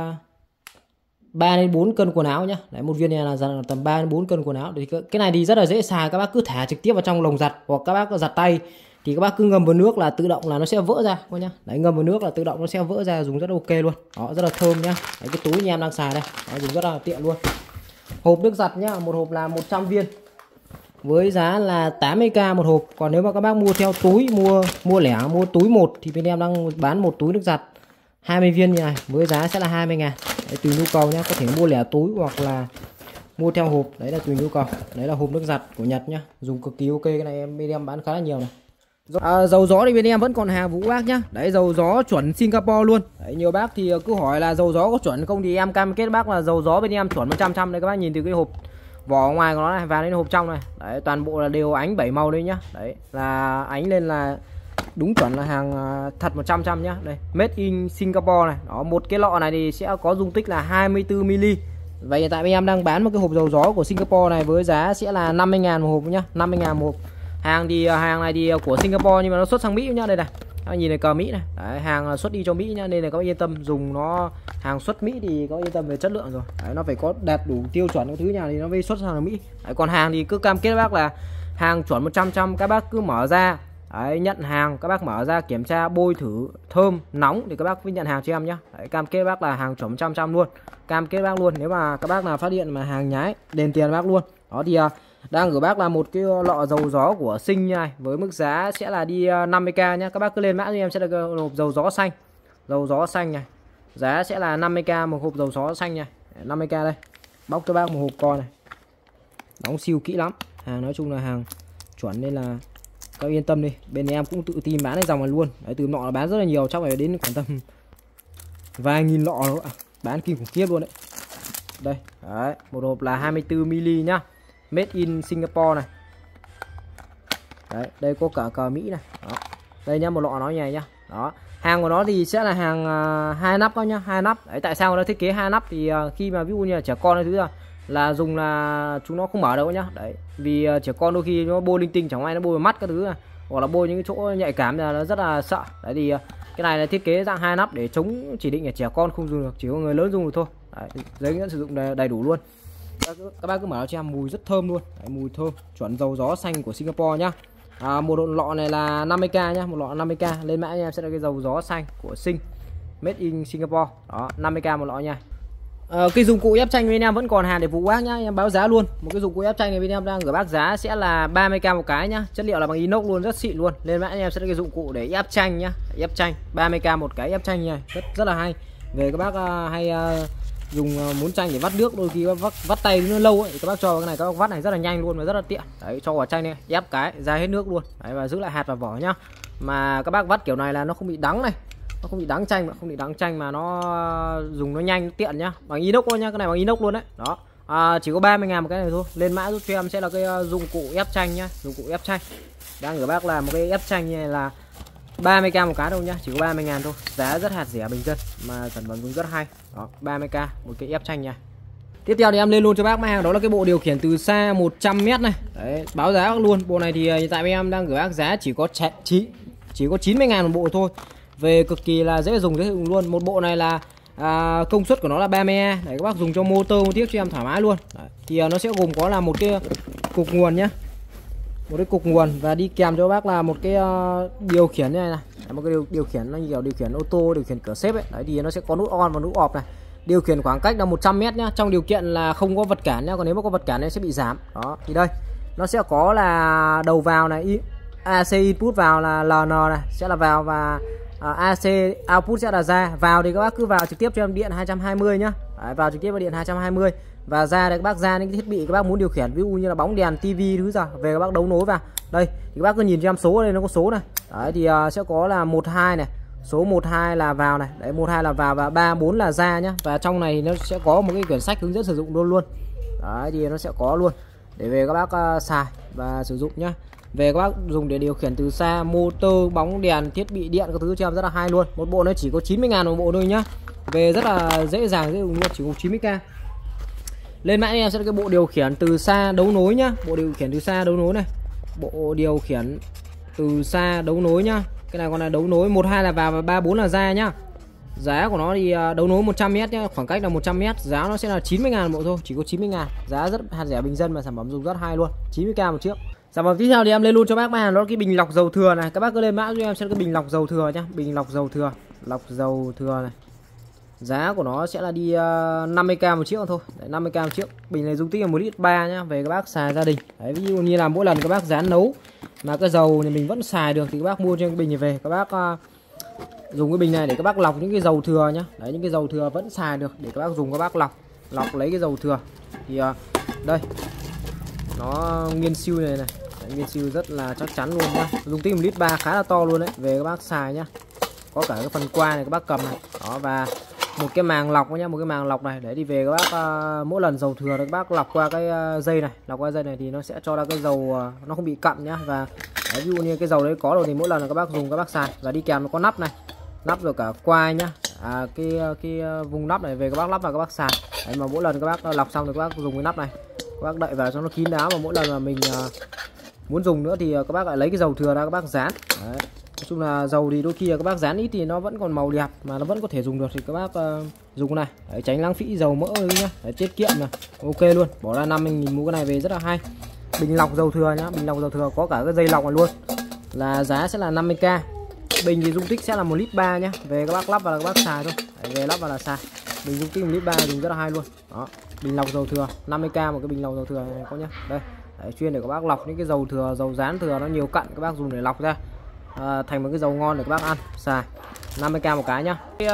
3 đến 4 cân quần áo nhá. Đấy, một viên này là giặt tầm 3 đến 4 cân quần áo. Thì cái này thì rất là dễ xài, các bác cứ thả trực tiếp vào trong lồng giặt, hoặc các bác giặt tay thì các bác cứ ngâm vào nước là tự động là nó sẽ vỡ ra các nhá. Đấy, ngâm vào nước là tự động nó sẽ vỡ ra, dùng rất ok luôn. Đó, rất là thơm nhá. Đấy, cái túi như em đang xài đây. Đó, dùng rất là tiện luôn. Hộp nước giặt nhá, một hộp là 100 viên với giá là 80k một hộp. Còn nếu mà các bác mua theo túi, mua lẻ, mua túi một thì bên em đang bán một túi nước giặt 20 viên như này với giá sẽ là 20.000. Đấy, tùy nhu cầu nhá, có thể mua lẻ túi hoặc là mua theo hộp, đấy là tùy nhu cầu. Đấy là hộp nước giặt của Nhật nhá, dùng cực kỳ ok. Cái này bên em bán khá là nhiều này. Dầu gió thì bên em vẫn còn hàng vũ bác nhá. Đấy, dầu gió chuẩn Singapore luôn. Đấy, nhiều bác thì cứ hỏi là dầu gió có chuẩn không, thì em cam kết bác là dầu gió bên em chuẩn 100%. Đây các bác nhìn từ cái hộp vỏ ngoài của nó này và đến hộp trong này. Đấy, toàn bộ là đều ánh 7 màu đây nhá. Đấy là ánh lên là đúng chuẩn là hàng thật 100% nhá. Đây, made in Singapore này. Đó, một cái lọ này thì sẽ có dung tích là 24 ml. Vậy hiện tại bên em đang bán một cái hộp dầu gió của Singapore này với giá sẽ là 50.000 một hộp nhá, 50.000 một hộp. Hàng này thì của Singapore nhưng mà nó xuất sang Mỹ nhá. Đây này, các bạn nhìn này, cờ Mỹ này. Đấy, hàng xuất đi cho Mỹ nhá, nên là các bạn yên tâm dùng nó, hàng xuất Mỹ thì các bạn yên tâm về chất lượng rồi. Đấy, nó phải có đạt đủ tiêu chuẩn cái thứ nhà thì nó mới xuất sang Mỹ. Đấy, còn hàng thì cứ cam kết với bác là hàng chuẩn 100%, các bác cứ mở ra. Đấy, nhận hàng các bác mở ra kiểm tra bôi thử thơm nóng thì các bác mới nhận hàng cho em nhá. Đấy, cam kết bác là hàng chuẩn 100% luôn, cam kết bác luôn. Nếu mà các bác nào phát hiện mà hàng nhái đền tiền bác luôn. Đó thì đang gửi bác là một cái lọ dầu gió của Sinh như này với mức giá sẽ là đi 50k nhá. Các bác cứ lên mã cho em sẽ là cái hộp dầu gió xanh này, giá sẽ là 50k một hộp dầu gió xanh này, 50k đây. Bóc cho bác một hộp con này, đóng siêu kỹ lắm, hàng nói chung là hàng chuẩn nên là các yên tâm đi. Bên em cũng tự tìm bán cái dòng này luôn. Đấy, từ nọ là bán rất là nhiều, chắc phải đến khoảng tầm vài nghìn lọ nữa, bán kinh khủng khiếp luôn đấy. Đây, đấy, một hộp là 24 ml nhá, made in Singapore này. Đấy, đây có cả cờ Mỹ này. Đó, đây nhá, một lọ nó như này nhá. Đó, hàng của nó thì sẽ là hàng 2 nắp đó nhá, 2 nắp. Đấy, tại sao nó thiết kế 2 nắp thì khi mà ví dụ như là trẻ con hay thứ là dùng là chúng nó không mở đâu nhá. Đấy, vì trẻ con đôi khi nó bôi linh tinh, chẳng may nó bôi vào mắt các thứ hoặc là bôi những cái chỗ nhạy cảm là nó rất là sợ. Đấy thì cái này là thiết kế dạng 2 nắp để chống chỉ định là trẻ con không dùng được, chỉ có người lớn dùng được thôi. Đấy, giấy hướng dẫn sử dụng đầy đủ luôn. Các bác cứ mở cho em, mùi rất thơm luôn. Đấy, mùi thơm chuẩn dầu gió xanh của Singapore nhá. Một lọ này là 50k nhá, một lọ 50k. Lên mã em sẽ là cái dầu gió xanh của Sing, made in Singapore. Đó, 50k một lọ nha. Cái dụng cụ ép chanh bên em vẫn còn hàng để phục bác nhá, em báo giá luôn. Một cái dụng cụ ép chanh này bên em đang gửi bác giá sẽ là 30k một cái nhá, chất liệu là bằng inox luôn, rất xịn luôn. Lên mã em sẽ là cái dụng cụ để ép chanh nhá, ép chanh 30k một cái ép chanh nha, rất là hay. Về các bác hay dùng muốn chanh để vắt nước, đôi khi vắt tay nó lâu ấy, thì các bác cho vào cái này, các bác vắt này rất là nhanh luôn và rất là tiện. Đấy, cho vào chanh này ép cái ra hết nước luôn. Đấy, và giữ lại hạt và vỏ nhá. Mà các bác vắt kiểu này là nó không bị đắng này, nó không bị đắng chanh, không bị đắng chanh mà nó dùng nó nhanh tiện nhá. Bằng inox luôn nhá, cái này bằng inox luôn đấy. Đó, chỉ có 30.000 một cái này thôi. Lên mã giúp cho em sẽ là cái dụng cụ ép chanh nhá, dụng cụ ép chanh. Đang gửi bác là một cái ép chanh như này là 30k một cái đâu nhá, chỉ có 30.000 thôi, giá rất hạt rẻ bình dân mà sản phẩm dùng rất hay. Đó, 30k một cái ép tranh nha. Tiếp theo thì em lên luôn cho bác hàng đó là cái bộ điều khiển từ xa 100m này. Đấy, báo giá luôn. Bộ này thì hiện tại em đang gửi bác giá chỉ có 90.000 một bộ thôi. Về cực kỳ là dễ dùng, dễ dùng luôn. Một bộ này là công suất của nó là 30A. Đấy, các bác dùng cho motor một tiếc cho em thoải mái luôn. Đấy, thì nó sẽ gồm có là một cái cục nguồn nhá. Một cái cục nguồn và đi kèm cho bác là một cái điều khiển như này này. Đấy, một cái điều khiển nó như kiểu điều khiển ô tô, điều khiển cửa xếp ấy. Đấy thì nó sẽ có nút on và nút off này. Điều khiển khoảng cách là 100m nhá, trong điều kiện là không có vật cản nhá, còn nếu mà có vật cản nó sẽ bị giảm. Đó, thì đây nó sẽ có là đầu vào này, AC input vào là LN này sẽ là vào và AC output sẽ là ra. Vào thì các bác cứ vào trực tiếp cho em điện 220 nhá. Đấy, vào trực tiếp vào điện 220 và ra để các bác ra những cái thiết bị các bác muốn điều khiển, ví dụ như là bóng đèn, tivi thứ giờ về các bác đấu nối vào. Đây thì các bác cứ nhìn cho em số ở đây nó có số này. Đấy thì sẽ có là 12 này. Số 12 là vào này, đấy 12 là vào và 34 là ra nhá. Và trong này nó sẽ có một cái quyển sách hướng dẫn sử dụng luôn. Đấy thì nó sẽ có luôn để về các bác xài và sử dụng nhá. Về các bác dùng để điều khiển từ xa, motor, bóng đèn, thiết bị điện các thứ cho em rất là hay luôn. Một bộ nó chỉ có 90.000 một bộ thôi nhá. Về rất là dễ dàng dễ dùng luôn, chỉ có 90k. Lên mã em sẽ là cái bộ điều khiển từ xa đấu nối nhá. Bộ điều khiển từ xa đấu nối này. Bộ điều khiển từ xa đấu nối nhá. Cái này còn là đấu nối 12 là vào và 34 là ra nhá. Giá của nó thì đấu nối 100m nhá, khoảng cách là 100m, giá nó sẽ là 90.000 bộ thôi, chỉ có 90.000. Giá rất hạt rẻ bình dân mà sản phẩm dùng rất hay luôn, 90k một chiếc. Sản phẩm tiếp theo thì em lên luôn cho bác hàng đó là cái bình lọc dầu thừa này. Các bác cứ lên mã cho em sẽ là cái bình lọc dầu thừa nhá, bình lọc dầu thừa này. Giá của nó sẽ là đi 50k một chiếc thôi. Đấy, 50k một chiếc. Bình này dung tích là 1,3 lít nhá, về các bác xài gia đình. Đấy, ví dụ như là mỗi lần các bác rán nấu mà cái dầu nhà mình vẫn xài được thì các bác mua cho cái bình này về, các bác dùng cái bình này để các bác lọc những cái dầu thừa nhá. Đấy, những cái dầu thừa vẫn xài được để các bác dùng, các bác lọc lấy cái dầu thừa. Thì đây nó nguyên siêu này này. Đấy, nguyên siêu rất là chắc chắn luôn nhá. Dung tích 1,3 lít khá là to luôn đấy, về các bác xài nhá. Có cả cái phần quai này các bác cầm này. Đó, và một cái màng lọc nhá, một cái màng lọc này. Đấy thì về các bác mỗi lần dầu thừa các bác lọc qua cái dây này, lọc qua dây này thì nó sẽ cho ra cái dầu nó không bị cặn nhá. Và đấy, ví dụ như cái dầu đấy có rồi thì mỗi lần là các bác dùng các bác xài. Và đi kèm nó có nắp này, nắp rồi cả quai nhá. Cái vùng nắp này về các bác lắp vào các bác xài. Đấy, mà mỗi lần các bác lọc xong thì các bác dùng cái nắp này, các bác đậy vào cho nó kín đáo, mà mỗi lần mà mình muốn dùng nữa thì các bác lại lấy cái dầu thừa ra các bác dán. Đấy. Nói chung là dầu thì đôi khi là các bác dán ít thì nó vẫn còn màu đẹp mà nó vẫn có thể dùng được thì các bác dùng cái này. Đấy, tránh lãng phí dầu mỡ nhá. Đấy, tiết kiệm này, ok luôn, bỏ ra 50.000 mua cái này về rất là hay. Bình lọc dầu thừa nhá, bình lọc dầu thừa có cả cái dây lọc này luôn, là giá sẽ là 50k. Bình thì dung tích sẽ là 1,3 lít nhá, về các bác lắp vào là các bác xài thôi. Đấy, về lắp vào là xài. Bình dung tích 1,3 lít dùng rất là hay luôn. Đó, bình lọc dầu thừa 50k một cái bình lọc dầu thừa này có nhá. Đây, đấy, chuyên để các bác lọc những cái dầu thừa, dầu rán thừa nó nhiều cặn, các bác dùng để lọc ra thành một cái dầu ngon để các bác ăn xài. 50k một cái nhá. Cái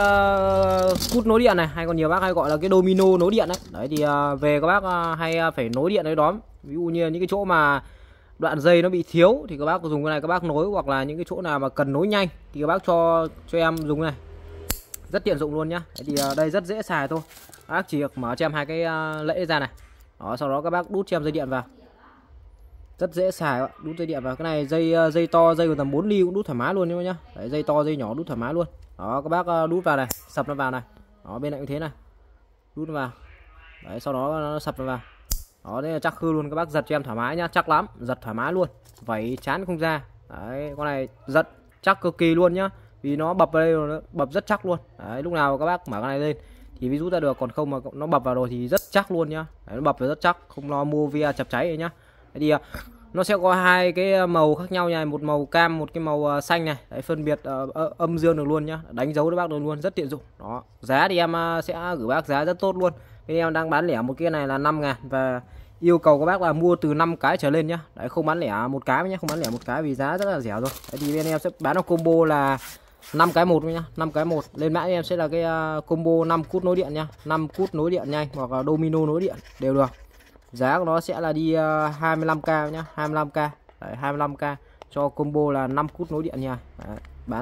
cút nối điện này hay còn nhiều bác hay gọi là cái domino nối điện đấy. Đấy thì về các bác hay phải nối điện đấy đó. Ví dụ như những cái chỗ mà đoạn dây nó bị thiếu thì các bác dùng cái này các bác nối, hoặc là những cái chỗ nào mà cần nối nhanh thì các bác cho em dùng cái này. Rất tiện dụng luôn nhá. Đấy thì đây rất dễ xài thôi. Các bác chỉ được mở cho em hai cái lẫy ra này. Đó, sau đó các bác đút cho em dây điện vào. Rất dễ xài, đút dây điện vào. Cái này dây to, dây của tầm 4 ly cũng đút thoải mái luôn nhá. Đấy, dây to dây nhỏ đút thoải mái luôn. Đó, các bác đút vào này, sập nó vào này. Đó, bên này cũng thế này. Đút nó vào. Đấy, sau đó nó sập nó vào. Đó, đây là chắc khư luôn, các bác giật cho em thoải mái nhá, chắc lắm, giật thoải mái luôn. Vảy chán không ra. Đấy, con này giật chắc cực kỳ luôn nhá. Vì nó bập vào đây rồi, nó bập rất chắc luôn. Đấy, lúc nào các bác mở cái này lên thì ví dụ ra được, còn không mà nó bập vào rồi thì rất chắc luôn nhá. Đấy, nó bập vào rất chắc, không lo mua via chập cháy này nhá. Đấy thì nó sẽ có hai cái màu khác nhau nha, một màu cam, một cái màu xanh này. Đấy, phân biệt âm dương được luôn nhá, đánh dấu cho bác được luôn, rất tiện dụng. Đó, giá thì em sẽ gửi bác giá rất tốt luôn. Bên em đang bán lẻ một cái này là 5.000 và yêu cầu các bác là mua từ 5 cái trở lên nhá. Đấy, không bán lẻ một cái nhá, không bán lẻ một cái vì giá rất là rẻ rồi. Đấy, thì bên em sẽ bán ở combo là 5 cái một nhá, 5 cái một. Lên mã em sẽ là cái combo 5 cút nối điện nhá, 5 cút nối điện nhanh hoặc là domino nối điện đều được. Giá của nó sẽ là đi 25k nhá, 25k. Đấy, 25k cho combo là 5 cút nối điện nha. Đấy,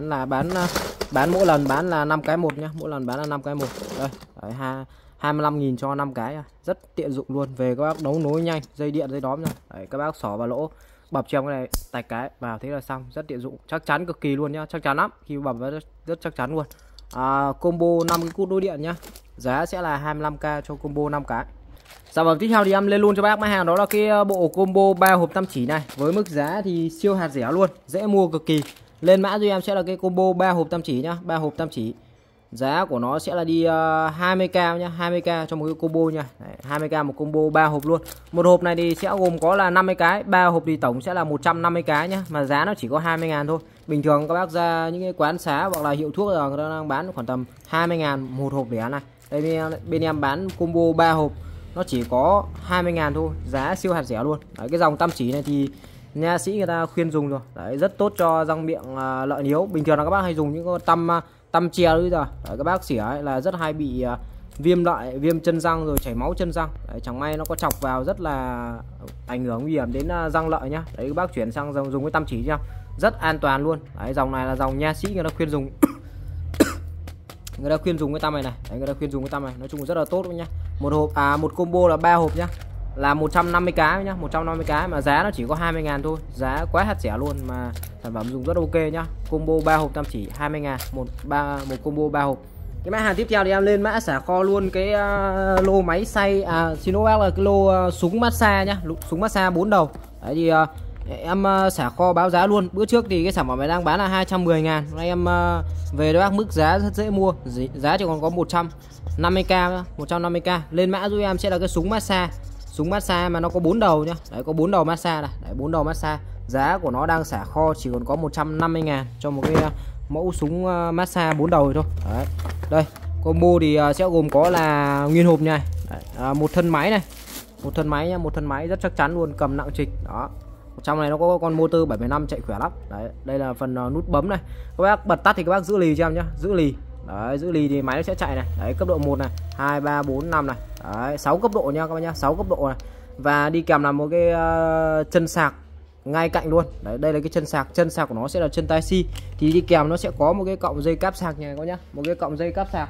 bán mỗi lần bán là 5 cái một nhá, mỗi lần bán là 5 cái một. Đây, đấy, 25.000 cho 5 cái, rất tiện dụng luôn. Về các bác đấu nối nhanh, dây điện dây đóm nha. Đấy, các bác xỏ vào lỗ bập cho em cái này tạch cái vào, thế là xong. Rất tiện dụng, chắc chắn cực kỳ luôn nhá, chắc chắn lắm, khi bập nó rất chắc chắn luôn. Combo 5 cái cút đối điện nhá, giá sẽ là 25k cho combo 5 cái. Sản phẩm tiếp theo thì em lên luôn cho bác máy hàng, đó là cái bộ combo 3 hộp tam chỉ này, với mức giá thì siêu hạt rẻ luôn, dễ mua cực kỳ. Lên mã cho em sẽ là cái combo 3 hộp tam chỉ nhá, 3 hộp tam chỉ. Giá của nó sẽ là đi 20k nhá, 20k cho một cái combo nha. Đấy, 20k một combo 3 hộp luôn. Một hộp này thì sẽ gồm có là 50 cái, 3 hộp thì tổng sẽ là 150 cái nhá, mà giá nó chỉ có 20.000 thôi. Bình thường các bác ra những cái quán xá hoặc là hiệu thuốc là người ta đang bán khoảng tầm 20.000 một hộp lẻ này. Đây bên em bán combo 3 hộp nó chỉ có 20.000 thôi, giá siêu hạt rẻ luôn. Đấy, cái dòng tam chỉ này thì nha sĩ người ta khuyên dùng rồi. Đấy, rất tốt cho răng miệng lợi yếu. Bình thường là các bác hay dùng những con tăm che bây giờ. Đấy, các bác xỉa ấy là rất hay bị viêm lợi, viêm chân răng rồi chảy máu chân răng. Đấy, chẳng may nó có chọc vào rất là ảnh hưởng nguy hiểm đến răng lợi nhá. Đấy, các bác chuyển sang dùng cái tam chỉ nhá, rất an toàn luôn. Đấy, dòng này là dòng nha sĩ người ta khuyên dùng. Người ta khuyên dùng cái tăm này này. Đấy, người ta khuyên dùng cái tăm này, nói chung là rất là tốt luôn nhá. Một hộp một combo là 3 hộp nhá, là 150 cái nhá, 150 cái mà giá nó chỉ có 20.000 thôi, giá quá hạt rẻ luôn, mà sản phẩm dùng rất ok nhá. Combo 3 hộp tam chỉ 20.000 một combo 3 hộp. Cái mã hàng tiếp theo thì em lên mã xả kho luôn cái lô máy xay, xin lỗi bác là cái lô súng massage nhá, súng massage 4 đầu. Đấy thì em xả kho báo giá luôn. Bữa trước thì cái sản phẩm này đang bán là 210.000, nay em về đó bác mức giá rất dễ mua, giá chỉ còn có 150k, 150k. Lên mã giúp em sẽ là cái súng massage mà nó có 4 đầu nhá. Đấy, có 4 đầu massage này, đấy 4 đầu massage. Giá của nó đang xả kho chỉ còn có 150.000 cho một cái mẫu súng massage 4 đầu thôi. Đấy. Đây, combo thì sẽ gồm có là nguyên hộp này. Đấy, một thân máy này. Một thân máy nhá, một thân máy rất chắc chắn luôn, cầm nặng trịch. Đó. Trong này nó có con motor 75 chạy khỏe lắm. Đấy, đây là phần nút bấm này. Các bác bật tắt thì các bác giữ lì cho em nhá, giữ lì. Đấy, giữ lì thì máy nó sẽ chạy này. Đấy, cấp độ 1 này, 2 3 4 5 này. Đấy, 6 cấp độ nha các bác nhá, 6 cấp độ này. Và đi kèm là một cái chân sạc ngay cạnh luôn. Đấy, đây là cái chân sạc của nó sẽ là chân tai si. Thì đi kèm nó sẽ có một cái cọng dây cáp sạc này các bác nhá, một cái cọng dây cáp sạc.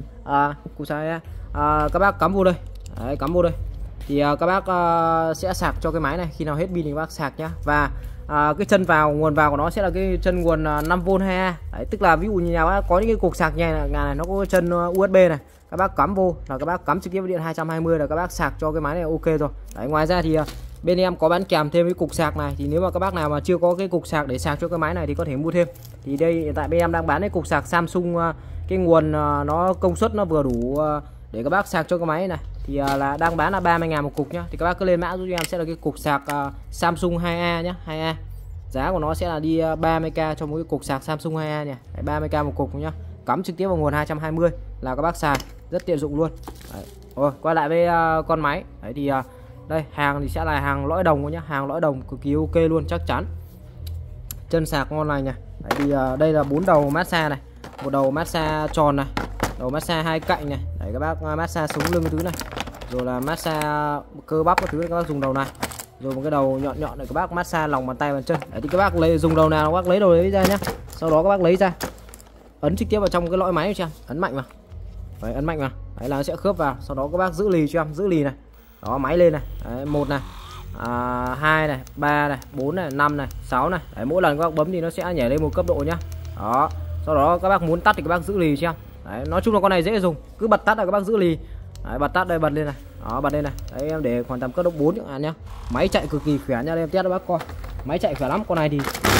Các bác cắm vô đây. Đấy, cắm vô đây. Thì các bác sẽ sạc cho cái máy này, khi nào hết pin thì các bác sạc nhá. Và cái chân nguồn vào của nó sẽ là cái chân nguồn 5V 2A. Đấy, tức là ví dụ như nhà bác có những cái cục sạc nhà này nó có chân USB này, các bác cắm vô là các bác cắm trực tiếp vào điện 220 là các bác sạc cho cái máy này ok rồi. Đấy, ngoài ra thì bên em có bán kèm thêm cái cục sạc này, thì nếu mà các bác nào mà chưa có cái cục sạc để sạc cho cái máy này thì có thể mua thêm. Thì đây hiện tại bên em đang bán cái cục sạc Samsung, cái nguồn nó công suất nó vừa đủ để các bác sạc cho cái máy này, thì là đang bán là 30.000 một cục nhá. Thì các bác cứ lên mã giúp em sẽ là cái cục sạc Samsung 2A nhá, 2A. Giá của nó sẽ là đi 30k cho một cái cục sạc Samsung 2A nhỉ. 30k một cục nhá. Cắm trực tiếp vào nguồn 220 là các bác xài rất tiện dụng luôn. Đấy. Rồi quay lại với con máy. Đấy thì đây hàng thì sẽ là hàng lõi đồng nhá, hàng lõi đồng cực kỳ ok luôn, chắc chắn. Chân sạc ngon này nhỉ. Đấy thì đây là 4 đầu massage này, một đầu massage tròn này, đầu massage hai cạnh này. Đấy, các bác massage sống lưng cái thứ này, rồi là massage cơ bắp các thứ các bác dùng đầu này, rồi một cái đầu nhọn nhọn để các bác massage lòng bàn tay bàn chân. Đấy thì các bác dùng đầu nào các bác lấy đầu đấy ra nhá, sau đó các bác lấy ra ấn trực tiếp vào trong cái lõi máy cho em, ấn mạnh vào. Đấy, ấn mạnh vào. Đấy là nó sẽ khớp vào, sau đó các bác giữ lì cho em, giữ lì này. Đó, máy lên này. Đấy, 1 này, 2 này, 3 này, 4 này, 5 này, 6 này. Đấy, mỗi lần các bác bấm thì nó sẽ nhảy lên một cấp độ nhá. Đó. Sau đó các bác muốn tắt thì các bác giữ lì cho em. Đấy, nói chung là con này dễ dùng, cứ bật tắt là các bác giữ lì. Đấy, bật tắt đây, bật lên này. Đó, bật lên này. Đấy, em để khoảng tầm cấp độ 4 chẳng hạn nhá. Máy chạy cực kỳ khỏe nha, em test cho bác coi. Máy chạy khỏe lắm, con này thì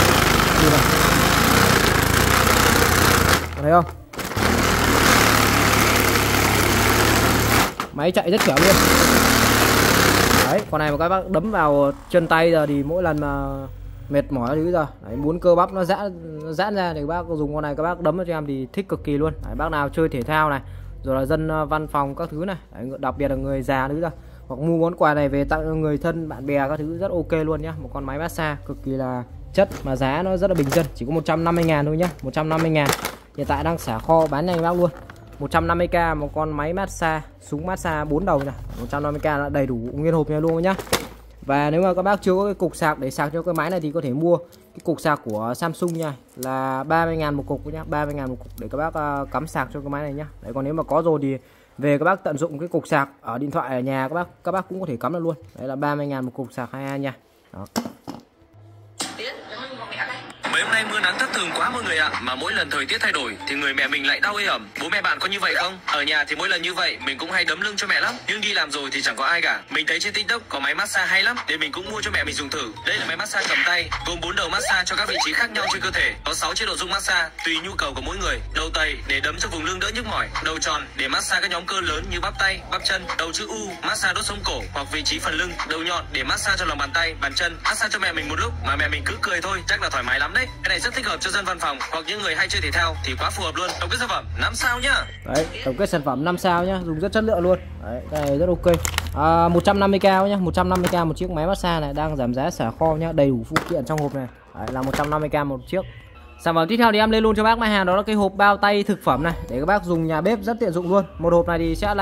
thấy không? Máy chạy rất khỏe luôn. Đấy, con này mà các bác đấm vào chân tay giờ thì mỗi lần mà mệt mỏi thứ giờ đấy, muốn cơ bắp nó giãn ra thì các bác dùng con này các bác đấm cho em thì thích cực kỳ luôn. Đấy, bác nào chơi thể thao này, rồi là dân văn phòng các thứ này, đấy, đặc biệt là người già thứ ra, hoặc mua món quà này về tặng cho người thân bạn bè các thứ rất ok luôn nhá. Một con máy massage cực kỳ là chất mà giá nó rất là bình dân, chỉ có 150.000 thôi nhá, 150.000. Hiện tại đang xả kho bán nhanh bác luôn. 150k một con máy massage, súng massage 4 đầu này, 150k là đầy đủ nguyên hộp này luôn nhá. Và nếu mà các bác chưa có cái cục sạc để sạc cho cái máy này thì có thể mua cái cục sạc của Samsung nha, là 30.000 một cục nhá, 30.000 một cục để các bác cắm sạc cho cái máy này nhá. Đấy, còn nếu mà có rồi thì về các bác tận dụng cái cục sạc ở điện thoại ở nhà các bác cũng có thể cắm được luôn. Đấy là 30.000 một cục sạc 2A nha. Đó. thường quá mọi người ạ. Mà mỗi lần thời tiết thay đổi thì người mẹ mình lại đau ê ẩm. Bố mẹ bạn có như vậy không? Ở nhà thì mỗi lần như vậy mình cũng hay đấm lưng cho mẹ lắm, nhưng đi làm rồi thì chẳng có ai cả. Mình thấy trên TikTok có máy massage hay lắm, nên mình cũng mua cho mẹ mình dùng thử. Đây là máy massage cầm tay, gồm 4 đầu massage cho các vị trí khác nhau trên cơ thể. Có 6 chế độ dung massage tùy nhu cầu của mỗi người. Đầu tẩy để đấm cho vùng lưng đỡ nhức mỏi, đầu tròn để massage các nhóm cơ lớn như bắp tay, bắp chân, đầu chữ U massage đốt sống cổ hoặc vị trí phần lưng, đầu nhọn để massage cho lòng bàn tay, bàn chân. Massage cho mẹ mình một lúc mà mẹ mình cứ cười thôi, chắc là thoải mái lắm đấy. Cái này rất thích hợp cho dân văn phòng hoặc những người hay chơi thể thao thì quá phù hợp luôn. Tổng kết sản phẩm 5 sao nhá. Đấy, tổng kết sản phẩm 5 sao nhá, dùng rất chất lượng luôn. Đấy, cái này rất ok. 150k nhá, 150k một chiếc máy massage này, đang giảm giá xả kho nhá, đầy đủ phụ kiện trong hộp này. Đấy, là 150k một chiếc. Sản phẩm tiếp theo thì em lên luôn cho bác máy hàng, đó là cái hộp bao tay thực phẩm này, để các bác dùng nhà bếp rất tiện dụng luôn. Một hộp này thì sẽ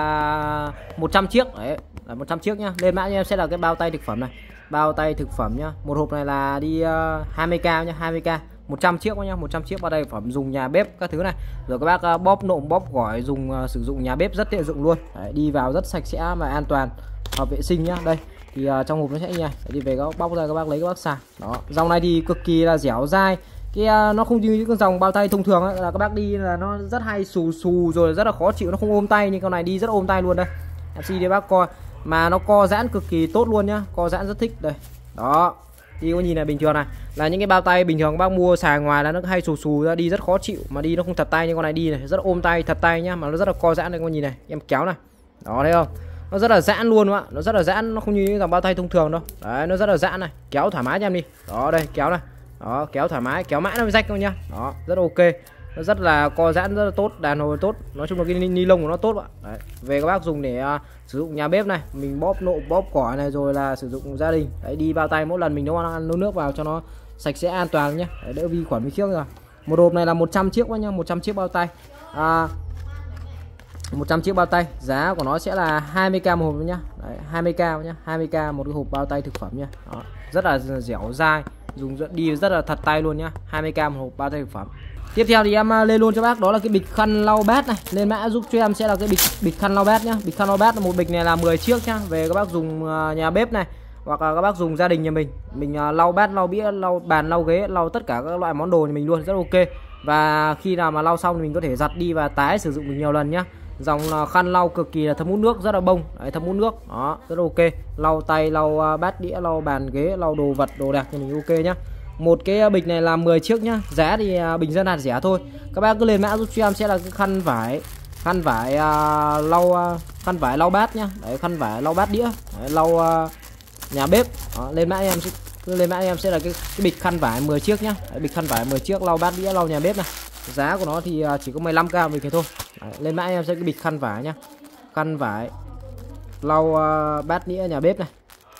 là 100 chiếc. Đấy, là 100 chiếc nhá. Lên mã cho em sẽ là cái bao tay thực phẩm này. Bao tay thực phẩm nhá. Một hộp này là đi 20k nhá, 20k. 100 chiếc nhá, 100 chiếc bao tay thực phẩm dùng nhà bếp các thứ này. Rồi các bác bóp nộm bóp gỏi dùng sử dụng nhà bếp rất tiện dụng luôn. Đấy, đi vào rất sạch sẽ và an toàn, hợp vệ sinh nhá. Đây thì trong hộp nó sẽ như này. Đi về các bóc ra các bác lấy các bác xài. Đó, dòng này thì cực kỳ là dẻo dai. Nó không như những dòng bao tay thông thường ấy, là các bác đi là nó rất hay xù xù rồi rất là khó chịu, nó không ôm tay, nhưng con này đi rất ôm tay luôn. Đây em xin để bác coi, mà nó co giãn cực kỳ tốt luôn nhá, co giãn rất thích. Đây đó, đi có nhìn này, bình thường này là những cái bao tay bình thường các bác mua xài ngoài là nó hay xù xù ra, đi rất khó chịu, mà đi nó không thật tay, nhưng con này đi này rất ôm tay, thật tay nhá, mà nó rất là co giãn. Đây con nhìn này, em kéo này, đó thấy không, nó rất là giãn luôn ạ, nó rất là giãn, nó không như những dòng bao tay thông thường đâu. Đấy, nó rất là giãn này, kéo thoải mái cho em đi. Đó đây, kéo này, đó, kéo thoải mái, kéo mãi nó mới rách thôi nhá. Đó, rất ok, nó rất là co giãn, rất là tốt, đàn hồi tốt, nói chung là cái ni lông của nó tốt ạ. Đấy, về các bác dùng để sử dụng nhà bếp này, mình bóp nộm bóp cỏ này, rồi là sử dụng gia đình. Đấy, đi bao tay mỗi lần mình nấu nước vào cho nó sạch sẽ an toàn nhé, đấy, đỡ vi khuẩn với trước rồi. Một hộp này là 100 chiếc nhá, 100 chiếc bao tay. 100 chiếc bao tay, giá của nó sẽ là 20k một hộp nhá. Đấy, 20k nhá, 20k một cái hộp bao tay thực phẩm nhá. Đó, rất là dẻo dai, dùng đi rất là thật tay luôn nhá. 20k một hộp bao tay thực phẩm. Tiếp theo thì em lên luôn cho bác, đó là cái bịch khăn lau bát này. Lên mã giúp cho em sẽ là cái bịch khăn lau bát nhá. Bịch khăn lau bát là một bịch này là 10 chiếc nhá. Về các bác dùng nhà bếp này, hoặc là các bác dùng gia đình nhà mình lau bát, lau bĩa, lau bàn, lau ghế, lau tất cả các loại món đồ nhà mình luôn, rất ok. Và khi nào mà lau xong thì mình có thể giặt đi và tái sử dụng được nhiều lần nhá. Dòng khăn lau cực kỳ là thấm hút nước, rất là bông. Đấy, thấm hút nước, đó, rất ok. Lau tay, lau bát đĩa, lau bàn ghế, lau đồ vật, đồ đạc thì mình ok nhá. Một cái bịch này là 10 chiếc nhá. Giá thì bình dân hạt rẻ thôi. Các bác cứ lên mã giúp cho em sẽ là cái khăn vải lau bát nhá. Đấy, khăn vải lau bát đĩa. Đấy, lau nhà bếp. Đó, lên mã em sẽ là cái bịch khăn vải 10 chiếc nhá. Đấy, bịch khăn vải 10 chiếc lau bát đĩa, lau nhà bếp này. Giá của nó thì chỉ có 15k bịch thôi. Đấy, lên mã em sẽ cái bịch khăn vải nhá. Khăn vải lau bát đĩa nhà bếp này.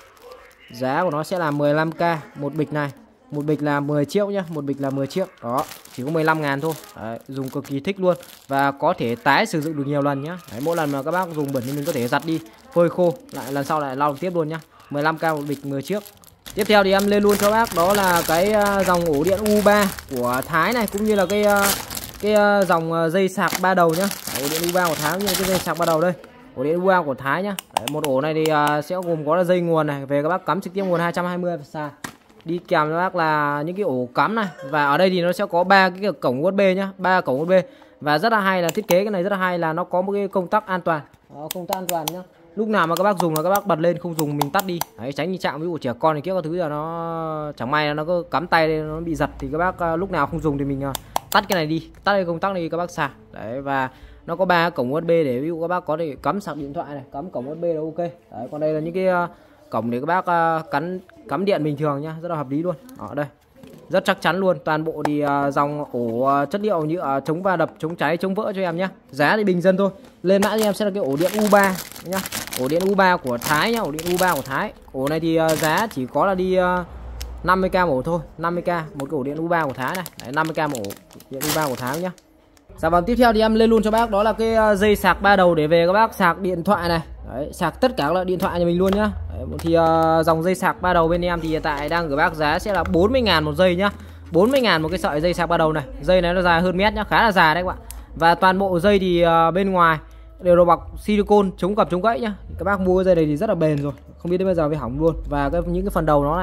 Giá của nó sẽ là 15k một bịch này. Một bịch là 10 chiếc nhá, một bịch là 10 chiếc. Đó, chỉ có 15.000 thôi. Đấy, dùng cực kỳ thích luôn và có thể tái sử dụng được nhiều lần nhá. Đấy, mỗi lần mà các bác dùng bẩn thì mình có thể giặt đi, phơi khô, lại lần sau lại lau tiếp luôn nhá. 15k một bịch 10 chiếc. Tiếp theo thì em lên luôn cho bác, đó là cái dòng ổ điện U3 của Thái này, cũng như là cái dòng dây sạc 3 đầu nhá. Đấy, ổ điện U3 của Thái, như là cái dây sạc 3 đầu đây. Ổ điện U3 của Thái nhá. Đấy, một ổ này thì sẽ gồm có là dây nguồn này, về các bác cắm trực tiếp nguồn 220 xài. Đi kèm cho bác là những cái ổ cắm này, và ở đây thì nó sẽ có 3 cái cổng USB nhá, 3 cổng USB. Và rất là hay là thiết kế cái này rất là hay là nó có một cái công tắc an toàn. Đó, công tắc an toàn nhá. Lúc nào mà các bác dùng là các bác bật lên, không dùng mình tắt đi. Đấy, tránh đi chạm với của trẻ con này kia các thứ là nó chẳng may là nó có cắm tay đây, nó bị giật thì các bác lúc nào không dùng thì mình tắt cái này đi, tắt cái công tắc này các bác sạc. Đấy, và nó có 3 cổng USB để ví dụ các bác có thể cắm sạc điện thoại này, cắm cổng USB là ok. Đấy, còn đây là những cái cổng để các bác cắm điện bình thường nhá, rất là hợp lý luôn. Ở đây rất chắc chắn luôn, toàn bộ thì dòng ổ chất liệu nhựa chống va đập, chống cháy, chống vỡ cho em nhá. Giá thì bình dân thôi. Lên mã cho em sẽ là cái ổ điện U3 nhá, ổ điện U3 của Thái nhá, ổ điện U3 của Thái. Ổ này thì giá chỉ có là đi 50k một ổ thôi, 50k một cái ổ điện U3 của Thái này. Đấy, 50k một ổ điện U3 của Thái nhá. Sản phẩm tiếp theo thì em lên luôn cho bác, đó là cái dây sạc 3 đầu để về các bác sạc điện thoại này. Đấy, sạc tất cả các loại điện thoại nhà mình luôn nhá. Đấy, thì dòng dây sạc 3 đầu bên em thì hiện tại đang gửi bác giá sẽ là 40.000 một dây nhá. 40.000 một cái sợi dây sạc 3 đầu này. Dây này nó dài hơn mét nhá, khá là dài đấy các bạn. Và toàn bộ dây thì bên ngoài đều được bọc silicone chống cặp chống gãy nhá. Các bác mua cái dây này thì rất là bền rồi, không biết đến bây giờ mới hỏng luôn. Và những cái phần đầu nó này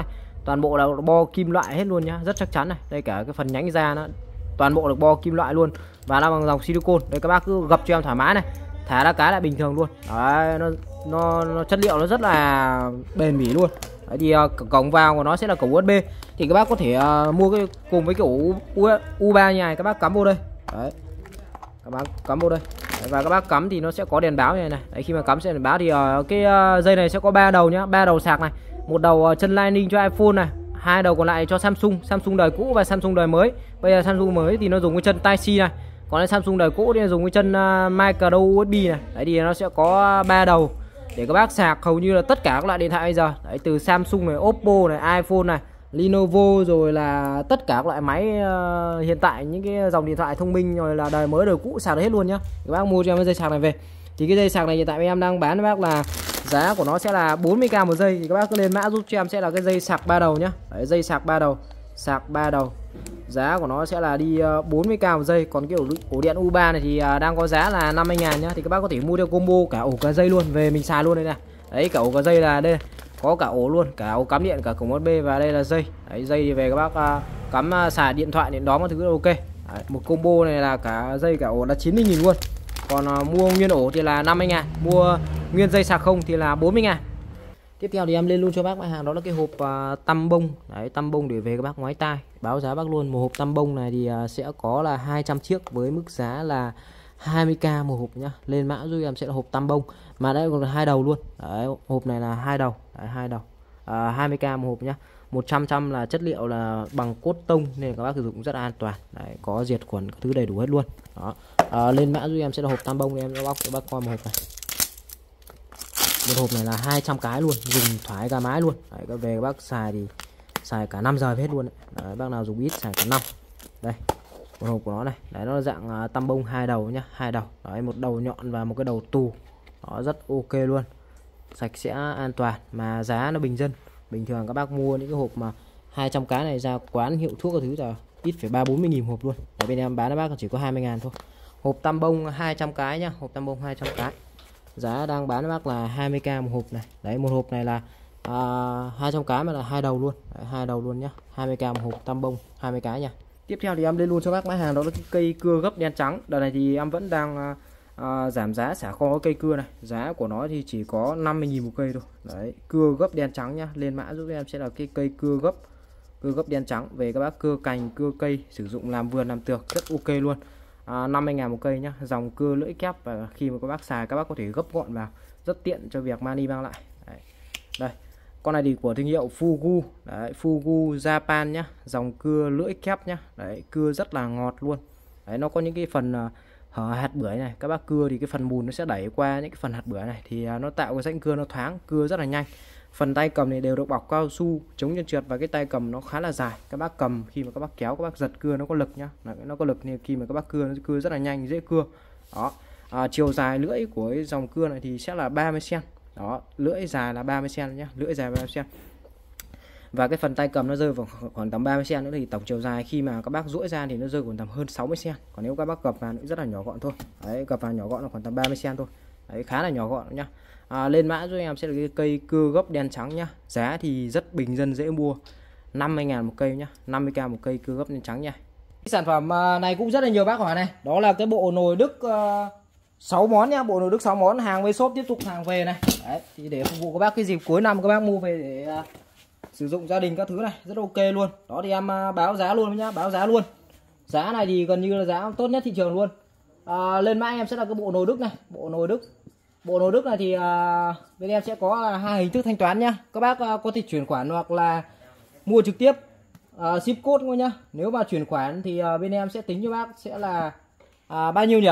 toàn bộ là bo kim loại hết luôn nhá, rất chắc chắn này. Đây cả cái phần nhánh da nó toàn bộ được bo kim loại luôn và nó bằng dòng silicon. Đây các bác cứ gập cho em thoải mái này, thả ra cái lại bình thường luôn. Đấy, nó chất liệu nó rất là bền bỉ luôn. Đấy, thì cổng vào của nó sẽ là cổng USB, thì các bác có thể mua cái cùng với cái ổ U3 như này, các bác cắm vô đây. Đấy, các bác cắm vô đây. Đấy, và các bác cắm thì nó sẽ có đèn báo như này này. Đấy, khi mà cắm sẽ đèn báo thì cái dây này sẽ có 3 đầu nhá, 3 đầu sạc này, một đầu chân Lightning cho iPhone này, 2 đầu còn lại cho Samsung đời cũ và Samsung đời mới. Bây giờ Samsung mới thì nó dùng cái chân Type-C này, còn cái Samsung đời cũ thì nó dùng cái chân micro USB này. Đấy thì nó sẽ có 3 đầu để các bác sạc hầu như là tất cả các loại điện thoại bây giờ. Đấy, từ Samsung này, Oppo này, iPhone này, Lenovo, rồi là tất cả các loại máy hiện tại, những cái dòng điện thoại thông minh rồi là đời mới đời cũ sạc được hết luôn nhá. Các bác mua cho em cái dây sạc này về. Thì cái dây sạc này hiện tại em đang bán các bác là giá của nó sẽ là 40k một giây, thì các bác cứ lên mã giúp cho em sẽ là cái dây sạc 3 đầu nhá. Đấy, dây sạc 3 đầu, sạc 3 đầu. Giá của nó sẽ là đi 40k một giây. Còn cái ổ điện U3 này thì đang có giá là 50.000 nhá. Thì các bác có thể mua theo combo cả ổ cả dây luôn, về mình xài luôn đây này. Đấy, cả ổ cả dây là đây, có cả ổ luôn, cả ổ cắm điện, cả cổng USB và đây là dây. Đấy, dây thì về các bác cắm xài điện thoại, điện đóm các thứ ok. Đấy, một combo này là cả dây cả ổ là 90.000 luôn. Còn mua nguyên ổ thì là 50.000, mua nguyên dây sạc không thì là 40.000. Tiếp theo thì em lên luôn cho bác mặt hàng đó là cái hộp tăm bông. Đấy, tăm bông để về các bác ngoái tai. Báo giá bác luôn, một hộp tăm bông này thì sẽ có là 200 chiếc với mức giá là 20k một hộp nhá. Lên mã giúp em sẽ là hộp tăm bông, mà đây còn là 2 đầu luôn. Đấy, hộp này là 2 đầu. Đấy, 2 đầu. 20k một hộp nhá. 100% là chất liệu là bằng cốt tông nên các bác sử dụng rất là an toàn. Đấy, có diệt khuẩn thứ đầy đủ hết luôn. Đó. Lên mã giúp em sẽ là hộp tăm bông, em bóc cho bác coi một hộp này. Một hộp này là 200 cái luôn, dùng thoải gà mái luôn. Đấy, các về các bác xài thì xài cả 5 giờ hết luôn đấy. Đấy, bác nào dùng ít xài cả 5. Đây, một hộp của nó này. Đấy, nó dạng tăm bông 2 đầu nhá, 2 đầu. Đấy, một đầu nhọn và một cái đầu tù. Đó, rất ok luôn. Sạch sẽ, an toàn mà giá nó bình dân. Bình thường các bác mua những cái hộp mà 200 cái này ra quán hiệu thuốc các thứ là ít phải 30-40.000 hộp luôn. Ở bên em bán các bác chỉ có 20.000 thôi. Hộp tăm bông 200 cái nhá, hộp tăm bông 200 cái. Giá đang bán bác là 20k một hộp này. Đấy, một hộp này là 200 cái mà là 2 đầu luôn. Đấy, 2 đầu luôn nhá. 20k một hộp tăm bông 20 cái nha. Tiếp theo thì em lên luôn cho bác mã hàng đó là cái cây cưa gấp đen trắng. Đợt này thì em vẫn đang giảm giá xả kho cây cưa này. Giá của nó thì chỉ có 50.000 một cây thôi. Đấy, cưa gấp đen trắng nhá. Lên mã giúp em sẽ là cái cây cưa gấp đen trắng. Về các bác cưa cành, cưa cây, sử dụng làm vườn làm tược rất ok luôn. 50.000 một cây nhá. Dòng cưa lưỡi kép và khi mà các bác xài các bác có thể gấp gọn vào, rất tiện cho việc mang đi mang lại. Đấy. Đây, con này thì của thương hiệu Fugu. Đấy, Fugu Japan nhá. Dòng cưa lưỡi kép nhá. Đấy, cưa rất là ngọt luôn. Đấy, nó có những cái phần hở hạt bưởi này, các bác cưa thì cái phần mùn nó sẽ đẩy qua những cái phần hạt bưởi này thì nó tạo cái rãnh cưa nó thoáng, cưa rất là nhanh. Phần tay cầm này đều được bọc cao su chống trơn trượt và cái tay cầm nó khá là dài. Các bác cầm khi mà các bác kéo, các bác giật cưa nó có lực nhá. Nó có lực nên khi mà các bác cưa nó cưa rất là nhanh, dễ cưa. Đó. Chiều dài lưỡi của cái dòng cưa này thì sẽ là 30 cm. Đó, lưỡi dài là 30 cm nhá, lưỡi dài 30 cm. Và cái phần tay cầm nó rơi vào khoảng tầm 30 cm nữa thì tổng chiều dài khi mà các bác duỗi ra thì nó rơi khoảng tầm hơn 60 cm. Còn nếu các bác gập vào nó rất là nhỏ gọn thôi. Đấy, gập vào nhỏ gọn là khoảng tầm 30 cm thôi. Đấy, khá là nhỏ gọn nhá. Lên mã cho em sẽ là cái cây cưa gấp đen trắng nhá. Giá thì rất bình dân dễ mua, 50.000 một cây nhá, 50k một cây cưa gấp đen trắng nha. Cái sản phẩm này cũng rất là nhiều bác hỏi này. Đó là cái bộ nồi Đức 6 món nhá, bộ nồi Đức 6 món, hàng với shop tiếp tục hàng về này. Đấy, thì để phục vụ các bác cái dịp cuối năm các bác mua về để sử dụng gia đình các thứ này, rất ok luôn. Đó thì em báo giá luôn nhá, báo giá luôn. Giá này thì gần như là giá tốt nhất thị trường luôn. Lên mã em sẽ là cái bộ nồi Đức này, bộ nồi Đức này thì bên em sẽ có 2 hình thức thanh toán nhá. Các bác có thể chuyển khoản hoặc là mua trực tiếp, ship code thôi nhá. Nếu mà chuyển khoản thì bên em sẽ tính cho bác sẽ là bao nhiêu nhỉ?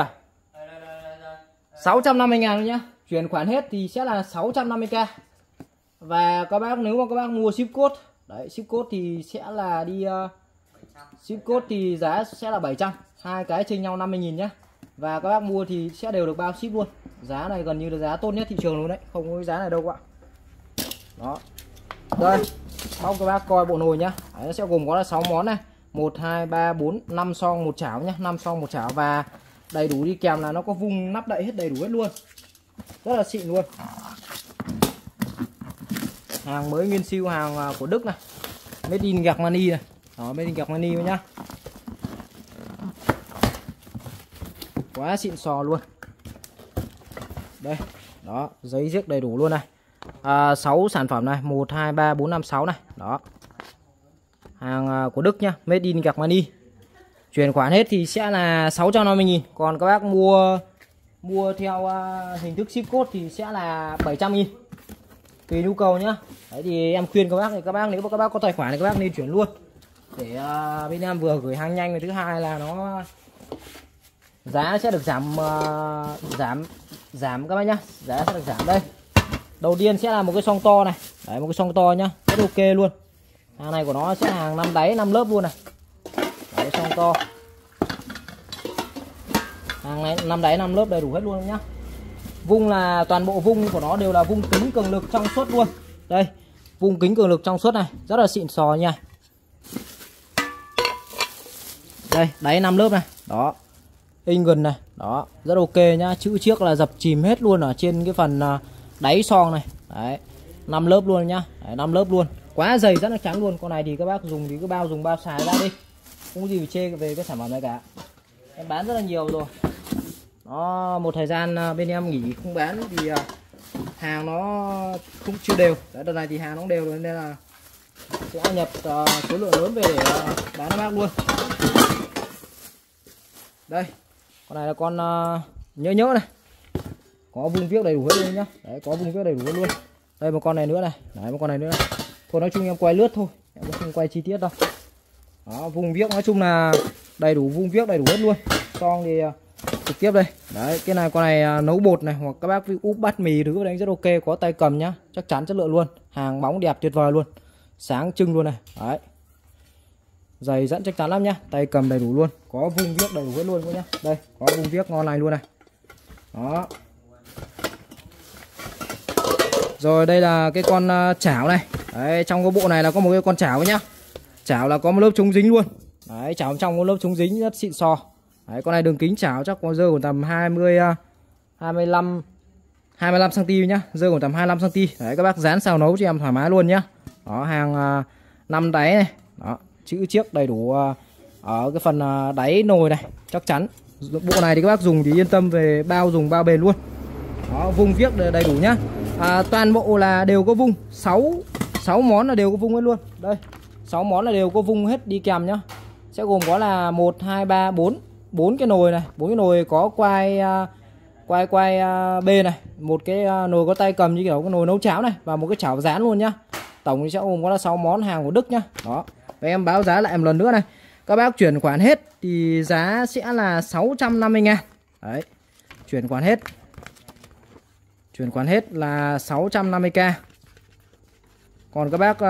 650.000 thôi nhá. Chuyển khoản hết thì sẽ là 650k. Và các bác nếu mà các bác mua ship code, đấy, ship code thì sẽ là đi ship code thì giá sẽ là 700, hai cái chênh nhau 50.000 nhá. Và các bác mua thì sẽ đều được bao ship luôn. Giá này gần như là giá tốt nhất thị trường luôn đấy, không có cái giá này đâu ạ. Đó. Đây, bóc cho bác coi bộ nồi nhá. Đấy, nó sẽ gồm có là 6 món này. 1 2 3 4 5 xong một chảo nhá, 5 xong một chảo và đầy đủ đi kèm là nó có vung nắp đậy hết đầy đủ hết luôn. Rất là xịn luôn. Hàng mới nguyên siêu, hàng của Đức này. made in Germany này. Đó, made in Germany nhá. Quá xịn sò luôn. Đây, đó, giấy riếc đầy đủ luôn này. 6 sản phẩm này, 1 2 3 4 5 6 này. Đó. Hàng của Đức nhá, made in Germany. Chuyển khoản hết thì sẽ là 650.000. Còn các bác mua theo hình thức ship code thì sẽ là 700.000. Tùy nhu cầu nhá. Đấy thì em khuyên các bác thì các bác nếu mà các bác có tài khoản thì các bác nên chuyển luôn. Để bên em vừa gửi hàng nhanh, và thứ hai là nó giá sẽ được giảm các bác nhá. Giá sẽ được giảm đây. Đầu tiên sẽ là một cái xoong to này. Đấy, một cái xoong to nhá, rất ok luôn. Hàng này của nó sẽ hàng 5 đáy 5 lớp luôn này. Đấy, xoong to. Hàng này 5 đáy 5 lớp đầy đủ hết luôn nhá. Vung là toàn bộ vung của nó đều là vung kính cường lực trong suốt luôn. Đây, vung kính cường lực trong suốt này, rất là xịn sò nha. Đây, đáy 5 lớp này, đó. England này, đó, rất ok nhá. Chữ chiếc là dập chìm hết luôn ở trên cái phần đáy xoong này. Đấy, 5 lớp luôn nhá. Đấy, 5 lớp luôn. Quá dày rất là trắng luôn. Con này thì các bác dùng thì cứ dùng bao xài ra đi. Không có gì phải chê về cái sản phẩm này cả. Em bán rất là nhiều rồi. Nó một thời gian bên em nghỉ không bán thì hàng nó cũng chưa đều. Đấy, đợt này thì hàng nó đều rồi nên là sẽ nhập số lượng lớn về để bán cho bác luôn. Đây, con này là con nhớ này, có vung viết đầy đủ hết luôn nhá. Đấy, có vung viết đầy đủ hết luôn. Đây một con này nữa này, đấy một con này nữa này. Thôi nói chung em quay lướt thôi, em không quay chi tiết đâu. Đó, vung viết nói chung là đầy đủ, vung viết đầy đủ hết luôn. Xong thì trực tiếp đây. Đấy, cái này con này nấu bột này, hoặc các bác úp bát mì thứ đánh rất ok, có tay cầm nhá, chắc chắn chất lượng luôn. Hàng bóng đẹp tuyệt vời luôn. Sáng trưng luôn này. Đấy. Giày dẫn chắc chắn lắm nhá, tay cầm đầy đủ luôn, có vung viết đầy đủ hết luôn nhá. Đây, có vung viết ngon này luôn này. Đó. Rồi đây là cái con chảo này. Đấy, trong cái bộ này là có một cái con chảo nhá. Chảo là có một lớp chống dính luôn. Đấy, chảo trong có lớp chống dính rất xịn sò. Đấy, con này đường kính chảo chắc có rơi khoảng tầm 25 cm nhá, rơi khoảng tầm 25 cm. Đấy, các bác dán xào nấu cho em thoải mái luôn nhá. Đó, hàng 5 đáy này. Đó, chữ chiếc đầy đủ ở cái phần đáy nồi này, chắc chắn. Bộ này thì các bác dùng thì yên tâm về dùng bao bền luôn. Đó, vung viết đầy đủ nhá. Toàn bộ là đều có vung, 6 món là đều có vung hết luôn. Đây, 6 món là đều có vung hết đi kèm nhá. Sẽ gồm có là 1 2 3 4 cái nồi này, 4 cái nồi có quai B này, một cái nồi có tay cầm như kiểu cái nồi nấu cháo này, và một cái chảo rán luôn nhá. Tổng thì sẽ gồm có là 6 món hàng của Đức nhá. Đó. Và em báo giá lại một lần nữa này. Các bác chuyển khoản hết thì giá sẽ là 650.000. Đấy. Chuyển khoản hết. Chuyển khoản hết là 650k. Còn các bác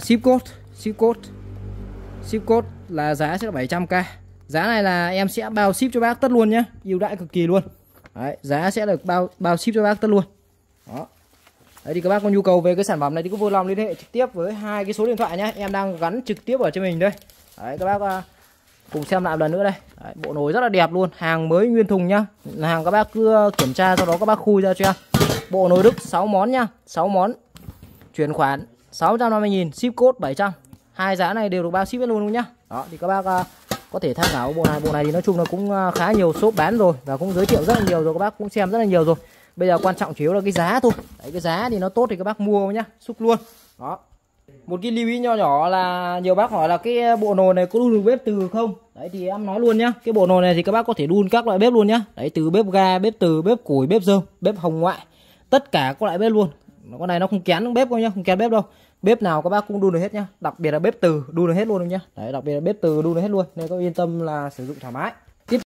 ship code là giá sẽ là 700k. Giá này là em sẽ bao ship cho bác tất luôn nhé, ưu đãi cực kỳ luôn. Đấy, giá sẽ được bao ship cho bác tất luôn. Đó. Đấy thì các bác có nhu cầu về cái sản phẩm này thì cứ vui lòng liên hệ trực tiếp với hai cái số điện thoại nhé, em đang gắn trực tiếp ở trên mình đây. Đấy, các bác cùng xem lại một lần nữa đây. Đấy, bộ nồi rất là đẹp luôn, hàng mới nguyên thùng nhá. Hàng các bác cứ kiểm tra, sau đó các bác khui ra cho em. Bộ nồi Đức 6 món nhá, 6 món. Chuyển khoản 650.000, ship code 700. Hai giá này đều được bao ship luôn nhá. Đó thì các bác có thể tham khảo bộ này. Bộ này thì nói chung là cũng khá nhiều shop bán rồi và cũng giới thiệu rất là nhiều rồi, các bác cũng xem rất là nhiều rồi. Bây giờ quan trọng chủ yếu là cái giá thôi. Đấy, cái giá thì nó tốt thì các bác mua nhá, xúc luôn. Đó. Một cái lưu ý nho nhỏ là nhiều bác hỏi là cái bộ nồi này có đun được bếp từ không? Đấy thì em nói luôn nhá. Cái bộ nồi này thì các bác có thể đun các loại bếp luôn nhá. Đấy, từ bếp ga, bếp từ, bếp củi, bếp rơm, bếp hồng ngoại, tất cả các loại bếp luôn. Con này nó không kén bếp đâu nhá, không kén bếp đâu. Bếp nào các bác cũng đun được hết nhá. Đặc biệt là bếp từ đun được hết luôn nhá. Đấy, đặc biệt là bếp từ đun được hết luôn, nên có yên tâm là sử dụng thoải mái.